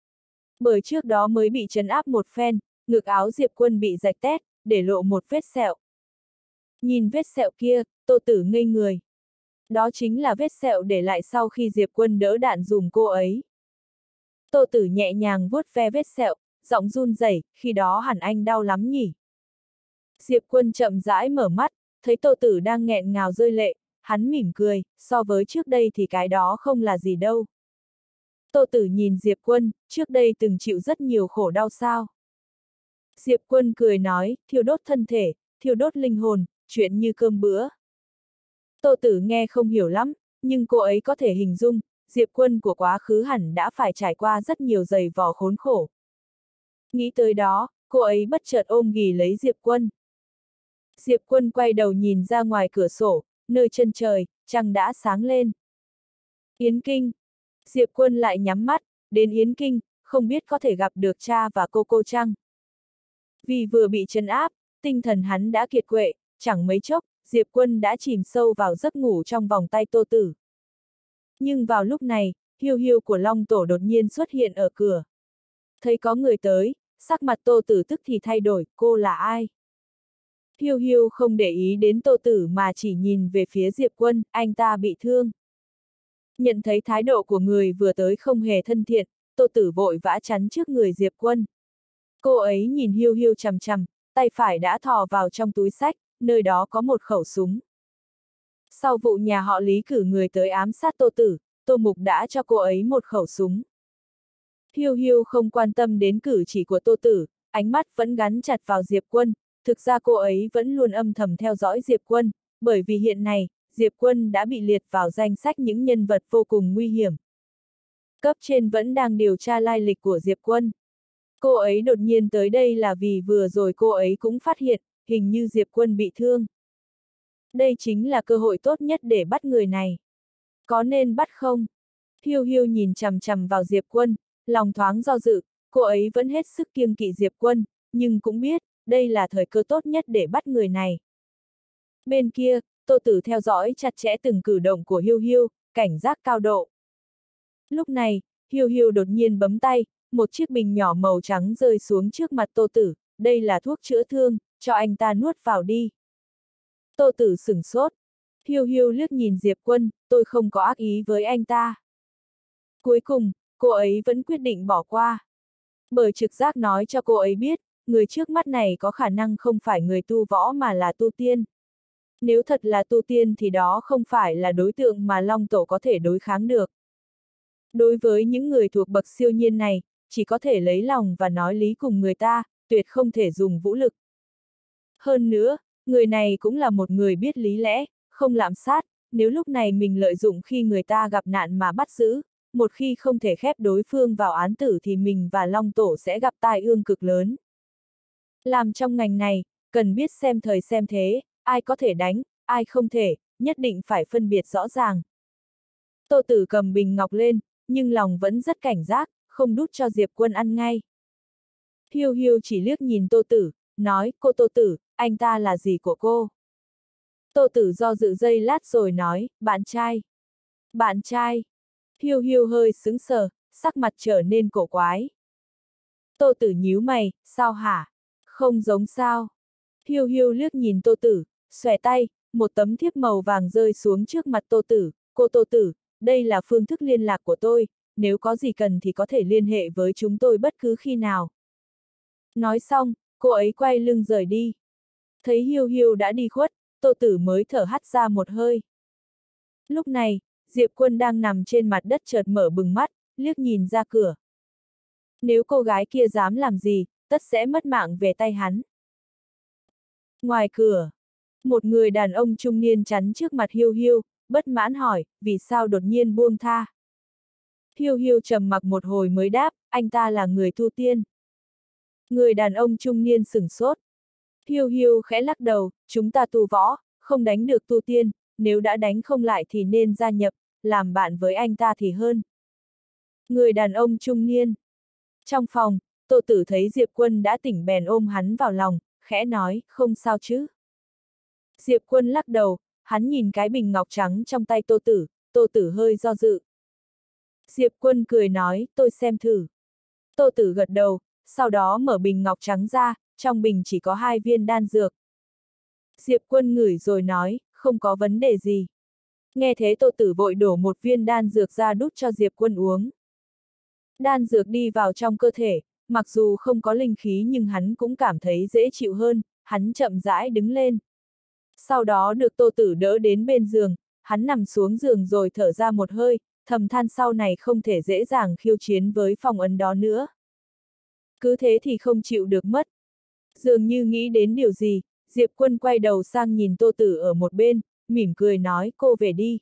Bởi trước đó mới bị trấn áp một phen, ngực áo Diệp Quân bị rạch tét, để lộ một vết sẹo. Nhìn vết sẹo kia, Tô Tử ngây người. Đó chính là vết sẹo để lại sau khi Diệp Quân đỡ đạn dùm cô ấy. Tô Tử nhẹ nhàng vuốt ve vết sẹo, giọng run rẩy, khi đó hẳn anh đau lắm nhỉ. Diệp Quân chậm rãi mở mắt, thấy Tô Tử đang nghẹn ngào rơi lệ, hắn mỉm cười, so với trước đây thì cái đó không là gì đâu. Tô Tử nhìn Diệp Quân, trước đây từng chịu rất nhiều khổ đau sao. Diệp Quân cười nói, thiêu đốt thân thể, thiêu đốt linh hồn, chuyện như cơm bữa. Tô Tử nghe không hiểu lắm, nhưng cô ấy có thể hình dung, Diệp Quân của quá khứ hẳn đã phải trải qua rất nhiều giày vò khốn khổ. Nghĩ tới đó, cô ấy bất chợt ôm ghì lấy Diệp Quân. Diệp Quân quay đầu nhìn ra ngoài cửa sổ, nơi chân trời, trăng đã sáng lên. Yến Kinh. Diệp Quân lại nhắm mắt, đến Yến Kinh, không biết có thể gặp được cha và cô cô chăng. Vì vừa bị trấn áp, tinh thần hắn đã kiệt quệ, chẳng mấy chốc, Diệp Quân đã chìm sâu vào giấc ngủ trong vòng tay Tô Tử. Nhưng vào lúc này, Hiu Hiu của Long Tổ đột nhiên xuất hiện ở cửa. Thấy có người tới, sắc mặt Tô Tử tức thì thay đổi, cô là ai? Hiu Hiu không để ý đến Tô Tử mà chỉ nhìn về phía Diệp Quân, anh ta bị thương. Nhận thấy thái độ của người vừa tới không hề thân thiện, Tô Tử vội vã chắn trước người Diệp Quân. Cô ấy nhìn Hiu Hiu chằm chằm, tay phải đã thò vào trong túi xách, nơi đó có một khẩu súng. Sau vụ nhà họ Lý cử người tới ám sát Tô Tử, Tô Mục đã cho cô ấy một khẩu súng. Hiu Hiu không quan tâm đến cử chỉ của Tô Tử, ánh mắt vẫn gắn chặt vào Diệp Quân, thực ra cô ấy vẫn luôn âm thầm theo dõi Diệp Quân, bởi vì hiện nay, Diệp Quân đã bị liệt vào danh sách những nhân vật vô cùng nguy hiểm. Cấp trên vẫn đang điều tra lai lịch của Diệp Quân. Cô ấy đột nhiên tới đây là vì vừa rồi cô ấy cũng phát hiện, hình như Diệp Quân bị thương. Đây chính là cơ hội tốt nhất để bắt người này. Có nên bắt không? Hiu Hiu nhìn chằm chằm vào Diệp Quân, lòng thoáng do dự, cô ấy vẫn hết sức kiêng kỵ Diệp Quân, nhưng cũng biết, đây là thời cơ tốt nhất để bắt người này. Bên kia, Tô Tử theo dõi chặt chẽ từng cử động của Hiu Hiu, cảnh giác cao độ. Lúc này, Hiu Hiu đột nhiên bấm tay, một chiếc bình nhỏ màu trắng rơi xuống trước mặt Tô Tử, đây là thuốc chữa thương, cho anh ta nuốt vào đi. Tô Tử sửng sốt. Hiu Hiu liếc nhìn Diệp Quân, tôi không có ác ý với anh ta. Cuối cùng, cô ấy vẫn quyết định bỏ qua. Bởi trực giác nói cho cô ấy biết, người trước mắt này có khả năng không phải người tu võ mà là tu tiên. Nếu thật là tu tiên thì đó không phải là đối tượng mà Long Tổ có thể đối kháng được. Đối với những người thuộc bậc siêu nhiên này, chỉ có thể lấy lòng và nói lý cùng người ta, tuyệt không thể dùng vũ lực. Hơn nữa, người này cũng là một người biết lý lẽ, không lạm sát, nếu lúc này mình lợi dụng khi người ta gặp nạn mà bắt giữ, một khi không thể khép đối phương vào án tử thì mình và Long Tổ sẽ gặp tai ương cực lớn. Làm trong ngành này, cần biết xem thời xem thế, ai có thể đánh, ai không thể, nhất định phải phân biệt rõ ràng. Tô Tử cầm bình ngọc lên, nhưng lòng vẫn rất cảnh giác, không đút cho Diệp Quân ăn ngay. Hiu Hiu chỉ liếc nhìn Tô Tử, nói, cô Tô Tử, anh ta là gì của cô? Tô Tử do dự giây lát rồi nói, bạn trai. Bạn trai. Hiu Hiu hơi sững sờ, sắc mặt trở nên cổ quái. Tô Tử nhíu mày, sao hả? Không giống sao. Hiu Hiu liếc nhìn Tô Tử, xòe tay, một tấm thiếp màu vàng rơi xuống trước mặt Tô Tử, cô Tô Tử, đây là phương thức liên lạc của tôi, nếu có gì cần thì có thể liên hệ với chúng tôi bất cứ khi nào. Nói xong, cô ấy quay lưng rời đi. Thấy Hiu Hiu đã đi khuất, Tô Tử mới thở hắt ra một hơi. Lúc này, Diệp Quân đang nằm trên mặt đất chợt mở bừng mắt, liếc nhìn ra cửa. Nếu cô gái kia dám làm gì, tất sẽ mất mạng về tay hắn. Ngoài cửa, một người đàn ông trung niên chắn trước mặt Hiu Hiu, bất mãn hỏi, vì sao đột nhiên buông tha. Hiu Hiu trầm mặc một hồi mới đáp, anh ta là người tu tiên. Người đàn ông trung niên sửng sốt. Hiu Hiu khẽ lắc đầu, chúng ta tu võ, không đánh được tu tiên, nếu đã đánh không lại thì nên gia nhập, làm bạn với anh ta thì hơn. Người đàn ông trung niên. Trong phòng, Tô Tử thấy Diệp Quân đã tỉnh bèn ôm hắn vào lòng, khẽ nói, không sao chứ. Diệp Quân lắc đầu, hắn nhìn cái bình ngọc trắng trong tay Tô Tử, Tô Tử hơi do dự. Diệp Quân cười nói, tôi xem thử. Tô Tử gật đầu, sau đó mở bình ngọc trắng ra, trong bình chỉ có hai viên đan dược. Diệp Quân ngửi rồi nói, không có vấn đề gì. Nghe thế Tô Tử vội đổ một viên đan dược ra đút cho Diệp Quân uống. Đan dược đi vào trong cơ thể, mặc dù không có linh khí nhưng hắn cũng cảm thấy dễ chịu hơn, hắn chậm rãi đứng lên. Sau đó được Tô Tử đỡ đến bên giường, hắn nằm xuống giường rồi thở ra một hơi, thầm than sau này không thể dễ dàng khiêu chiến với phong ấn đó nữa. Cứ thế thì không chịu được mất. Dường như nghĩ đến điều gì, Diệp Quân quay đầu sang nhìn Tô Tử ở một bên, mỉm cười nói, cô về đi.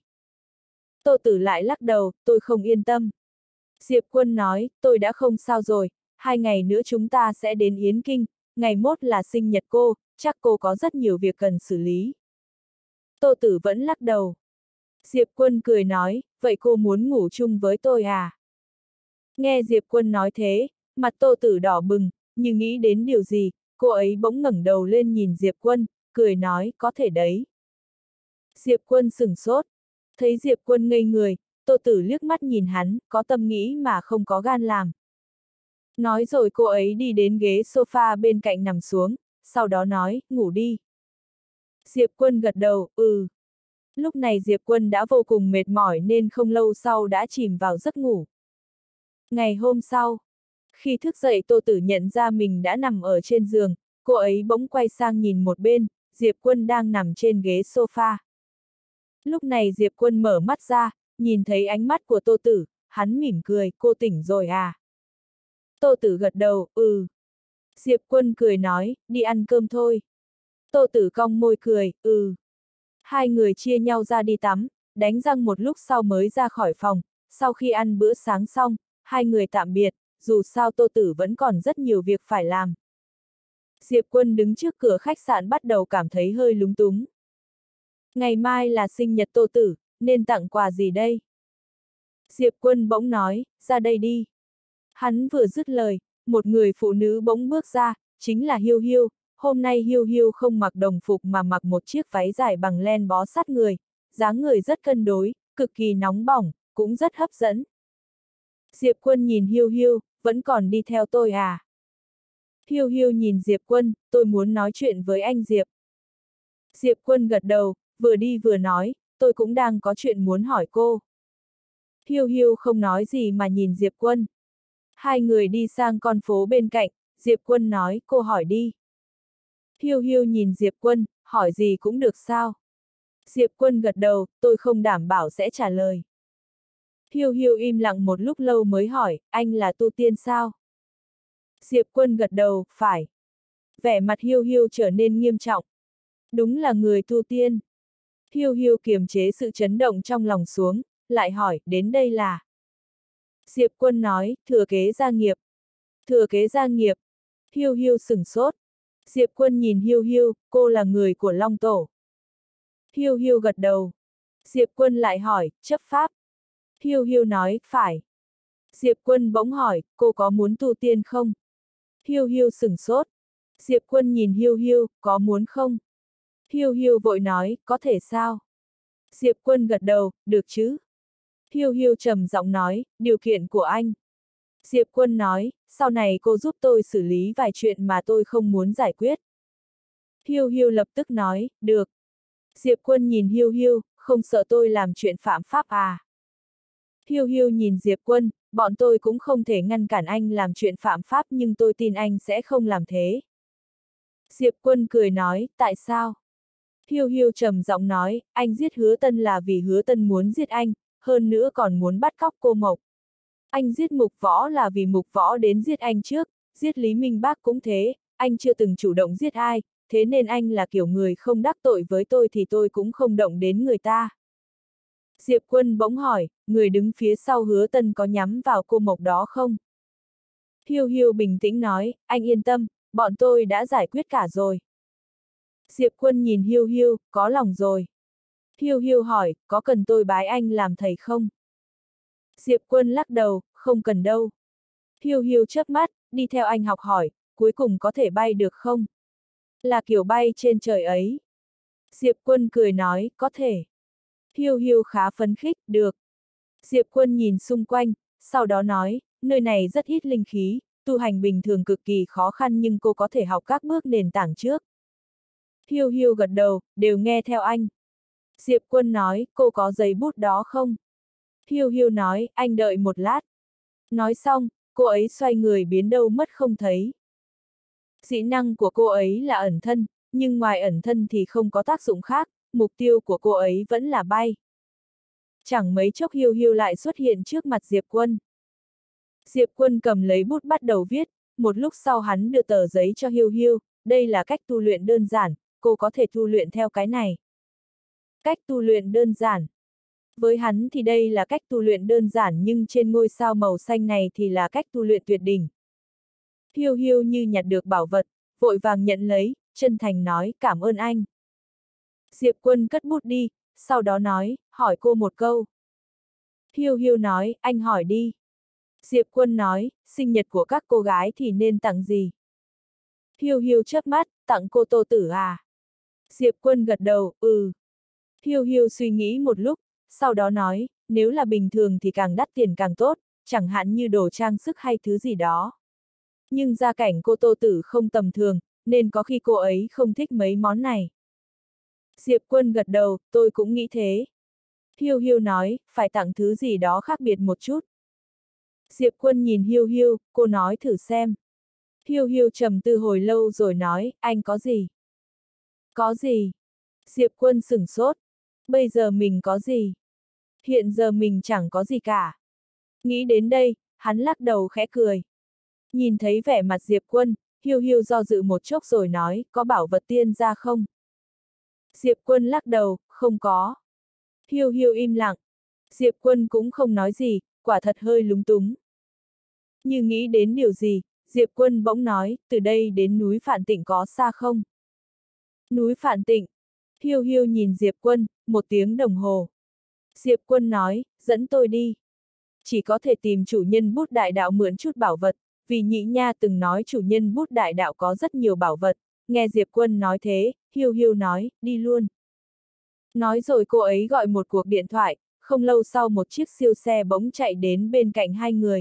Tô Tử lại lắc đầu, tôi không yên tâm. Diệp Quân nói, tôi đã không sao rồi, hai ngày nữa chúng ta sẽ đến Yến Kinh, ngày mốt là sinh nhật cô, chắc cô có rất nhiều việc cần xử lý. Tô Tử vẫn lắc đầu. Diệp Quân cười nói, vậy cô muốn ngủ chung với tôi à? Nghe Diệp Quân nói thế, mặt Tô Tử đỏ bừng, như nghĩ đến điều gì, cô ấy bỗng ngẩng đầu lên nhìn Diệp Quân, cười nói, có thể đấy. Diệp Quân sửng sốt, thấy Diệp Quân ngây người, Tô Tử liếc mắt nhìn hắn, có tâm nghĩ mà không có gan làm. Nói rồi cô ấy đi đến ghế sofa bên cạnh nằm xuống, sau đó nói, ngủ đi. Diệp Quân gật đầu, ừ. Lúc này Diệp Quân đã vô cùng mệt mỏi nên không lâu sau đã chìm vào giấc ngủ. Ngày hôm sau, khi thức dậy Tô Tử nhận ra mình đã nằm ở trên giường, cô ấy bỗng quay sang nhìn một bên, Diệp Quân đang nằm trên ghế sofa. Lúc này Diệp Quân mở mắt ra, nhìn thấy ánh mắt của Tô Tử, hắn mỉm cười, cô tỉnh rồi à? Tô Tử gật đầu, ừ. Diệp Quân cười nói, đi ăn cơm thôi. Tô Tử cong môi cười, ừ. Hai người chia nhau ra đi tắm, đánh răng một lúc sau mới ra khỏi phòng, sau khi ăn bữa sáng xong, hai người tạm biệt, dù sao Tô Tử vẫn còn rất nhiều việc phải làm. Diệp Quân đứng trước cửa khách sạn bắt đầu cảm thấy hơi lúng túng. Ngày mai là sinh nhật Tô Tử, nên tặng quà gì đây? Diệp Quân bỗng nói, ra đây đi. Hắn vừa dứt lời, một người phụ nữ bỗng bước ra, chính là Hiu Hiu. Hôm nay Hiu Hiu không mặc đồng phục mà mặc một chiếc váy dài bằng len bó sát người, dáng người rất cân đối, cực kỳ nóng bỏng, cũng rất hấp dẫn. Diệp Quân nhìn Hiu Hiu, vẫn còn đi theo tôi à? Hiu Hiu nhìn Diệp Quân, tôi muốn nói chuyện với anh Diệp. Diệp Quân gật đầu, vừa đi vừa nói, tôi cũng đang có chuyện muốn hỏi cô. Hiu Hiu không nói gì mà nhìn Diệp Quân. Hai người đi sang con phố bên cạnh, Diệp Quân nói, cô hỏi đi. Hiu Hiu nhìn Diệp Quân, hỏi gì cũng được sao? Diệp Quân gật đầu, tôi không đảm bảo sẽ trả lời. Hiu Hiu im lặng một lúc lâu mới hỏi, anh là tu tiên sao? Diệp Quân gật đầu, phải. Vẻ mặt Hiu Hiu trở nên nghiêm trọng. Đúng là người tu tiên. Hiu Hiu kiềm chế sự chấn động trong lòng xuống, lại hỏi, đến đây là? Diệp Quân nói, thừa kế gia nghiệp. Thừa kế gia nghiệp. Hiu Hiu sửng sốt. Diệp Quân nhìn Hiu Hiu, cô là người của Long Tổ. Hiu Hiu gật đầu. Diệp Quân lại hỏi, chấp pháp. Hiu Hiu nói, phải. Diệp Quân bỗng hỏi, cô có muốn tu tiên không? Hiu Hiu sửng sốt. Diệp Quân nhìn Hiu Hiu, có muốn không? Hiu Hiu vội nói, có thể sao? Diệp Quân gật đầu, được chứ? Hiu Hiu trầm giọng nói, điều kiện của anh. Diệp Quân nói, sau này cô giúp tôi xử lý vài chuyện mà tôi không muốn giải quyết. Hiu Hiu lập tức nói, được. Diệp Quân nhìn Hiu Hiu, không sợ tôi làm chuyện phạm pháp à? Hiu Hiu nhìn Diệp Quân, bọn tôi cũng không thể ngăn cản anh làm chuyện phạm pháp nhưng tôi tin anh sẽ không làm thế. Diệp Quân cười nói, tại sao? Hiu Hiu trầm giọng nói, anh giết Hứa Tân là vì Hứa Tân muốn giết anh, hơn nữa còn muốn bắt cóc cô Mộc. Anh giết Mục Võ là vì Mục Võ đến giết anh trước, giết Lý Minh Bác cũng thế, anh chưa từng chủ động giết ai, thế nên anh là kiểu người không đắc tội với tôi thì tôi cũng không động đến người ta. Diệp Quân bỗng hỏi, người đứng phía sau Hứa Tân có nhắm vào cô Mộc đó không? Hiu Hiu bình tĩnh nói, anh yên tâm, bọn tôi đã giải quyết cả rồi. Diệp Quân nhìn Hiu Hiu, có lòng rồi. Hiu Hiu hỏi, có cần tôi bái anh làm thầy không? Diệp Quân lắc đầu, không cần đâu. Hiu Hiu chớp mắt, đi theo anh học hỏi, cuối cùng có thể bay được không? Là kiểu bay trên trời ấy. Diệp Quân cười nói, có thể. Hiu Hiu khá phấn khích, được. Diệp Quân nhìn xung quanh, sau đó nói, nơi này rất ít linh khí, tu hành bình thường cực kỳ khó khăn nhưng cô có thể học các bước nền tảng trước. Hiu Hiu gật đầu, đều nghe theo anh. Diệp Quân nói, cô có giấy bút đó không? Hiu Hiu nói, anh đợi một lát. Nói xong, cô ấy xoay người biến đâu mất không thấy. Kỹ năng của cô ấy là ẩn thân, nhưng ngoài ẩn thân thì không có tác dụng khác, mục tiêu của cô ấy vẫn là bay. Chẳng mấy chốc Hiu Hiu lại xuất hiện trước mặt Diệp Quân. Diệp Quân cầm lấy bút bắt đầu viết, một lúc sau hắn đưa tờ giấy cho Hiu Hiu, đây là cách tu luyện đơn giản, cô có thể tu luyện theo cái này. Cách tu luyện đơn giản. Với hắn thì đây là cách tu luyện đơn giản nhưng trên ngôi sao màu xanh này thì là cách tu luyện tuyệt đỉnh. Hiu Hiu như nhặt được bảo vật, vội vàng nhận lấy, chân thành nói, cảm ơn anh. Diệp Quân cất bút đi, sau đó nói, hỏi cô một câu. Hiu Hiu nói, anh hỏi đi. Diệp Quân nói, sinh nhật của các cô gái thì nên tặng gì? Hiu Hiu chớp mắt, tặng cô Tô Tử à? Diệp Quân gật đầu, ừ. Hiu Hiu suy nghĩ một lúc, sau đó nói, nếu là bình thường thì càng đắt tiền càng tốt, chẳng hạn như đồ trang sức hay thứ gì đó. Nhưng gia cảnh cô Tô Tử không tầm thường, nên có khi cô ấy không thích mấy món này. Diệp Quân gật đầu, tôi cũng nghĩ thế. Hiu Hiu nói, phải tặng thứ gì đó khác biệt một chút. Diệp Quân nhìn Hiu Hiu, cô nói thử xem. Hiu Hiu trầm tư hồi lâu rồi nói, anh có gì? Có gì? Diệp Quân sửng sốt. Bây giờ mình có gì? Hiện giờ mình chẳng có gì cả. Nghĩ đến đây, hắn lắc đầu khẽ cười. Nhìn thấy vẻ mặt Diệp Quân, Hiu Hiu do dự một chốc rồi nói, có bảo vật tiên gia không? Diệp Quân lắc đầu, không có. Hiu Hiu im lặng. Diệp Quân cũng không nói gì, quả thật hơi lúng túng. Như nghĩ đến điều gì, Diệp Quân bỗng nói, từ đây đến núi Phạn Tịnh có xa không? Núi Phạn Tịnh. Hiu Hiu nhìn Diệp Quân, một tiếng đồng hồ. Diệp Quân nói, dẫn tôi đi. Chỉ có thể tìm chủ nhân bút đại đạo mượn chút bảo vật, vì Nhị Nha từng nói chủ nhân bút đại đạo có rất nhiều bảo vật. Nghe Diệp Quân nói thế, Hiu Hiu nói, đi luôn. Nói rồi cô ấy gọi một cuộc điện thoại, không lâu sau một chiếc siêu xe bỗng chạy đến bên cạnh hai người.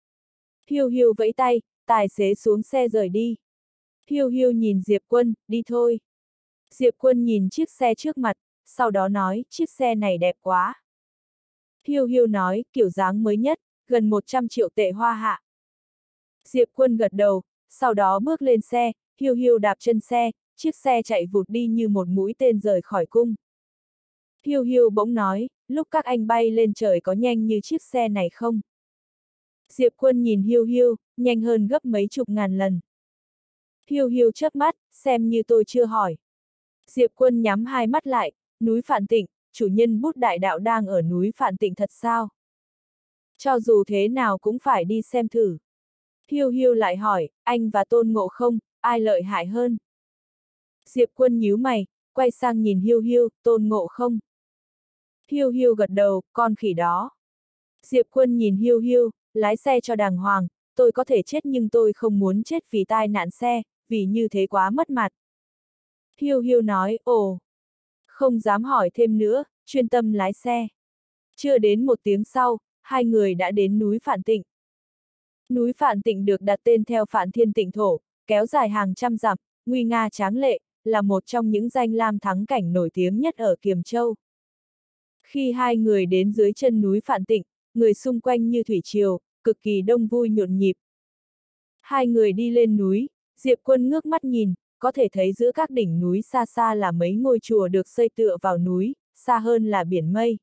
Hiu Hiu vẫy tay, tài xế xuống xe rời đi. Hiu Hiu nhìn Diệp Quân, đi thôi. Diệp Quân nhìn chiếc xe trước mặt, sau đó nói, chiếc xe này đẹp quá. Hiu Hiu nói, kiểu dáng mới nhất, gần một trăm triệu tệ Hoa Hạ. Diệp Quân gật đầu, sau đó bước lên xe, Hiu Hiu đạp chân xe, chiếc xe chạy vụt đi như một mũi tên rời khỏi cung. Hiu Hiu bỗng nói, lúc các anh bay lên trời có nhanh như chiếc xe này không? Diệp Quân nhìn Hiu Hiu, nhanh hơn gấp mấy chục ngàn lần. Hiu Hiu chớp mắt, xem như tôi chưa hỏi. Diệp Quân nhắm hai mắt lại, núi Phạn Tịnh, chủ nhân bút đại đạo đang ở núi Phạn Tịnh thật sao? Cho dù thế nào cũng phải đi xem thử. Hiu Hiu lại hỏi, anh và Tôn Ngộ Không, ai lợi hại hơn? Diệp Quân nhíu mày, quay sang nhìn Hiu Hiu, Tôn Ngộ Không. Hiu Hiu gật đầu, con khỉ đó. Diệp Quân nhìn Hiu Hiu, lái xe cho đàng hoàng, tôi có thể chết nhưng tôi không muốn chết vì tai nạn xe, vì như thế quá mất mặt. Hiêu Hiêu nói, ồ, không dám hỏi thêm nữa, chuyên tâm lái xe. Chưa đến một tiếng sau, hai người đã đến núi Phạn Tịnh. Núi Phạn Tịnh được đặt tên theo Phạn Thiên Tịnh Thổ, kéo dài hàng trăm dặm, nguy nga tráng lệ, là một trong những danh lam thắng cảnh nổi tiếng nhất ở Kiềm Châu. Khi hai người đến dưới chân núi Phạn Tịnh, người xung quanh như thủy triều, cực kỳ đông vui nhộn nhịp. Hai người đi lên núi, Diệp Quân ngước mắt nhìn, có thể thấy giữa các đỉnh núi xa xa là mấy ngôi chùa được xây tựa vào núi, xa hơn là biển mây.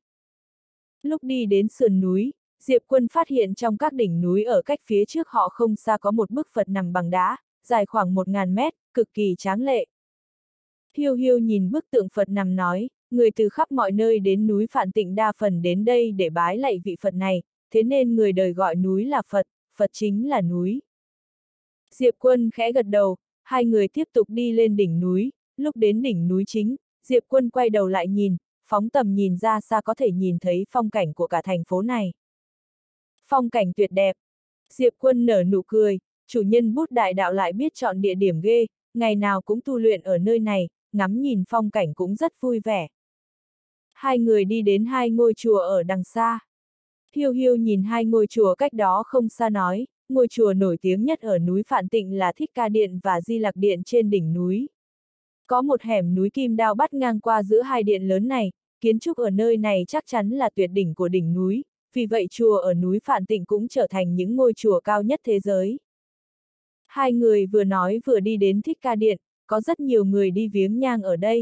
Lúc đi đến sườn núi, Diệp Quân phát hiện trong các đỉnh núi ở cách phía trước họ không xa có một bức Phật nằm bằng đá, dài khoảng một ngàn mét, cực kỳ tráng lệ. Hiêu Hiêu nhìn bức tượng Phật nằm nói, người từ khắp mọi nơi đến núi Phạn Tịnh đa phần đến đây để bái lạy vị Phật này, thế nên người đời gọi núi là Phật, Phật chính là núi. Diệp Quân khẽ gật đầu, hai người tiếp tục đi lên đỉnh núi, lúc đến đỉnh núi chính, Diệp Quân quay đầu lại nhìn, phóng tầm nhìn ra xa có thể nhìn thấy phong cảnh của cả thành phố này. Phong cảnh tuyệt đẹp. Diệp Quân nở nụ cười, chủ nhân Bút Đại Đạo lại biết chọn địa điểm ghê, ngày nào cũng tu luyện ở nơi này, ngắm nhìn phong cảnh cũng rất vui vẻ. Hai người đi đến hai ngôi chùa ở đằng xa. Hiêu Hiêu nhìn hai ngôi chùa cách đó không xa nói, ngôi chùa nổi tiếng nhất ở núi Phạn Tịnh là Thích Ca Điện và Di Lặc Điện trên đỉnh núi. Có một hẻm núi kim đao bắt ngang qua giữa hai điện lớn này, kiến trúc ở nơi này chắc chắn là tuyệt đỉnh của đỉnh núi, vì vậy chùa ở núi Phạn Tịnh cũng trở thành những ngôi chùa cao nhất thế giới. Hai người vừa nói vừa đi đến Thích Ca Điện, có rất nhiều người đi viếng nhang ở đây.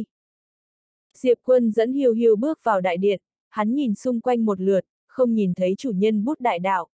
Diệp Quân dẫn Hiêu Hiêu bước vào đại điện, hắn nhìn xung quanh một lượt, không nhìn thấy chủ nhân Bút Đại Đạo.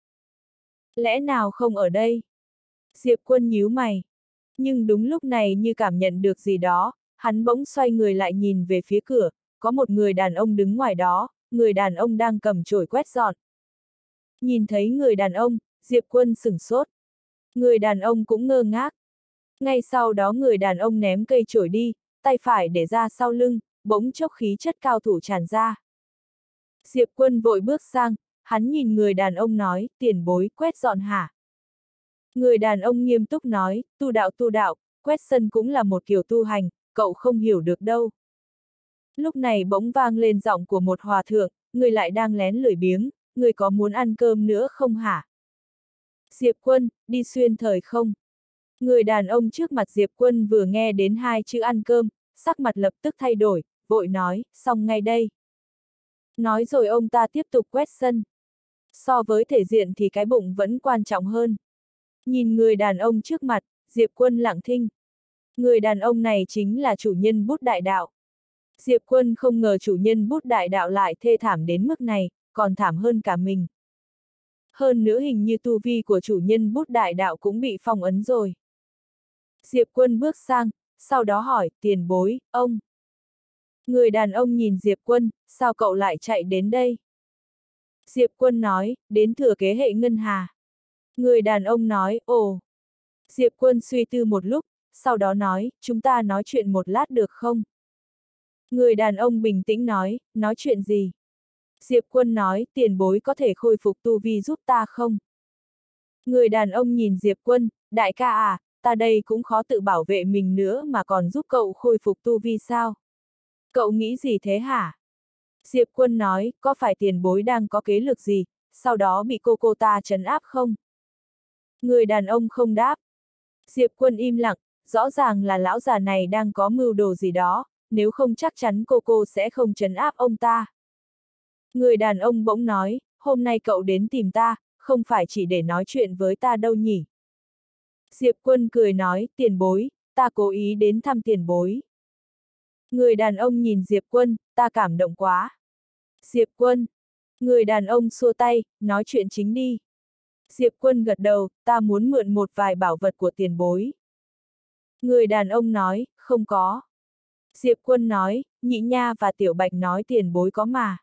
Lẽ nào không ở đây? Diệp Quân nhíu mày. Nhưng đúng lúc này như cảm nhận được gì đó, hắn bỗng xoay người lại nhìn về phía cửa, có một người đàn ông đứng ngoài đó, người đàn ông đang cầm chổi quét dọn. Nhìn thấy người đàn ông, Diệp Quân sửng sốt. Người đàn ông cũng ngơ ngác. Ngay sau đó người đàn ông ném cây chổi đi, tay phải để ra sau lưng, bỗng chốc khí chất cao thủ tràn ra. Diệp Quân vội bước sang, hắn nhìn người đàn ông nói, tiền bối quét dọn hả? Người đàn ông nghiêm túc nói, tu đạo tu đạo, quét sân cũng là một kiểu tu hành, cậu không hiểu được đâu. Lúc này bỗng vang lên giọng của một hòa thượng, người lại đang lén lười biếng, người có muốn ăn cơm nữa không hả? Diệp Quân, đi xuyên thời không? Người đàn ông trước mặt Diệp Quân vừa nghe đến hai chữ ăn cơm, sắc mặt lập tức thay đổi, vội nói, xong ngay đây. Nói rồi ông ta tiếp tục quét sân. So với thể diện thì cái bụng vẫn quan trọng hơn. Nhìn người đàn ông trước mặt, Diệp Quân lặng thinh. Người đàn ông này chính là chủ nhân Bút Đại Đạo. Diệp Quân không ngờ chủ nhân Bút Đại Đạo lại thê thảm đến mức này, còn thảm hơn cả mình. Hơn nữa hình như tu vi của chủ nhân Bút Đại Đạo cũng bị phong ấn rồi. Diệp Quân bước sang, sau đó hỏi, tiền bối, ông. Người đàn ông nhìn Diệp Quân, sao cậu lại chạy đến đây? Diệp Quân nói, đến thừa kế hệ ngân hà. Người đàn ông nói, ồ. Diệp Quân suy tư một lúc, sau đó nói, chúng ta nói chuyện một lát được không? Người đàn ông bình tĩnh nói, nói chuyện gì? Diệp Quân nói, tiền bối có thể khôi phục tu vi giúp ta không? Người đàn ông nhìn Diệp Quân, đại ca à, ta đây cũng khó tự bảo vệ mình nữa mà còn giúp cậu khôi phục tu vi sao? Cậu nghĩ gì thế hả? Diệp Quân nói, có phải tiền bối đang có kế lực gì, sau đó bị cô cô ta trấn áp không? Người đàn ông không đáp. Diệp Quân im lặng, rõ ràng là lão già này đang có mưu đồ gì đó, nếu không chắc chắn cô cô sẽ không trấn áp ông ta. Người đàn ông bỗng nói, hôm nay cậu đến tìm ta, không phải chỉ để nói chuyện với ta đâu nhỉ? Diệp Quân cười nói, tiền bối, ta cố ý đến thăm tiền bối. Người đàn ông nhìn Diệp Quân, ta cảm động quá. Diệp Quân. Người đàn ông xua tay, nói chuyện chính đi. Diệp Quân gật đầu, ta muốn mượn một vài bảo vật của tiền bối. Người đàn ông nói, không có. Diệp Quân nói, Nhị Nha và Tiểu Bạch nói tiền bối có mà.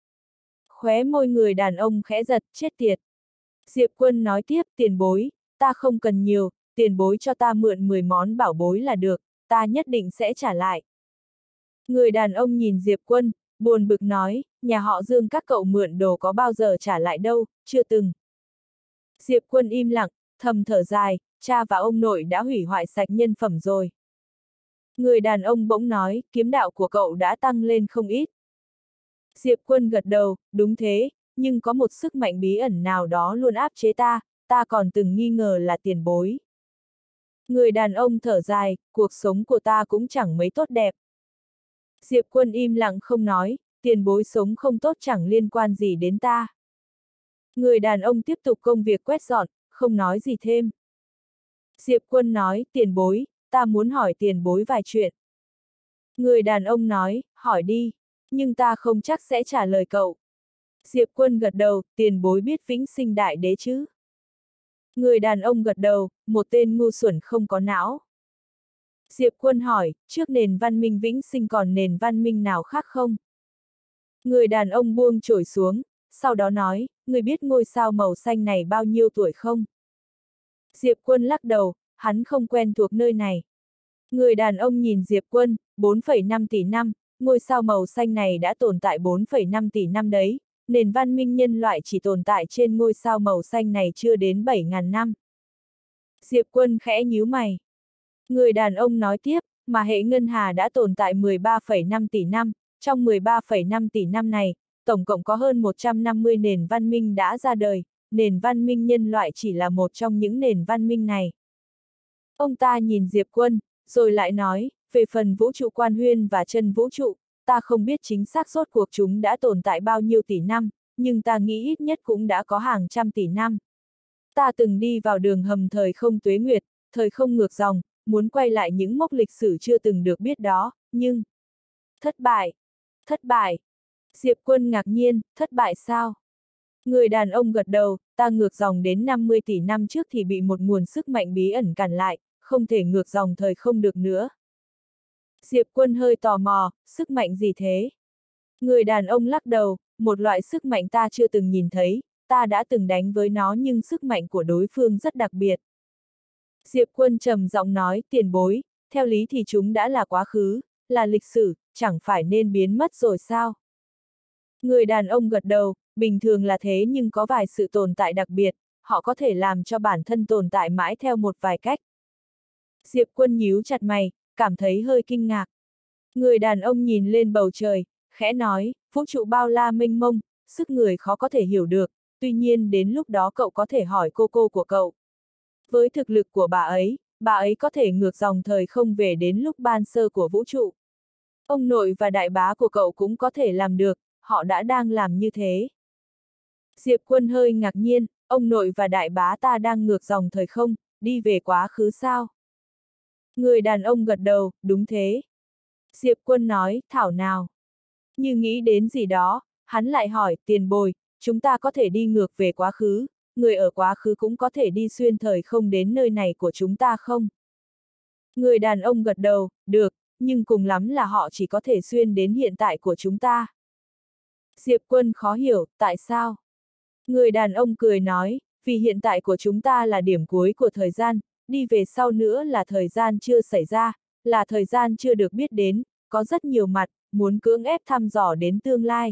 Khóe môi người đàn ông khẽ giật, chết tiệt. Diệp Quân nói tiếp, tiền bối, ta không cần nhiều, tiền bối cho ta mượn mười món bảo bối là được, ta nhất định sẽ trả lại. Người đàn ông nhìn Diệp Quân, buồn bực nói, nhà họ Dương các cậu mượn đồ có bao giờ trả lại đâu, chưa từng. Diệp Quân im lặng, thầm thở dài, cha và ông nội đã hủy hoại sạch nhân phẩm rồi. Người đàn ông bỗng nói, kiếm đạo của cậu đã tăng lên không ít. Diệp Quân gật đầu, đúng thế, nhưng có một sức mạnh bí ẩn nào đó luôn áp chế ta, ta còn từng nghi ngờ là tiền bối. Người đàn ông thở dài, cuộc sống của ta cũng chẳng mấy tốt đẹp. Diệp Quân im lặng không nói, tiền bối sống không tốt chẳng liên quan gì đến ta. Người đàn ông tiếp tục công việc quét dọn, không nói gì thêm. Diệp Quân nói, tiền bối, ta muốn hỏi tiền bối vài chuyện. Người đàn ông nói, hỏi đi, nhưng ta không chắc sẽ trả lời cậu. Diệp Quân gật đầu, tiền bối biết vĩnh sinh đại đế chứ? Người đàn ông gật đầu, một tên ngu xuẩn không có não. Diệp Quân hỏi, trước nền văn minh vĩnh sinh còn nền văn minh nào khác không? Người đàn ông buông chổi xuống, sau đó nói, người biết ngôi sao màu xanh này bao nhiêu tuổi không? Diệp Quân lắc đầu, hắn không quen thuộc nơi này. Người đàn ông nhìn Diệp Quân, bốn phẩy năm tỷ năm, ngôi sao màu xanh này đã tồn tại bốn phẩy năm tỷ năm đấy, nền văn minh nhân loại chỉ tồn tại trên ngôi sao màu xanh này chưa đến bảy nghìn năm. Diệp Quân khẽ nhíu mày. Người đàn ông nói tiếp, mà hệ ngân hà đã tồn tại mười ba phẩy năm tỷ năm, trong mười ba phẩy năm tỷ năm này, tổng cộng có hơn một trăm năm mươi nền văn minh đã ra đời, nền văn minh nhân loại chỉ là một trong những nền văn minh này. Ông ta nhìn Diệp Quân, rồi lại nói, về phần vũ trụ quan huyên và chân vũ trụ, ta không biết chính xác rốt cuộc chúng đã tồn tại bao nhiêu tỷ năm, nhưng ta nghĩ ít nhất cũng đã có hàng trăm tỷ năm. Ta từng đi vào đường hầm thời không tuế nguyệt, thời không ngược dòng, muốn quay lại những mốc lịch sử chưa từng được biết đó, nhưng... Thất bại! Thất bại! Diệp Quân ngạc nhiên, thất bại sao? Người đàn ông gật đầu, ta ngược dòng đến năm mươi tỷ năm trước thì bị một nguồn sức mạnh bí ẩn cản lại, không thể ngược dòng thời không được nữa. Diệp Quân hơi tò mò, sức mạnh gì thế? Người đàn ông lắc đầu, một loại sức mạnh ta chưa từng nhìn thấy, ta đã từng đánh với nó nhưng sức mạnh của đối phương rất đặc biệt. Diệp Quân trầm giọng nói, tiền bối, theo lý thì chúng đã là quá khứ, là lịch sử, chẳng phải nên biến mất rồi sao? Người đàn ông gật đầu, bình thường là thế nhưng có vài sự tồn tại đặc biệt, họ có thể làm cho bản thân tồn tại mãi theo một vài cách. Diệp Quân nhíu chặt mày, cảm thấy hơi kinh ngạc. Người đàn ông nhìn lên bầu trời, khẽ nói, vũ trụ bao la mênh mông, sức người khó có thể hiểu được, tuy nhiên đến lúc đó cậu có thể hỏi cô cô của cậu. Với thực lực của bà ấy, bà ấy có thể ngược dòng thời không về đến lúc ban sơ của vũ trụ. Ông nội và đại bá của cậu cũng có thể làm được, họ đã đang làm như thế. Diệp Quân hơi ngạc nhiên, ông nội và đại bá ta đang ngược dòng thời không, đi về quá khứ sao? Người đàn ông gật đầu, đúng thế. Diệp Quân nói, thảo nào. Như nghĩ đến gì đó, hắn lại hỏi, tiền bồi, chúng ta có thể đi ngược về quá khứ, người ở quá khứ cũng có thể đi xuyên thời không đến nơi này của chúng ta không? Người đàn ông gật đầu, được, nhưng cùng lắm là họ chỉ có thể xuyên đến hiện tại của chúng ta. Diệp Quân khó hiểu, tại sao? Người đàn ông cười nói, vì hiện tại của chúng ta là điểm cuối của thời gian, đi về sau nữa là thời gian chưa xảy ra, là thời gian chưa được biết đến, có rất nhiều mặt, muốn cưỡng ép thăm dò đến tương lai.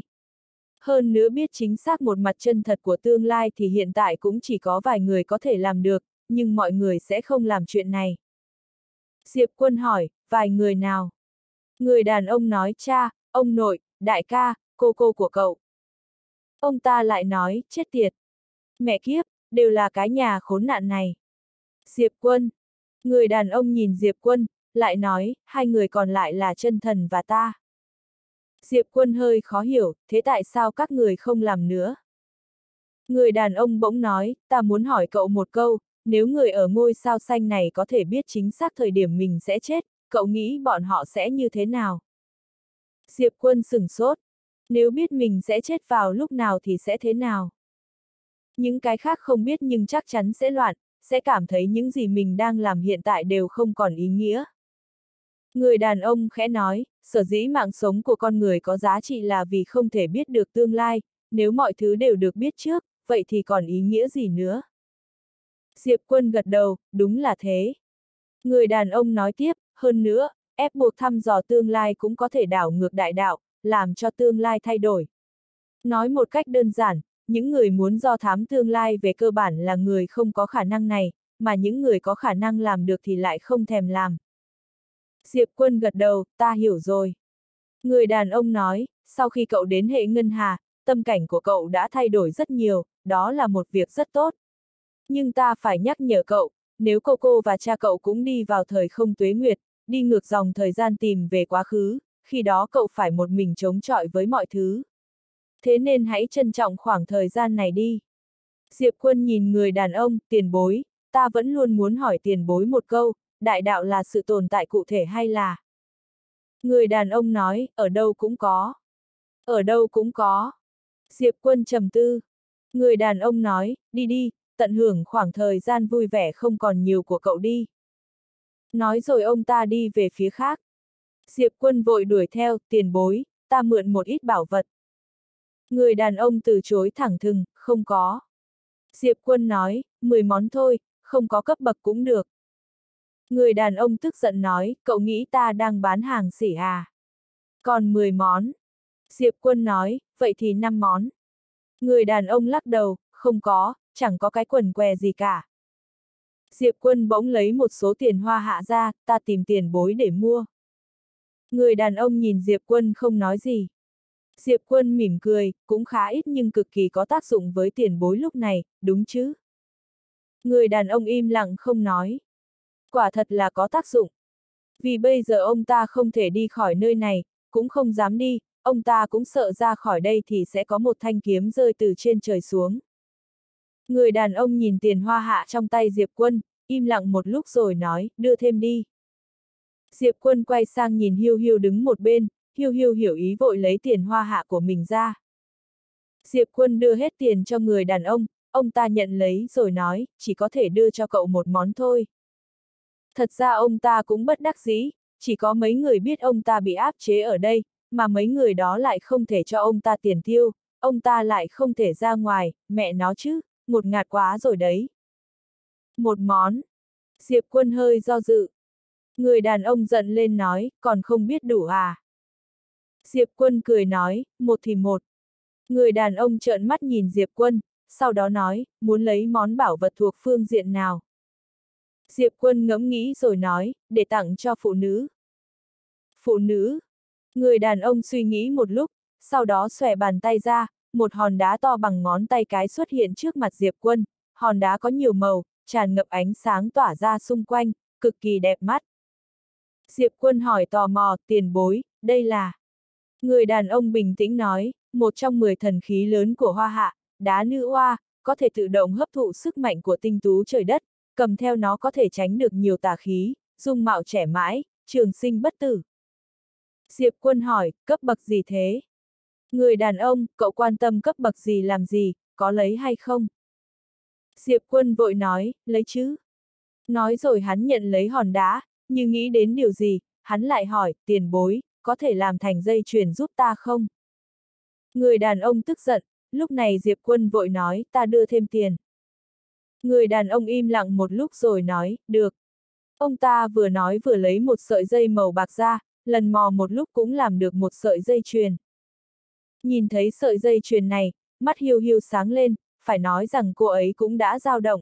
Hơn nữa biết chính xác một mặt chân thật của tương lai thì hiện tại cũng chỉ có vài người có thể làm được, nhưng mọi người sẽ không làm chuyện này. Diệp Quân hỏi, vài người nào? Người đàn ông nói, cha, ông nội, đại ca, cô cô của cậu. Ông ta lại nói, chết tiệt. Mẹ kiếp, đều là cái nhà khốn nạn này. Diệp Quân. Người đàn ông nhìn Diệp Quân, lại nói, hai người còn lại là chân thần và ta. Diệp Quân hơi khó hiểu, thế tại sao các người không làm nữa? Người đàn ông bỗng nói, ta muốn hỏi cậu một câu, nếu người ở ngôi sao xanh này có thể biết chính xác thời điểm mình sẽ chết, cậu nghĩ bọn họ sẽ như thế nào? Diệp Quân sửng sốt, nếu biết mình sẽ chết vào lúc nào thì sẽ thế nào? Những cái khác không biết nhưng chắc chắn sẽ loạn, sẽ cảm thấy những gì mình đang làm hiện tại đều không còn ý nghĩa. Người đàn ông khẽ nói, sở dĩ mạng sống của con người có giá trị là vì không thể biết được tương lai, nếu mọi thứ đều được biết trước, vậy thì còn ý nghĩa gì nữa? Diệp Quân gật đầu, đúng là thế. Người đàn ông nói tiếp, hơn nữa, ép buộc thăm dò tương lai cũng có thể đảo ngược đại đạo, làm cho tương lai thay đổi. Nói một cách đơn giản, những người muốn do thám tương lai về cơ bản là người không có khả năng này, mà những người có khả năng làm được thì lại không thèm làm. Diệp Quân gật đầu, ta hiểu rồi. Người đàn ông nói, sau khi cậu đến hệ ngân hà, tâm cảnh của cậu đã thay đổi rất nhiều, đó là một việc rất tốt. Nhưng ta phải nhắc nhở cậu, nếu cô cô và cha cậu cũng đi vào thời không tuế nguyệt, đi ngược dòng thời gian tìm về quá khứ, khi đó cậu phải một mình chống chọi với mọi thứ. Thế nên hãy trân trọng khoảng thời gian này đi. Diệp Quân nhìn người đàn ông, tiền bối, ta vẫn luôn muốn hỏi tiền bối một câu, đại đạo là sự tồn tại cụ thể hay là... Người đàn ông nói, ở đâu cũng có. Ở đâu cũng có. Diệp Quân trầm tư. Người đàn ông nói, đi đi, tận hưởng khoảng thời gian vui vẻ không còn nhiều của cậu đi. Nói rồi ông ta đi về phía khác. Diệp Quân vội đuổi theo, tiền bối, ta mượn một ít bảo vật. Người đàn ông từ chối thẳng thừng, không có. Diệp Quân nói, mười món thôi, không có cấp bậc cũng được. Người đàn ông tức giận nói, cậu nghĩ ta đang bán hàng xỉ à? Còn mười món. Diệp Quân nói, vậy thì năm món. Người đàn ông lắc đầu, không có, chẳng có cái quần què gì cả. Diệp Quân bỗng lấy một số tiền hoa hạ ra, ta tìm tiền bối để mua. Người đàn ông nhìn Diệp Quân không nói gì. Diệp Quân mỉm cười, cũng khá ít nhưng cực kỳ có tác dụng với tiền bối lúc này, đúng chứ? Người đàn ông im lặng không nói. Quả thật là có tác dụng. Vì bây giờ ông ta không thể đi khỏi nơi này, cũng không dám đi, ông ta cũng sợ ra khỏi đây thì sẽ có một thanh kiếm rơi từ trên trời xuống. Người đàn ông nhìn tiền hoa hạ trong tay Diệp Quân, im lặng một lúc rồi nói, đưa thêm đi. Diệp Quân quay sang nhìn Hiu Hiu đứng một bên, Hiu Hiu hiểu ý vội lấy tiền hoa hạ của mình ra. Diệp Quân đưa hết tiền cho người đàn ông, ông ta nhận lấy rồi nói, chỉ có thể đưa cho cậu một món thôi. Thật ra ông ta cũng bất đắc dĩ, chỉ có mấy người biết ông ta bị áp chế ở đây, mà mấy người đó lại không thể cho ông ta tiền tiêu, ông ta lại không thể ra ngoài, mẹ nó chứ, ngột ngạt quá rồi đấy. Một món. Diệp Quân hơi do dự. Người đàn ông giận lên nói, còn không biết đủ à? Diệp Quân cười nói, một thì một. Người đàn ông trợn mắt nhìn Diệp Quân, sau đó nói, muốn lấy món bảo vật thuộc phương diện nào? Diệp Quân ngẫm nghĩ rồi nói, để tặng cho phụ nữ. Phụ nữ. Người đàn ông suy nghĩ một lúc, sau đó xòe bàn tay ra, một hòn đá to bằng ngón tay cái xuất hiện trước mặt Diệp Quân, hòn đá có nhiều màu, tràn ngập ánh sáng tỏa ra xung quanh, cực kỳ đẹp mắt. Diệp Quân hỏi tò mò, tiền bối, đây là... Người đàn ông bình tĩnh nói, một trong mười thần khí lớn của Hoa Hạ, đá nữ oa, có thể tự động hấp thụ sức mạnh của tinh tú trời đất, cầm theo nó có thể tránh được nhiều tà khí, dung mạo trẻ mãi, trường sinh bất tử. Diệp Quân hỏi, cấp bậc gì thế? Người đàn ông, cậu quan tâm cấp bậc gì làm gì, có lấy hay không? Diệp Quân vội nói, lấy chứ. Nói rồi hắn nhận lấy hòn đá, như nghĩ đến điều gì, hắn lại hỏi, tiền bối, có thể làm thành dây chuyền giúp ta không? Người đàn ông tức giận, lúc này Diệp Quân vội nói, ta đưa thêm tiền. Người đàn ông im lặng một lúc rồi nói, được. Ông ta vừa nói vừa lấy một sợi dây màu bạc ra, lần mò một lúc cũng làm được một sợi dây chuyền. Nhìn thấy sợi dây chuyền này, mắt Hiu Hiu sáng lên, phải nói rằng cô ấy cũng đã dao động.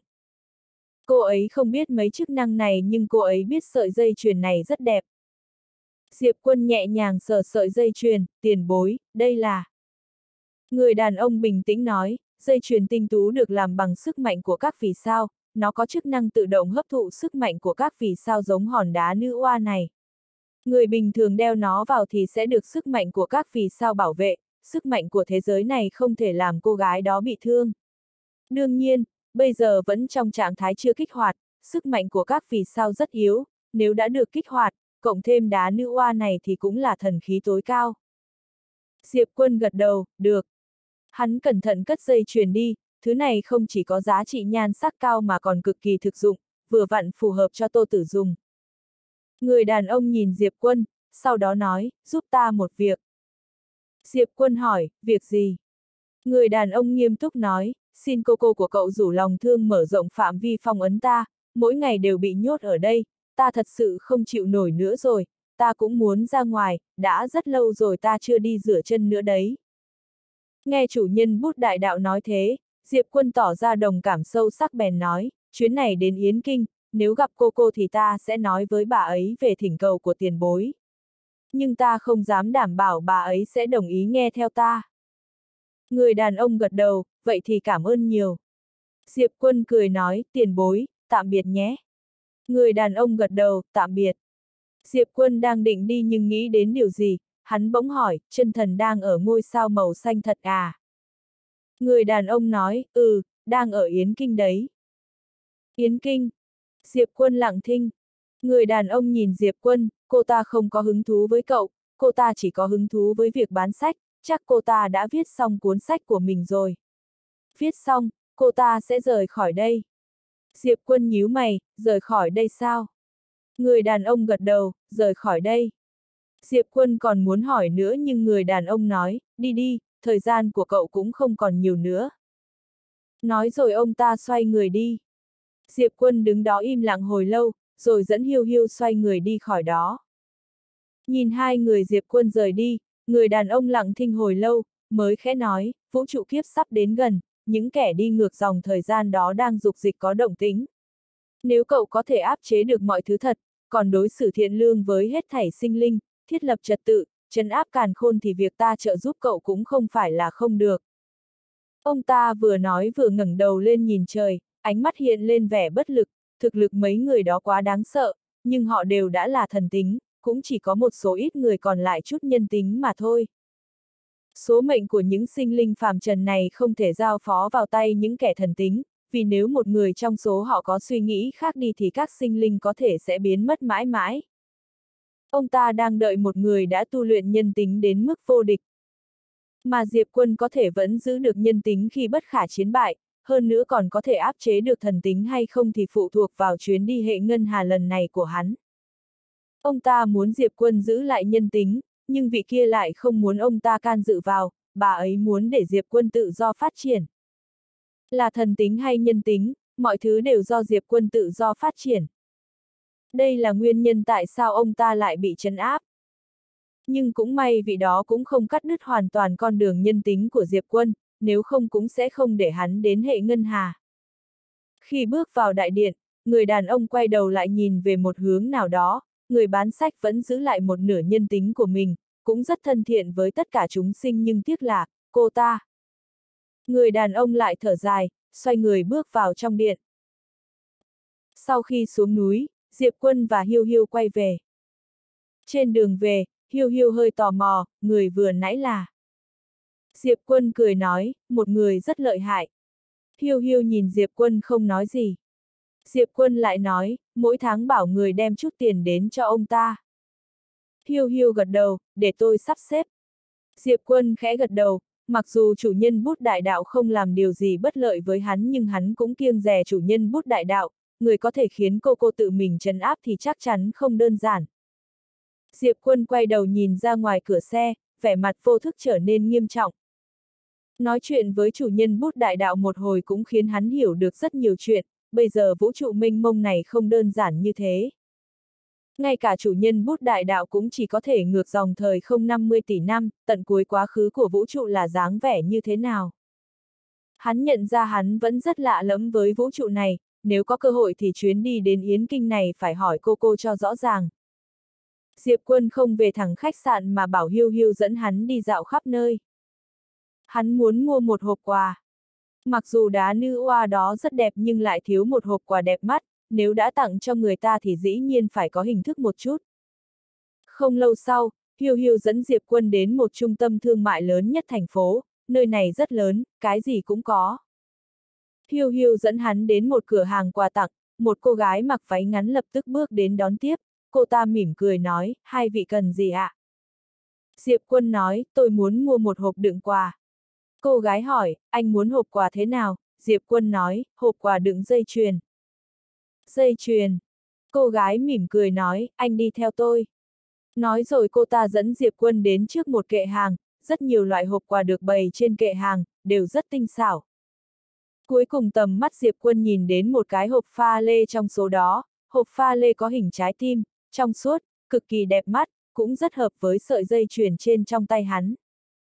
Cô ấy không biết mấy chức năng này nhưng cô ấy biết sợi dây chuyền này rất đẹp. Diệp Quân nhẹ nhàng sờ sợi dây chuyền, tiền bối, đây là... Người đàn ông bình tĩnh nói, dây chuyền tinh tú được làm bằng sức mạnh của các vì sao, nó có chức năng tự động hấp thụ sức mạnh của các vì sao giống hòn đá nữ oa này. Người bình thường đeo nó vào thì sẽ được sức mạnh của các vì sao bảo vệ, sức mạnh của thế giới này không thể làm cô gái đó bị thương. Đương nhiên, bây giờ vẫn trong trạng thái chưa kích hoạt, sức mạnh của các vì sao rất yếu, nếu đã được kích hoạt, cộng thêm đá nữ oa này thì cũng là thần khí tối cao. Diệp Quân gật đầu, được. Hắn cẩn thận cất dây chuyền đi, thứ này không chỉ có giá trị nhan sắc cao mà còn cực kỳ thực dụng, vừa vặn phù hợp cho Tô Tử dùng. Người đàn ông nhìn Diệp Quân, sau đó nói, giúp ta một việc. Diệp Quân hỏi, việc gì? Người đàn ông nghiêm túc nói, xin cô cô của cậu rủ lòng thương mở rộng phạm vi phong ấn ta, mỗi ngày đều bị nhốt ở đây, ta thật sự không chịu nổi nữa rồi, ta cũng muốn ra ngoài, đã rất lâu rồi ta chưa đi rửa chân nữa đấy. Nghe chủ nhân bút đại đạo nói thế, Diệp Quân tỏ ra đồng cảm sâu sắc bèn nói, chuyến này đến Yến Kinh, nếu gặp cô cô thì ta sẽ nói với bà ấy về thỉnh cầu của tiền bối. Nhưng ta không dám đảm bảo bà ấy sẽ đồng ý nghe theo ta. Người đàn ông gật đầu, vậy thì cảm ơn nhiều. Diệp Quân cười nói, tiền bối, tạm biệt nhé. Người đàn ông gật đầu, tạm biệt. Diệp Quân đang định đi nhưng nghĩ đến điều gì, hắn bỗng hỏi, chân thần đang ở ngôi sao màu xanh thật à? Người đàn ông nói, ừ, đang ở Yến Kinh đấy. Yến Kinh. Diệp Quân lặng thinh. Người đàn ông nhìn Diệp Quân, cô ta không có hứng thú với cậu, cô ta chỉ có hứng thú với việc bán sách, chắc cô ta đã viết xong cuốn sách của mình rồi. Viết xong, cô ta sẽ rời khỏi đây. Diệp Quân nhíu mày, rời khỏi đây sao? Người đàn ông gật đầu, rời khỏi đây. Diệp Quân còn muốn hỏi nữa nhưng người đàn ông nói, đi đi, thời gian của cậu cũng không còn nhiều nữa. Nói rồi ông ta xoay người đi. Diệp Quân đứng đó im lặng hồi lâu, rồi dẫn Hiêu Hiêu xoay người đi khỏi đó. Nhìn hai người Diệp Quân rời đi, người đàn ông lặng thinh hồi lâu, mới khẽ nói, vũ trụ kiếp sắp đến gần, những kẻ đi ngược dòng thời gian đó đang dục dịch có động tĩnh. Nếu cậu có thể áp chế được mọi thứ thật, còn đối xử thiện lương với hết thảy sinh linh, thiết lập trật tự, trấn áp càn khôn thì việc ta trợ giúp cậu cũng không phải là không được. Ông ta vừa nói vừa ngẩng đầu lên nhìn trời, ánh mắt hiện lên vẻ bất lực, thực lực mấy người đó quá đáng sợ, nhưng họ đều đã là thần tính, cũng chỉ có một số ít người còn lại chút nhân tính mà thôi. Số mệnh của những sinh linh phàm trần này không thể giao phó vào tay những kẻ thần tính, vì nếu một người trong số họ có suy nghĩ khác đi thì các sinh linh có thể sẽ biến mất mãi mãi. Ông ta đang đợi một người đã tu luyện nhân tính đến mức vô địch. Mà Diệp Quân có thể vẫn giữ được nhân tính khi bất khả chiến bại, hơn nữa còn có thể áp chế được thần tính hay không thì phụ thuộc vào chuyến đi hệ ngân hà lần này của hắn. Ông ta muốn Diệp Quân giữ lại nhân tính, nhưng vị kia lại không muốn ông ta can dự vào, bà ấy muốn để Diệp Quân tự do phát triển. Là thần tính hay nhân tính, mọi thứ đều do Diệp Quân tự do phát triển. Đây là nguyên nhân tại sao ông ta lại bị trấn áp. Nhưng cũng may vì đó cũng không cắt đứt hoàn toàn con đường nhân tính của Diệp Quân, nếu không cũng sẽ không để hắn đến hệ ngân hà. Khi bước vào đại điện, người đàn ông quay đầu lại nhìn về một hướng nào đó, người bán sách vẫn giữ lại một nửa nhân tính của mình, cũng rất thân thiện với tất cả chúng sinh nhưng tiếc là, cô ta. Người đàn ông lại thở dài, xoay người bước vào trong điện. Sau khi xuống núi, Diệp Quân và Hiêu Hiêu quay về. Trên đường về, Hiêu Hiêu hơi tò mò, người vừa nãy là. Diệp Quân cười nói, một người rất lợi hại. Hiêu Hiêu nhìn Diệp Quân không nói gì. Diệp Quân lại nói, mỗi tháng bảo người đem chút tiền đến cho ông ta. Hiêu Hiêu gật đầu, để tôi sắp xếp. Diệp Quân khẽ gật đầu, mặc dù chủ nhân bút đại đạo không làm điều gì bất lợi với hắn nhưng hắn cũng kiêng dè chủ nhân bút đại đạo, người có thể khiến cô cô tự mình trấn áp thì chắc chắn không đơn giản. Diệp Quân quay đầu nhìn ra ngoài cửa xe, vẻ mặt vô thức trở nên nghiêm trọng. Nói chuyện với chủ nhân bút đại đạo một hồi cũng khiến hắn hiểu được rất nhiều chuyện, bây giờ vũ trụ mênh mông này không đơn giản như thế. Ngay cả chủ nhân bút đại đạo cũng chỉ có thể ngược dòng thời không năm mươi tỷ năm, tận cuối quá khứ của vũ trụ là dáng vẻ như thế nào. Hắn nhận ra hắn vẫn rất lạ lẫm với vũ trụ này, nếu có cơ hội thì chuyến đi đến Yến Kinh này phải hỏi cô cô cho rõ ràng. Diệp Quân không về thẳng khách sạn mà bảo Hiêu Hiêu dẫn hắn đi dạo khắp nơi. Hắn muốn mua một hộp quà. Mặc dù đá nữ oa đó rất đẹp nhưng lại thiếu một hộp quà đẹp mắt, nếu đã tặng cho người ta thì dĩ nhiên phải có hình thức một chút. Không lâu sau, Hiêu Hiêu dẫn Diệp Quân đến một trung tâm thương mại lớn nhất thành phố, nơi này rất lớn, cái gì cũng có. Hiêu Hiêu dẫn hắn đến một cửa hàng quà tặng, một cô gái mặc váy ngắn lập tức bước đến đón tiếp, cô ta mỉm cười nói, hai vị cần gì ạ? Diệp Quân nói, tôi muốn mua một hộp đựng quà. Cô gái hỏi, anh muốn hộp quà thế nào? Diệp Quân nói, hộp quà đựng dây chuyền. Dây chuyền. Cô gái mỉm cười nói, anh đi theo tôi. Nói rồi cô ta dẫn Diệp Quân đến trước một kệ hàng, rất nhiều loại hộp quà được bày trên kệ hàng, đều rất tinh xảo. Cuối cùng tầm mắt Diệp Quân nhìn đến một cái hộp pha lê trong số đó, hộp pha lê có hình trái tim, trong suốt, cực kỳ đẹp mắt, cũng rất hợp với sợi dây chuyền trên trong tay hắn.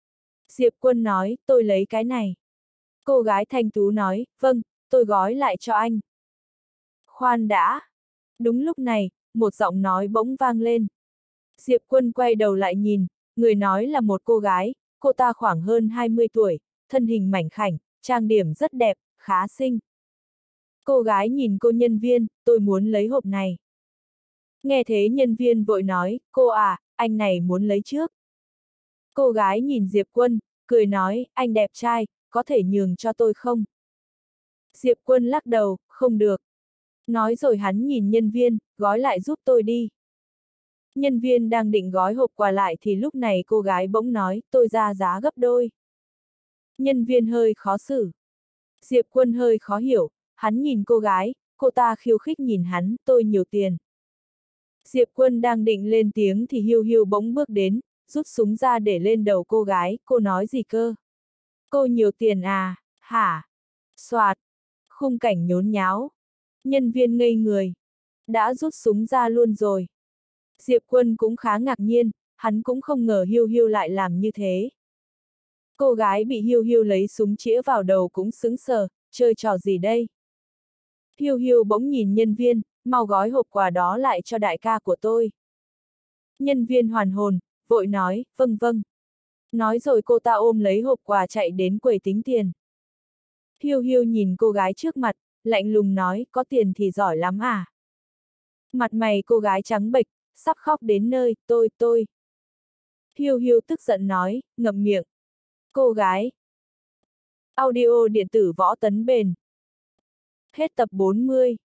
Diệp Quân nói, tôi lấy cái này. Cô gái thanh tú nói, vâng, tôi gói lại cho anh. Khoan đã. Đúng lúc này, một giọng nói bỗng vang lên. Diệp Quân quay đầu lại nhìn, người nói là một cô gái, cô ta khoảng hơn hai mươi tuổi, thân hình mảnh khảnh, trang điểm rất đẹp, khá xinh. Cô gái nhìn cô nhân viên, tôi muốn lấy hộp này. Nghe thế nhân viên vội nói, cô à, anh này muốn lấy trước. Cô gái nhìn Diệp Quân, cười nói, anh đẹp trai, có thể nhường cho tôi không? Diệp Quân lắc đầu, không được. Nói rồi hắn nhìn nhân viên, gói lại giúp tôi đi. Nhân viên đang định gói hộp quà lại thì lúc này cô gái bỗng nói, tôi ra giá gấp đôi. Nhân viên hơi khó xử. Diệp Quân hơi khó hiểu, hắn nhìn cô gái, cô ta khiêu khích nhìn hắn, tôi nhiều tiền. Diệp Quân đang định lên tiếng thì Hiu Hiu bỗng bước đến, rút súng ra để lên đầu cô gái, cô nói gì cơ? Cô nhiều tiền à, hả? Soạt, khung cảnh nhốn nháo. Nhân viên ngây người. Đã rút súng ra luôn rồi. Diệp Quân cũng khá ngạc nhiên, hắn cũng không ngờ Hiu Hiu lại làm như thế. Cô gái bị Hiu Hiu lấy súng chĩa vào đầu cũng sững sờ, chơi trò gì đây? Hiu Hiu bỗng nhìn nhân viên, mau gói hộp quà đó lại cho đại ca của tôi. Nhân viên hoàn hồn, vội nói, vâng vâng. Nói rồi cô ta ôm lấy hộp quà chạy đến quầy tính tiền. Hiu Hiu nhìn cô gái trước mặt, lạnh lùng nói, có tiền thì giỏi lắm à? Mặt mày cô gái trắng bệch, sắp khóc đến nơi, tôi, tôi. Hiu Hiu tức giận nói, ngậm miệng. Cô gái. Audio điện tử Võ Tấn Bền. Hết tập bốn mươi.